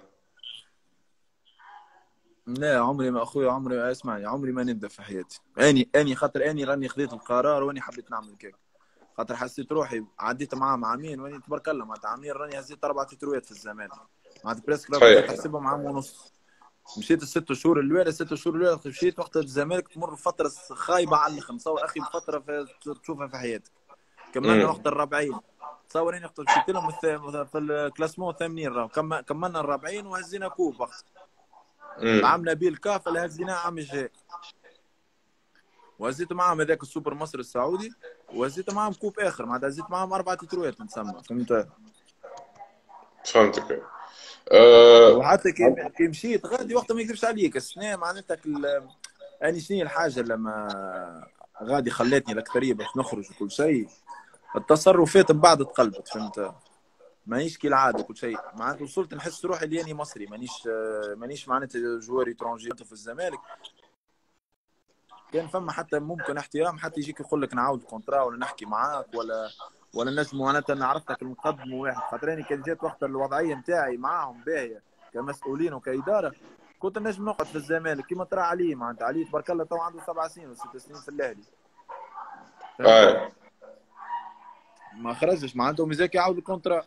لا عمري ما اخويا عمري اسمعني عمري ما ندم في حياتي. اني اني خاطر اني راني خذيت القرار واني حبيت نعمل كيك خاطر حسيت روحي عديت معاهم عامين واني تبارك الله معناتها عامين راني هزيت اربع تترويات في الزمان معناتها بريسك راه كنت صحيح. تحسبهم عام ونص. مشيت الست شهور الاولى ست شهور الاولى مشيت وقت الزمالك تمر فتره خايبه على الاخر تصور اخي فتره في تشوفها في حياتك. كملنا امم وقت الربعين تصور اني وقت مشيت لهم في الكلاسمون الثامنين راهو كملنا الربعين وهزينا كوب وقت امم العام نبيل كاف اللي هزيناه عام الجاي وهزيت معاهم هذاك السوبر مصر السعودي وهزيت معاهم كوب اخر معناتها هزيت معاهم اربع تترويات نسمى فهمت. فهمتك. أه وحتى كي كي مشيت غادي وقتها ما يكذبش عليك السنه معناتها اني شنو الحاجه لما غادي خلتني الاكثريه باش نخرج وكل شيء التصرفات من بعد تقلبت فهمت. مانيش كي العاده كل شيء معناتها وصلت نحس روحي اللي اني مصري مانيش مانيش معناتها جواري ترونجي في الزمالك. كان فما حتى ممكن احترام حتى يجيك يقول لك نعاود الكونترا ولا نحكي معاك ولا ولا نجم معناتها نعرفتك المقدم واحد خاطراني كان جات وقت الوضعيه نتاعي معاهم باهيه كمسؤولين وكاداره كنت نجم نقعد في الزمالك كيما ترى علي معناتها علي تبارك الله تو عنده سبع سنين ولا ست سنين في الاهلي فهمت. آه. ما خرجش معناتها مزاك يعاود الكونترا.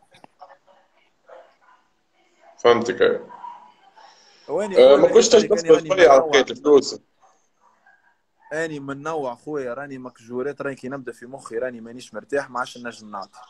فهمتك. آه. واني أه خويا ما كنتش بالنسبه لي كاني تصبر راني شويه على منوع حكايه الفلوس. اني من نوع خويا راني مكجورات راني كي نبدا في مخي راني مانيش مرتاح ما عادش نجم نعطي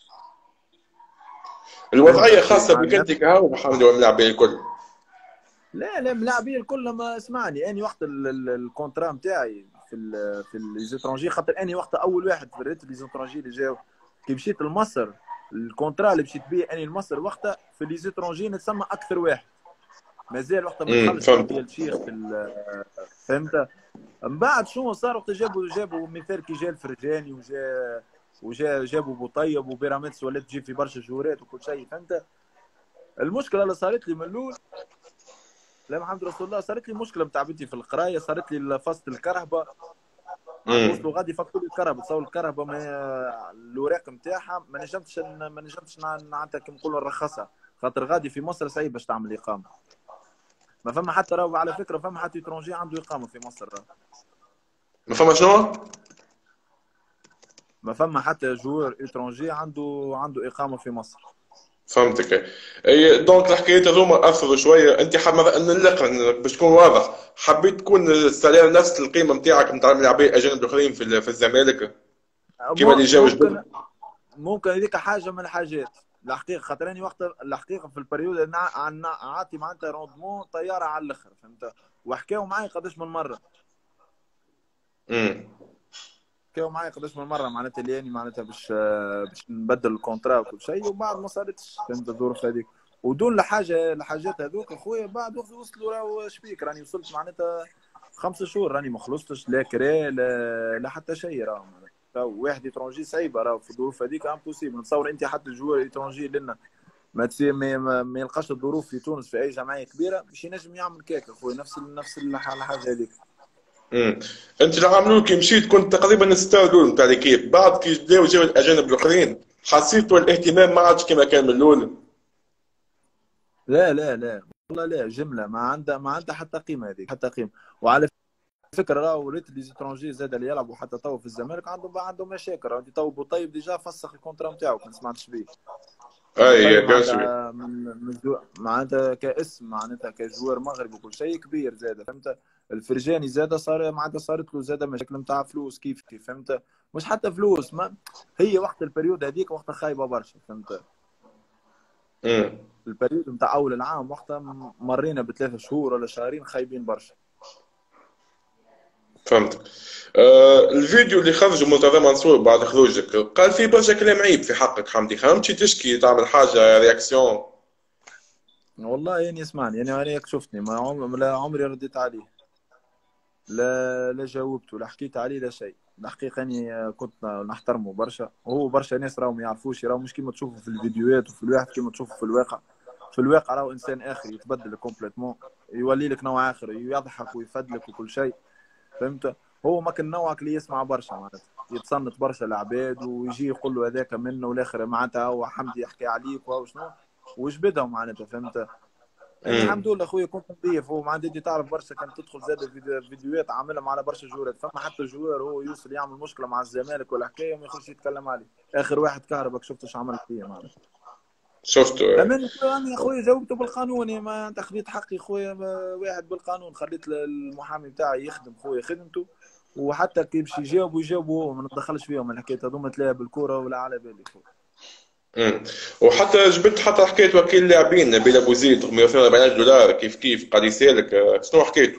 فهمت الوضعيه اخي خاصه مع بك انت النفس. كهو محمد واللاعبين الكل. لا لا ملاعبين الكل ما اسمعني اني وقت الكونترا نتاعي في ال في ليزيترونجي خاطر اني وقت اول واحد في ريت ليزيترونجي اللي جاو كي مشيت لمصر الكونترا اللي مشيت بيه اني لمصر وقتها في ليزيترونجي نتسمى اكثر واحد مازال وقتها ما امم دخلش تركيا فهمت. الشيخ في فهمت. من بعد شنو صار وقت جابوا جابوا مثال كي جا الفرجاني وجا وجا جابوا بوطيب وبيراميدز ولات تجي في برشا جورات وكل شيء فهمت. المشكله اللي صارت لي من الاول لا محمد رسول الله صارت لي مشكله نتاع بنتي في القرايه صارت لي فصل الكرهبه معناتها امم وصلوا غادي يفكوا لي الكرهبه تصور الكرهبه ما الاوراق نتاعها ما نجمتش ما نجمتش معناتها كيما نقولوا نرخصها خاطر غادي في مصر صعيب باش تعمل اقامه. ما فما حتى راهو على فكره فما حتى ترونجي عنده اقامه في مصر راهو. ما فما شنو؟ ما فما حتى جوار اترونجي عنده عنده اقامه في مصر. فهمتك. اي دونك الحكايات هذوما اثروا شويه. انت حاب نلقى باش تكون واضح حبيت تكون السلام نفس القيمه نتاعك نتاع اللاعبين اجانب الاخرين في في الزمالك كيما اللي جاوا ممكن جدد. ممكن هذيك حاجه من الحاجات الحقيقه خاطر اني وقت الحقيقه في البريود عاطي معناتها روندمون طياره على الاخر فهمت. وحكاو معي قداش من مره امم حكاو معي قداش من مره معناتها اللي يعني معناتها باش باش نبدل الكونترا وكل شيء وبعد ما صارتش فهمت الظروف هذيك ودون الحاجه الحاجات هذوك اخويا بعد وقت وصلوا راهو شبيك راني وصلت معناتها خمس شهور راني ما خلصتش لا كرا لا, لا حتى شيء راهو واحد اترونجي صعيبه راهو في الظروف هذيك امبوسيبل نتصور انت حتى الجوار اترونجي لنا ما تصير ما, ما يلقاش الظروف في تونس في اي جمعيه كبيره باش ينجم يعمل كيك اخويا نفس نفس الحاجه هذيك. امم انت اللي عاملوا كي مشيت كنت تقريبا الستار الاول نتاع ليكيب، بعد كي جاو جاو الاجانب الاخرين حسيتوا الاهتمام ما عادش كما كان من الاول؟ لا لا لا والله لا، جمله ما عندها ما عندها حتى قيمه هذيك، حتى قيمه. وعلى فكره راه وليت لي زيترونجي زاد اللي يلعبوا حتى تو في الزمالك عندهم عندهم مشاكل. راه تو بوطيب ديجا فسخ الكونترا نتاعو، كان سمعتش بيه. اي بوطيب بيان سور. معناتها من من جو- معناتها كاسم، معناتها كجوار مغربي وكل شيء كبير زاد، فهمت. الفرجاني زاد صار معناتها صارت له زاد مشاكل نتاع فلوس، كيف كيف فهمت. مش حتى فلوس، ما هي وقت البريود هذيك وقتها خايبه برشا، فهمت. امم البريود نتاع اول العام وقتها مرينا بثلاث شهور ولا شهرين خايبين برشا. فهمتك. آه الفيديو اللي خرج مرتضى منصور بعد خروجك قال فيه برشا كلام عيب في حقك حمدي، خممتش تشكي تعمل حاجه رياكسيون؟ والله يعني اسمعني، يعني انا هيك شفتني ما عم... لا عمري رديت عليه، لا لا جاوبته، لا حكيت عليه، لا شيء. الحقيقة اني كنت نحترمه برشا، وهو برشا ناس راهم ما يعرفوش، راهو مش كيما تشوفوا في الفيديوهات وفي الواحد كيما تشوفوا في الواقع. في الواقع راهو انسان اخر يتبدل كومبليتمون، يولي لك نوع اخر، يضحك ويفدلك وكل شيء، فهمت. هو ما كان نوعك اللي يسمع برشا، معناتها يتصنت برشا العباد ويجي يقول له هذاك منه والاخر معناتها هو حمدي يحكي عليك وهو شنو وجبدهم معناتها، فهمت. يعني الحمد امم لله خويا كنت نظيف، هو ما عندي تعرف برشا كانت تدخل زاد فيديو- فيديوهات عاملهم على برشا جوارات، فما حتى جوار هو يوصل يعمل مشكله مع الزمالك ولا حكايه وما يخرجش يتكلم عليه. اخر واحد كهرباء شفت ايش عمل فيه معنا. شفته. اما انا خويا انا خويا جاوبته بالقانون، يعني ما انت خذيت حقي خويا، ما- واحد بالقانون خليت المحامي بتاعي يخدم خويا خدمته. وحتى كي باش يجاوبوا يجاوبوا هو، ما نتدخلش فيهم الحكايه هذوما، تلاعب بالكوره ولا على بالي خويا. امم وحتى جبت حتى حكايه وكيل لاعبين نبيل ابو زيد مية وثمانية وأربعين دولار كيف كيف قاعد يسالك، آه، شنو حكيته؟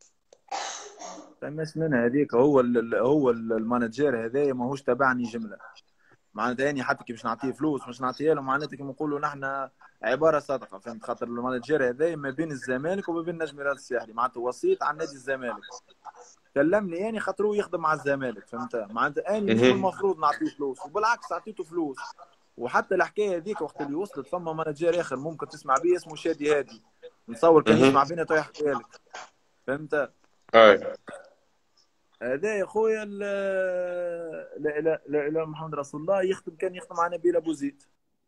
فماش منها هذيك، هو ال هو المانجير هذايا ماهوش تبعني جمله، معناتها يعني حتى كي باش نعطيه فلوس مش نعطيها له معناتها كيما نقولوا نحن عباره صدقه، فهمت. خاطر المانجير هذا ما بين الزمالك وما بين نجم رياض الساحلي، معناتها وسيط عن نادي الزمالك. كلمني يعني خاطر هو يخدم مع الزمالك، فهمت. معناتها اني مش من اها. المفروض نعطيه فلوس، وبالعكس اعطيته فلوس. وحتى الحكايه هذيك وقت اللي وصلت فما مانجير اخر ممكن تسمع به اسمه شادي هادي، نتصور كان اها. يسمع بينا تو يحكيها لك، فهمت. اي. هذا يا خويا لا لا لا لا اله محمد رسول الله، يخدم كان يخدم مع نبيل ابو زيد،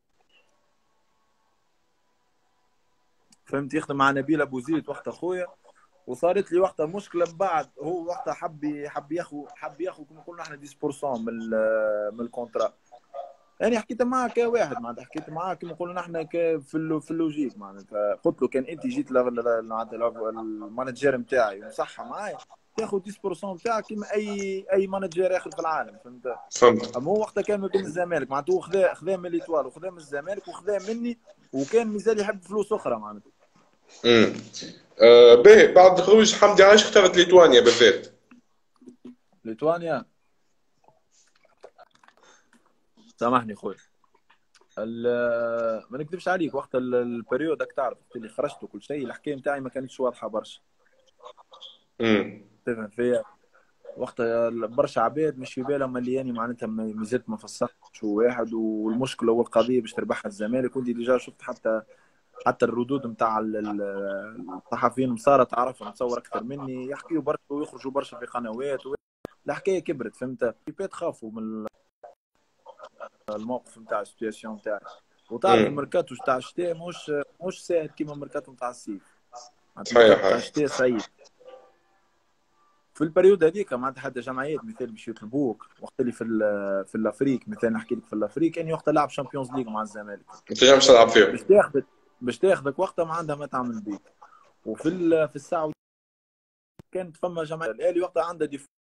فهمت. يخدم مع نبيل ابو زيد وقت اخويا. وصارت لي وقتها مشكله من بعد، هو وقتها حب حب ياخذ حب ياخذ كما قلنا احنا عشرة بالمئة من من الكونترا. يعني حكيت معاه كواحد، معناتها حكيت معاه كما قلنا احنا في اللو في اللوجيك، معناتها قلت له كان انت جيت المانجر نتاعي ومصحى معايا تاخذ عشرة بالمئة نتاعك كما اي اي مانجر اخر في العالم، فهمت. فهمت. اما هو وقتها كان ما بين الزمالك، معناتها هو خذا خذا من ليتوال وخذا من الزمالك وخذا مني، وكان مازال يحب فلوس اخرى معناتها. امم آه باهي، بعد خروج حمدي علاش اختارت ليتوانيا بالذات؟ ليتوانيا، سامحني خويا، ال- ما نكذبش عليك وقت ال- البريود راك تعرف وقت اللي خرجت وكل شيء الحكايه نتاعي ما كانتش واضحه برشا، امم تفهم فيا. وقتها برشا عباد مش في بالهم اللي يعني معناتها ما ما زلت ما فسرتش واحد، والمشكله والقضيه باش تربحها الزمالك. وانت ديجا شفت حتى حتى الردود نتاع الصحفيين مسارة تعرفهم تصور اكثر مني، يحكيوا برشا ويخرجوا برشا في قنوات و... الحكايه كبرت، فهمت. في تخافوا من الموقف نتاع السيتياسيون نتاعي. وتعرف امم الميركاتو تاع الشتاء مش مش ساهل كيما الميركاتو نتاع الصيف، معناتها صحيح. الميركاتو تاع هاي. الشتاء صعيب. في البريود هذيك معناتها حتى جمعيات مثال باش يطلبوك وقت اللي في في الافريق، مثال نحكي لك في الافريق اني وقت لعب شامبيونز ليغ مع الزمالك، ما تنجمش تلعب باش فيهم. تاخذك باش تاخذك وقتها ما عندها ما تعمل بيك. وفي في الساعه كانت فما جمعيه الاهلي وقتها عندها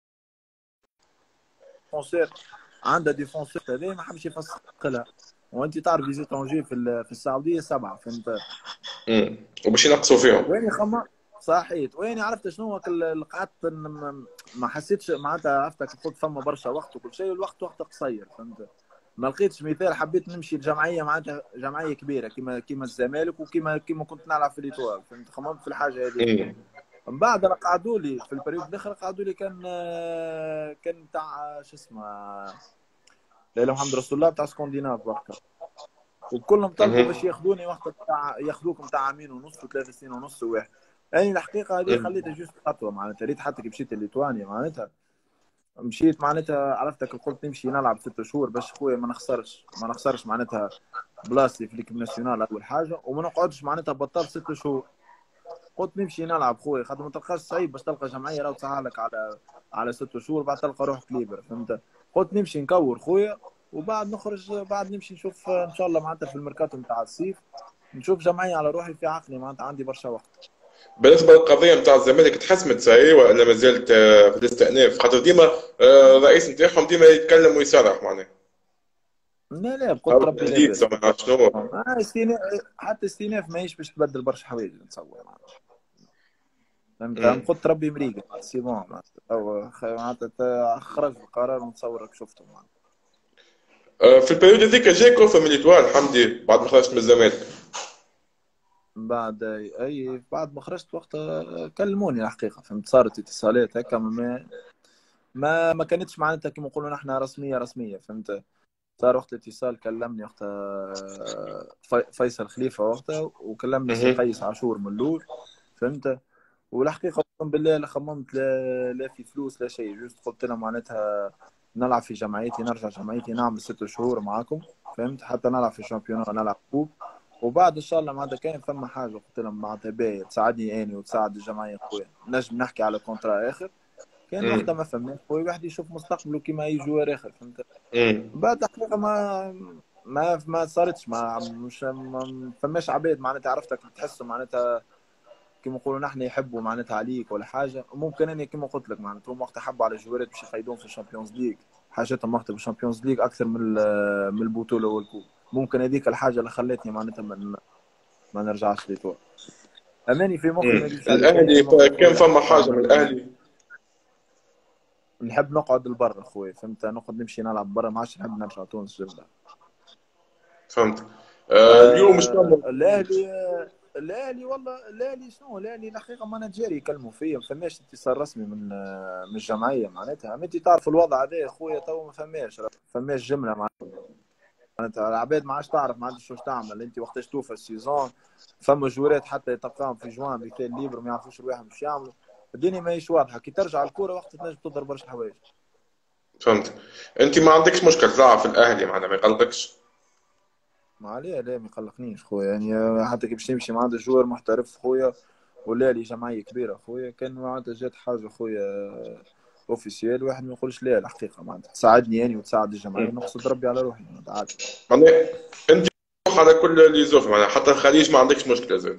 ديفونسير، عندها ديفونسير هذا ما حبش يفسخ لها. وانت تعرف لي تونجي في في السعوديه سبعه، فهمت. امم وباش ينقصوا فيهم. وين خما صحيت، وين عرفت شنو اللي قعدت ما حسيتش معناتها، عرفتك قلت فما برشا وقت وكل شيء، والوقت وقت قصير، فهمت. ما لقيتش مثال حبيت نمشي لجمعيه معناتها جمعيه كبيره كيما كيما الزمالك وكيما كيما كنت نلعب في ليتوال، فهمت. خممت في الحاجه هذه. امم من بعد قعدوا لي في البريود الاخر قعدوا لي كان كان تاع شو اسمه لا اله الا محمد رسول الله بتاع سكونديناف وقتها، وكلهم طلبوا اها. باش ياخذوني وقت بتاع ياخذوكم بتاع عامين ونص وثلاث سنين ونص وواحد. يعني الحقيقه هذه مم. خليتها جوست خطوه معناتها، ريت حتى كي مشيت لليتوانيا معناتها مشيت معناتها عرفتك قلت نمشي نلعب ست شهور باش خويا ما نخسرش ما نخسرش معناتها بلاصتي في ليكيب ناسيونال اول حاجه، وما نقعدش معناتها بطال ست شهور. قلت نمشي نلعب خويا خاطر ما تلقاش صعيب باش تلقى جمعيه راهو تسهلك على على ست شهور، بعد تلقى روحك ليبر فهمت. قلت نمشي نكور خويا وبعد نخرج، بعد نمشي نشوف ان شاء الله معناتها في الميركاتو نتاع الصيف نشوف جمعيه على روحي في عقلي معناتها عندي برشا وقت. بالنسبه للقضيه نتاع الزمالك تحسمت ساي ولا ما زالت آه، في الاستئناف؟ خاطر ديما آه، الرئيس نتاعهم ديما يتكلم ويصرح معناها. لا لا او بقدر ربي جديد لاباس. سواء شنو. آه استئناف، حتى استئناف ماهيش باش تبدل برشا حوايج نتصور معناتها. فهمت مم. قلت ربي مريقل سي بون معناتها أو خ- معناتها خرج القرار ونتصورك شفته معناتها. آه، في البريود هذيك جاك اوفر من الاتوال حمدي بعد ما خرجت من الزمالك. بعد اي بعد ما خرجت وقتها كلموني الحقيقه فهمت، صارت اتصالات هكا ما ما ما كانتش معناتها كما نقولوا نحن رسميه رسميه فهمت. صار وقت الاتصال كلمني وقتها في- فيصل خليفه وقتها، وكلمني سي مهم. قيس عاشور من اللور فهمت. والحقيقه اقسم بالله لا خممت لا, لا في فلوس لا شيء، جوست قلت لهم معناتها نلعب في جمعيتي نرجع جمعيتي نعمل ست شهور معاكم فهمت، حتى نلعب في الشامبيونات نلعب كوب، وبعد ان شاء الله معناتها كان ثم حاجه قلت لهم معناتها باهيه تساعدني اني وتساعد الجمعيه خويا نجم نحكي على كونترا اخر. كان وقتها مم. ما فهمناش خويا واحد يشوف مستقبله كيما اي جوار اخر فهمت. مم. بعد الحقيقه ما ما ما صارتش ما مش ما فماش عباد معناتها عرفتك تحسوا معناتها كما نقولوا نحن يحبوا معناتها عليك ولا حاجه. ممكن انا كما قلت لك معناتها هم وقت حبوا على الجوارات باش يقيدون في الشامبيونز ليج، حاجتهم وقت بالشامبيونز ليج اكثر من من البطوله والكوب. ممكن هذيك الحاجه اللي خلتني معناتها من ما نرجعش لتوا. اماني في مخي مم. ما نكذبش عليك اني الاهلي في مخي ف- كان خويا فما الحقيقه حاجه من من الاهلي. نحب نقعد لبرا خويا فهمت، نقعد نمشي نلعب برا ما عادش نحب نرجع تونس جبله. فهمت. آه، اليوم مش آه فما. الاهلي الاهلي والله الاهلي شنو الاهلي الحقيقه ما نتجاري يكلموا فيا، ما فماش اتصال رسمي من آه، من الجمعيه معناتها. ما انت تعرف الوضع هذا يا خويا تو ما فماش ما فماش جمله معناتها العباد ما عادش تعرف ما عادش واش تعمل انت وقتاش توفى السيزون. فما جورات حتى تلقاهم في جوان مثال ليبر ما يعرفوش رواحهم باش يعملوا. الدنيا ماهيش واضحه كي ترجع الكوره وقت تنجم تضرب برشا حوايج. فهمت. انت ما عندكش مشكل تلعب في الاهلي معناها ما يقلقكش. ما عليه لا ما يقلقنيش خويا يعني حتى كي باش تمشي مع عند جوار محترف خويا ولا لي جمعيه كبيره خويا كان معناتها جات حاجه خويا اوفيسيال واحد ما يقولش لا الحقيقه معناتها تساعدني يعني وتساعد الجمعيه مم. نقصد ربي على روحي معناتها عادي. معناها انت روح على كل اللي زوف معناها حتى الخليج ما عندكش مشكله زاد.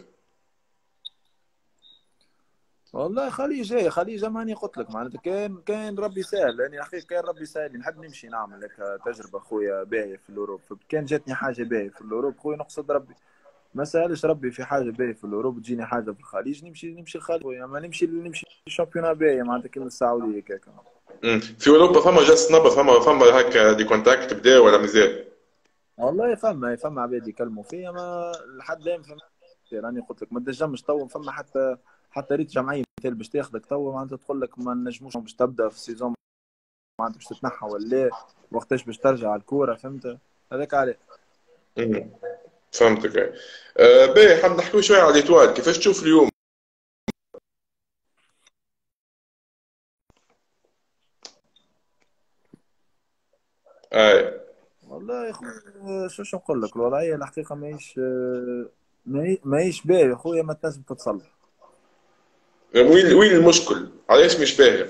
والله خليه جاي خليه زماني قلت لك معناتها كان كان ربي سهل يعني الحقيقه كان ربي سهل نحب نمشي نعمل لك تجربه خويا باهيه في الاوروب، كان جاتني حاجه باهيه في الاوروب خويا نقصد ربي ما سالش ربي في حاجه باهيه في الاوروب تجيني حاجه في الخليج نمشي نمشي الخليج خويا ما نمشي نمشي شامبيون باهيه معناتها كيما السعوديه كيكا. مم. في اوروبا فما جاست نبر فما فما هكا دي كونتاكت بدا ولا مازال؟ والله فما فما عباد يكلموا فيا ما لحد الان فما. راني قلت لك ما تنجمش تو فما حتى حتى ريت جمعيه مثال باش تاخذك تو معناتها تقول لك ما نجموش باش تبدا في السيزون معناتها باش تتنحى ولا لا، وقتاش باش ترجع الكوره فهمت هذاك عليه. مم. فهمتك. آه باهي حاب نحكيو شويه على الاتوال كيفاش تشوف اليوم. اي. والله يا خويا شو شو نقول لك الوضعيه الحقيقه ماهيش ماهي- ماهيش باهيه يا خويا ما تنجم تتصلح. وين وين المشكل؟ علاش مش باهي؟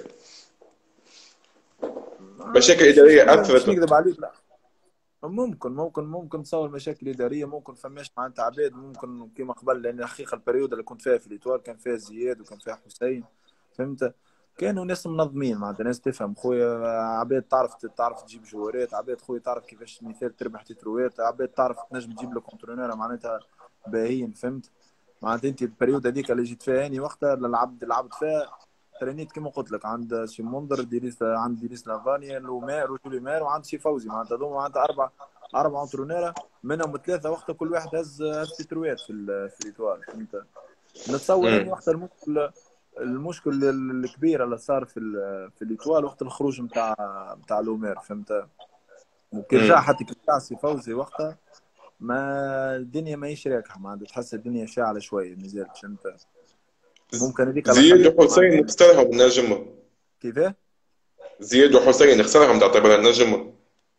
ما مشاكل باش باش اداريه باش اثرت. نكذب عليك لا. ممكن ممكن ممكن تصور مشاكل اداريه ممكن فماش معناتها عباد ممكن كيما قبل لان الحقيقه البريود اللي كنت فيها في الاتوال كان فيها زياد وكان فيها حسين فهمت. كانوا ناس منظمين معناتها ناس تفهم خويا عباد تعرف تعرف تجيب جوارات عباد خويا تعرف كيفاش مثال تربح تتروات عباد تعرف تنجم تجيب لك كونترونير معناتها باهيين فهمت. معناتها انت البريود هذيك اللي جيت فيها اني وقتها العبد لعبت فيها ترينيت كما قلت لك عند سي منذر ديريس عند ديريس لافانيا لومير وجولي مير وعند سي فوزي معناتها هذوما معناتها اربع اربع انترونيرا منهم ثلاثه وقتها كل واحد هز هز تتروات في ال- في الايطوال فهمت. نتصور اني مم. وقت المشكل المشكل الكبير اللي صار في ال- في الايطوال وقت الخروج نتاع نتاع لومير فهمت. وكي رجع مم. حتى كي رجع سي فوزي وقتها ما الدنيا ماهيش راكحه معناتها تحس الدنيا شاعله شويه مازالت فهمت. ممكن هذيك على زياد خليك وحسين معناتها. خسرهم النجم. كيفاه؟ زياد وحسين خسرهم تعتبرها النجم.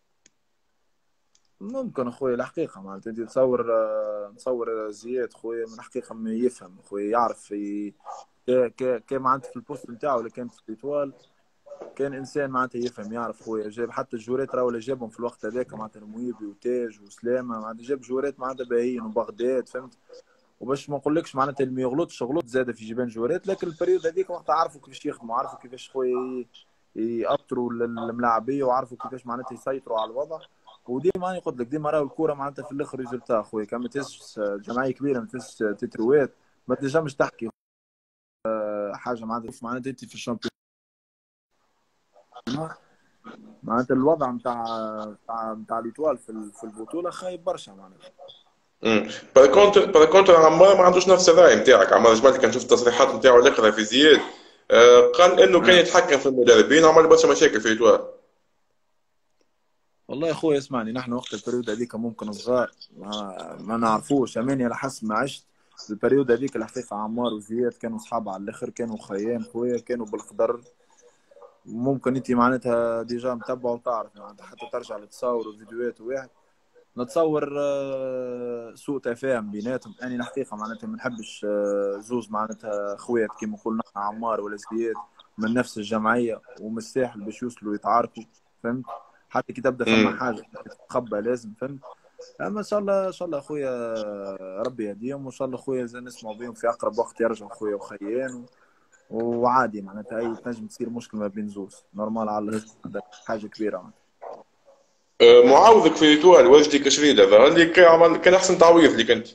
ممكن اخويا الحقيقة معناتها انت تصور آه، نصور زياد خويا من الحقيقة ما يفهم خويا يعرف ي... ك ك ك معناتها في البوست نتاعو اللي كانت في الايطوال كان انسان معناتها يفهم يعرف خويا جاب حتى الجوريت راهو اللي جابهم في الوقت هذاك معناتها المويبي وتاج وسلامة معناتها جاب جوريت معناتها باهيين وبغداد فهمت. وباش ما نقولكش معناتها اللي ما يغلطش غلط زاد في جبان جوارات لكن البريود هذيك وقتها عرفوا كيفاش يخدموا عرفوا كيفاش خويا يأطروا الملاعبيه وعرفوا كيفاش معناتها يسيطروا على الوضع. وديما انا قلت لك ديما راهو الكوره معناتها في الاخر ريزولتا خويا كان ما تهزش جمعيه كبيره ما تهزش تتروات ما تنجمش تحكي حاجه معناتها معناتها انت في الشامبيون معناتها الوضع نتاع نتاع نتاع الايطوال في في البطوله خايب برشا معناتها. امم بالكونتر بالكونتر عمار ما عندوش نفس الراي نتاعك. عمار جبال كان شفت التصريحات نتاعو الاخرى في زياد، آه، قال انه كان أه. يتحكم في المدربين وعمل برشا مشاكل في الاتوال. والله يا اخويا اسمعني نحن وقت البريود هذيك ممكن صغار ما, ما نعرفوش اماني على حسب ما عشت البريود هذيك الحقيقه عمار وزياد كانوا اصحاب على الاخر كانوا خيام خويا كانوا بالقدر. ممكن انت معناتها ديجا متبع وتعرف معناتها حتى ترجع لتصور فيديوهات واحد نتصور آه، سوء تفاهم بيناتهم اني الحقيقه معناتها ما نحبش آه، زوز معناتها خوات كيما قلنا عمار ولا زياد من نفس الجمعيه ومستاهل باش يوصلوا يتعاركوا فهمت. حتى كي تبدا ثم امم حاجه تتخبى لازم فهمت. اما ان شاء الله ان شاء الله اخويا ربي يهديهم وان شاء الله اخويا زي نسمعوا بهم في اقرب وقت يرجعوا اخويا وخيان وعادي معناتها اي تنجم تصير مشكله ما بين زوز نورمال على الاخر هذا حاجه كبيره معناتها. آه، معاوضك في الاتوال وجدي كشريده ظهر لي كان عمل كان احسن تعويض لك انت.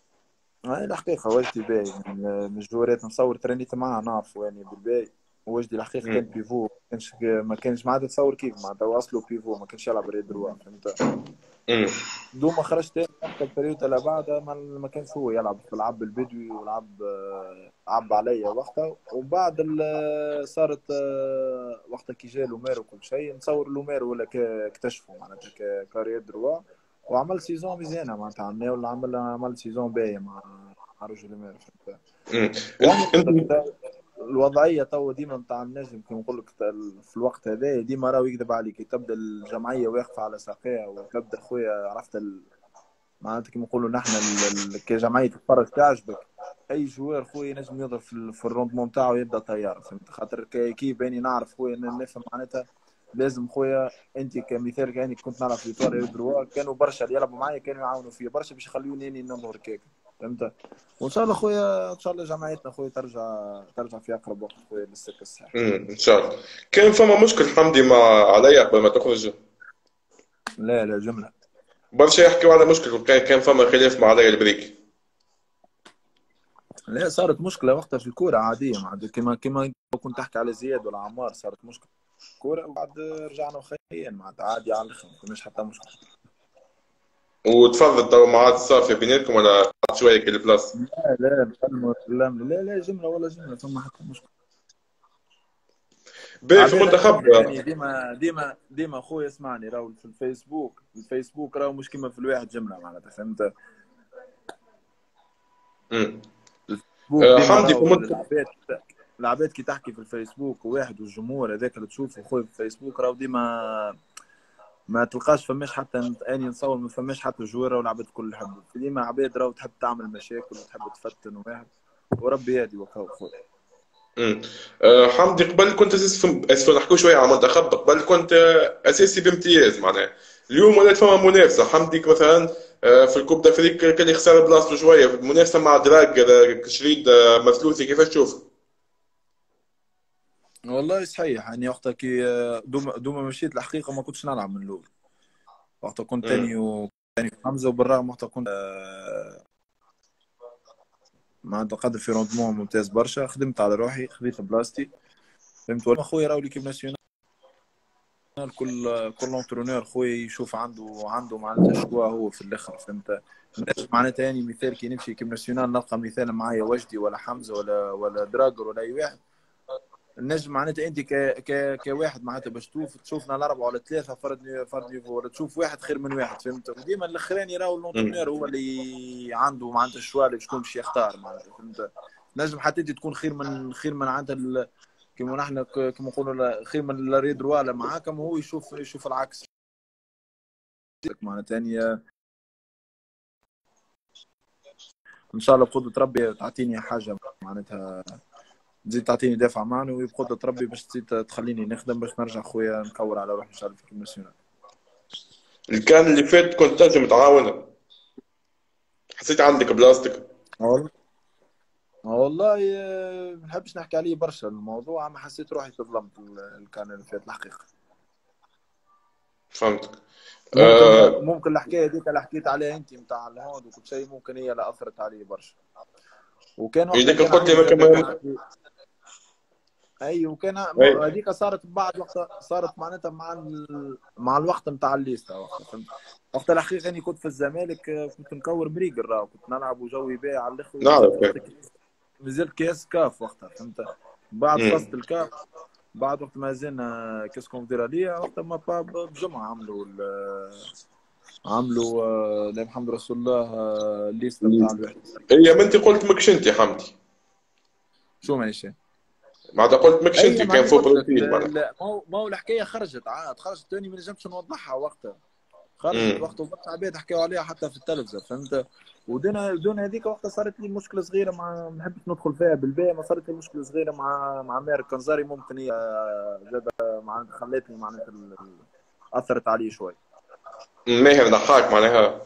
هاي الحقيقه وجدي باي من من الجوارات نصور ترينيت معاه نعرفه يعني بالباي. وجدي الحقيقه كان امم بيفو ما كانش ما كانش معناتها تصور كيف معناتها هو اصله بيفو ما كانش يلعب ريد روا فهمت. امم دوما خرج تاني وقت البريود اللي بعدها ما ما كانش هو يلعب في العب البدوي ولعب آه، عب عليا وقتها وبعد ال- صارت آه، وقتها كي جا لومير وكل شيء نصور لومير ولا ك- اكتشفوا معناتها ك- كارير دروا وعمل سيزون مزيانه معناتها عملنا ولا عمل عمل سيزون باهي مع مع رجل لومير فهمت. امم وانا انت نقول انت لك الوضعيه تو ديما نتاع النجم كما نقول لك في الوقت هذا ديما راهو يكذب عليك تبدا الجمعيه واقفه على ساقيها وتبدا خويا عرفت معناتها كيما نقولوا نحن ال- ال- كجمعيه تتفرج تعجبك اي جوار خويا ينجم يضرب في, ال- في الروندمون تاعو يبدا طيار فهمت. خاطر ك- كي باني نعرف خويا ن- نفهم معناتها لازم خويا انت كمثال كاني كنت نلعب في اطار دروا كانوا برشا اللي يلعبوا معايا كانوا يعاونوا فيا برشا باش يخلوني اني ننظر كيك فهمت. وان شاء الله خويا ان شاء الله جمعيتنا خويا ترجع ترجع في اقرب وقت خويا للسكه الصحيح. امم ان شاء الله. كان فما مشكل حمدي مع عليا قبل ما تخرج. لا لا جمله. برشا يحكيوا على مشكل وكان كان فما خلاف مع عليا البريك. لا صارت مشكله وقتها في الكوره عاديه معناتها كما كما كنت تحكي على زياد ولا عمار صارت مشكله كورة وبعد رجعنا وخيين معناتها عادي على الاخر ما كناش حتى مشكل. وتفضل تو معاد الصافيه بيناتكم ولا قعدت شويه كل بلاصه؟ لا لا نكلموا لا لا لا جملة ولا جملة ثم حتى مشكل. باهي في عباد المنتخب. اسمعني يعني ديما ديما ديما خويا اسمعني راهو في الفيسبوك الفيسبوك راهو مش كيما في الواحد جملة معناتها فهمت. امم الفيسبوك أه ديما حمدي في راهو المنتخب. العباد العباد كي تحكي في الفيسبوك وواحد والجمهور هذاك اللي تشوفه خويا في الفيسبوك راهو ديما ما تلقاش فماش حتى اني نصور ما فماش حتى جواره والعباد الكل يحبوا ديما عباد راهو تحب تعمل مشاكل وتحب تفتن واحد وربي يهدي وكاو خويا. امم أه حمدي قبل كنت اساسي في اسف نحكوا شويه على المنتخب. قبل كنت آه، اساسي بامتياز معناها. اليوم ولات فما منافسه. حمديك مثلا آه، في الكوب دافريك كان يخسر بلاصته شويه في المنافسه مع دراج آه، شريد آه، مثلوثي كيفاش تشوف؟ والله صحيح يعني وقتها كي دوما دوما مشيت الحقيقه ما كنتش نلعب من الاول. وقتها كنت امم تاني و تاني خمسه وبالرغم وقتها كنت آه، معناتها قدر في روندمون ممتاز برشا خدمت على روحي خذيت بلاصتي فهمت. ولا خويا راهو ليكيب ناسيونال كل كل اونترونور خويا يشوف عنده عنده معناتها شوا هو في الاخر فهمت. الناس معناتها يعني مثال كي نمشي كيب ناسيونال نلقى مثال معايا وجدي ولا حمزه ولا ولا دراجر ولا اي واحد النجم معناتها انت ك ك كواحد معناتها باش تشوف تشوفنا الاربعه ولا ثلاثه فرد فرد نيفو ولا تشوف واحد خير من واحد فهمت. وديما الاخراني راهو امم اللونترونور هو اللي عنده معناتها الشوا اللي شكون باش يختار معناتها فهمت. نجم حتى انت تكون خير من خير من عند ال... كما نحن ك- كما نقولوا خير من الريد رواله معاك، اما هو يشوف يشوف العكس معناتها يعني. ان شاء الله بقدرة ربي تعطيني حاجه معناتها تزيد تعطيني دافع معنوي بقدرة ربي باش تزيد تخليني نخدم باش نرجع خويا نكور على روحي ان شاء الله في الكوميسيونال. كان اللي فات كنت تنجم تعاون، حسيت عندك بلاستيك. والله والله آه، ما نحبش نحكي عليه برشا الموضوع، اما حسيت روحي تظلمت ال- الكان اللي فات الحقيقه. فهمتك. ممكن آه ممكن الحكايه هذيك اللي حكيت عليها انت نتاع الهوند وكل شيء ممكن هي اللي اثرت علي برشا. وكان وقتها إذا كان قلت لي عندي ما زاد كان كمان. عندي اي، وكان م- أي. هذيك صارت بعد وقت، صارت معناتها مع ال... مع الوقت نتاع الليستا وقتها فهمت. وقت الحقيقه اني كنت في الزمالك آه، كنت نكور بريقل راه كنت نلعب وجوي باهي على الاخر، نعرف ونزلت وقتها يعني. كاس- نزلت كاس كاف وقتها فهمت. بعد أمم. فصل الكاف، بعد وقت ما زلنا كاس كونفدرالية وقت ما با- بجمعة عملوا ال- عملوا آه، لا محمد رسول الله آه، الليستا نتاع الواحد وثلاثين. هي ما انت قلت ماكش انت حمدي، شو ماشي. معناتها قلت ماكش انت اي كان ماني فوق قلت لك بروفيل لا معناتها. لا، ما هو ما هو الحكايه خرجت عاد خرجت تاني ما نجمش نوضحها وقتها. خرجت امم. وقت وقت عباد حكاوا عليها حتى في التلفزه فهمت. ودون دون هذيك وقتها صارت لي مشكله صغيره مع، ما نحبش ندخل فيها بالباهي، ما صارت لي مشكله صغيره مع مع ماهر كنزاري ممكن هي زاد مع خلتني معناتها ال- ال- اثرت علي شوي. ماهر نحاك معناها.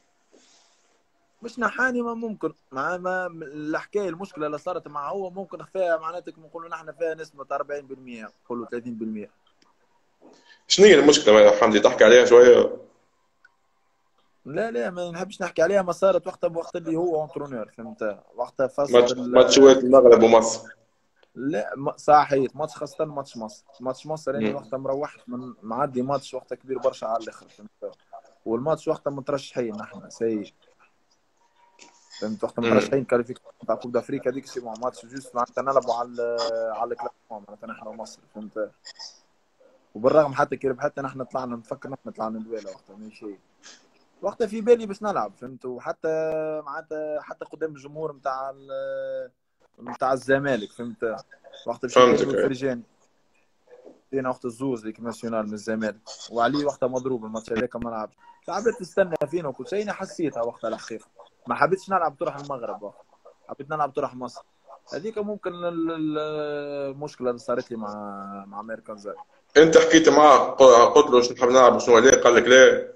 مش نحاني ما ممكن مع ما الحكايه المشكله اللي صارت معه هو ممكن فيها معناتها كما نقولوا نحن فيها نسبه أربعين بالمئة نقولوا ثلاثين بالمئة. شنو هي المشكلة يا حمدي، تحكي عليها شوية؟ لا لا ما نحبش نحكي عليها، ما صارت وقتها بوقت اللي هو انترونور فهمت. وقتها فصل ماتش ال- ماتشات المغرب ومصر. لا م- صحيت ماتش خاصة ماتش مصر، ماتش مصر يعني امم. وقتها مروحت من معدي ماتش وقتها كبير برشا على الاخر فهمت. والماتش وقتها مترشحين نحن سيء فهمت. وقتها امم. مترشحين كاليفيك نتاع كوب دافريكا هذيك سي بون ماتش جوست معناتها نلعبوا على على الكلاسمون معناتها نحن ومصر فهمت. وبالرغم حتى كي ربحتنا نحن طلعنا نفكر نحن طلعنا دويله وقتها ماشي. وقتها في بالي باش نلعب فهمت. وحتى معناتها حتى قدام الجمهور نتاع نتاع الزمالك فهمت. وقت مشيت انا فهمتك. أي. والفرجاني جينا وقت الزوز ليك ناسيونال من الزمالك، وعلي وقتها مضروب الماتش هذاك ما لعبش. لعبت تستنى فينا وكل شيء، انا حسيتها وقتها الحقيقه. ما حبيتش نلعب طرح المغرب وقت، حبيت نلعب طرح مصر. هذيك ممكن ال- ال- المشكله اللي صارت لي مع مع امريكان زاي. انت حكيت معاه ق- قلت له شنو نحب نلعب شنو عليه، قال لك لا.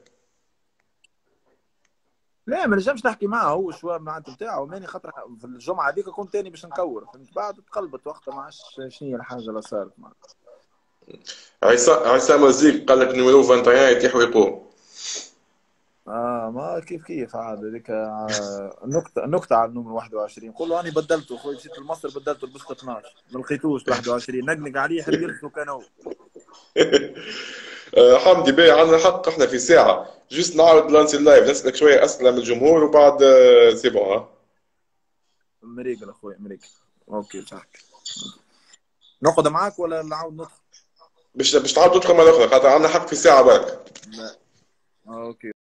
لا ما نجمش نحكي معاه هو شو معناتها بتاعه ماني خاطر في الجمعه هذيك كنت تاني باش نكور فهمت. بعد تقلبت وقتها ما عادش شنو هي الحاجه اللي صارت معاه. عصام عصام الزيك قال لك نيميرو واحد وعشرين يتيح ويقوم. اه ما كيف كيف عاد هذيك آه، نكته نكته على النمر واحد وعشرين. قول له اني بدلته خويا مشيت لمصر بدلته لبست اثناش ما لقيتوش واحد وعشرين نقنق عليه يحب يلبسه كان هو. آه، حمدي باهي، عندنا حق احنا في ساعة جست نعرض لانسي اللايف، نسألك شوية أسئلة من الجمهور وبعد آه، سي بون ها. مريقل اخويا مريقل. اوكي صح. نقعد معاك ولا نعاود ندخل؟ باش باش تعاود تدخل مرة أخرى خاطر عندنا حق في ساعة برك. لا اوكي.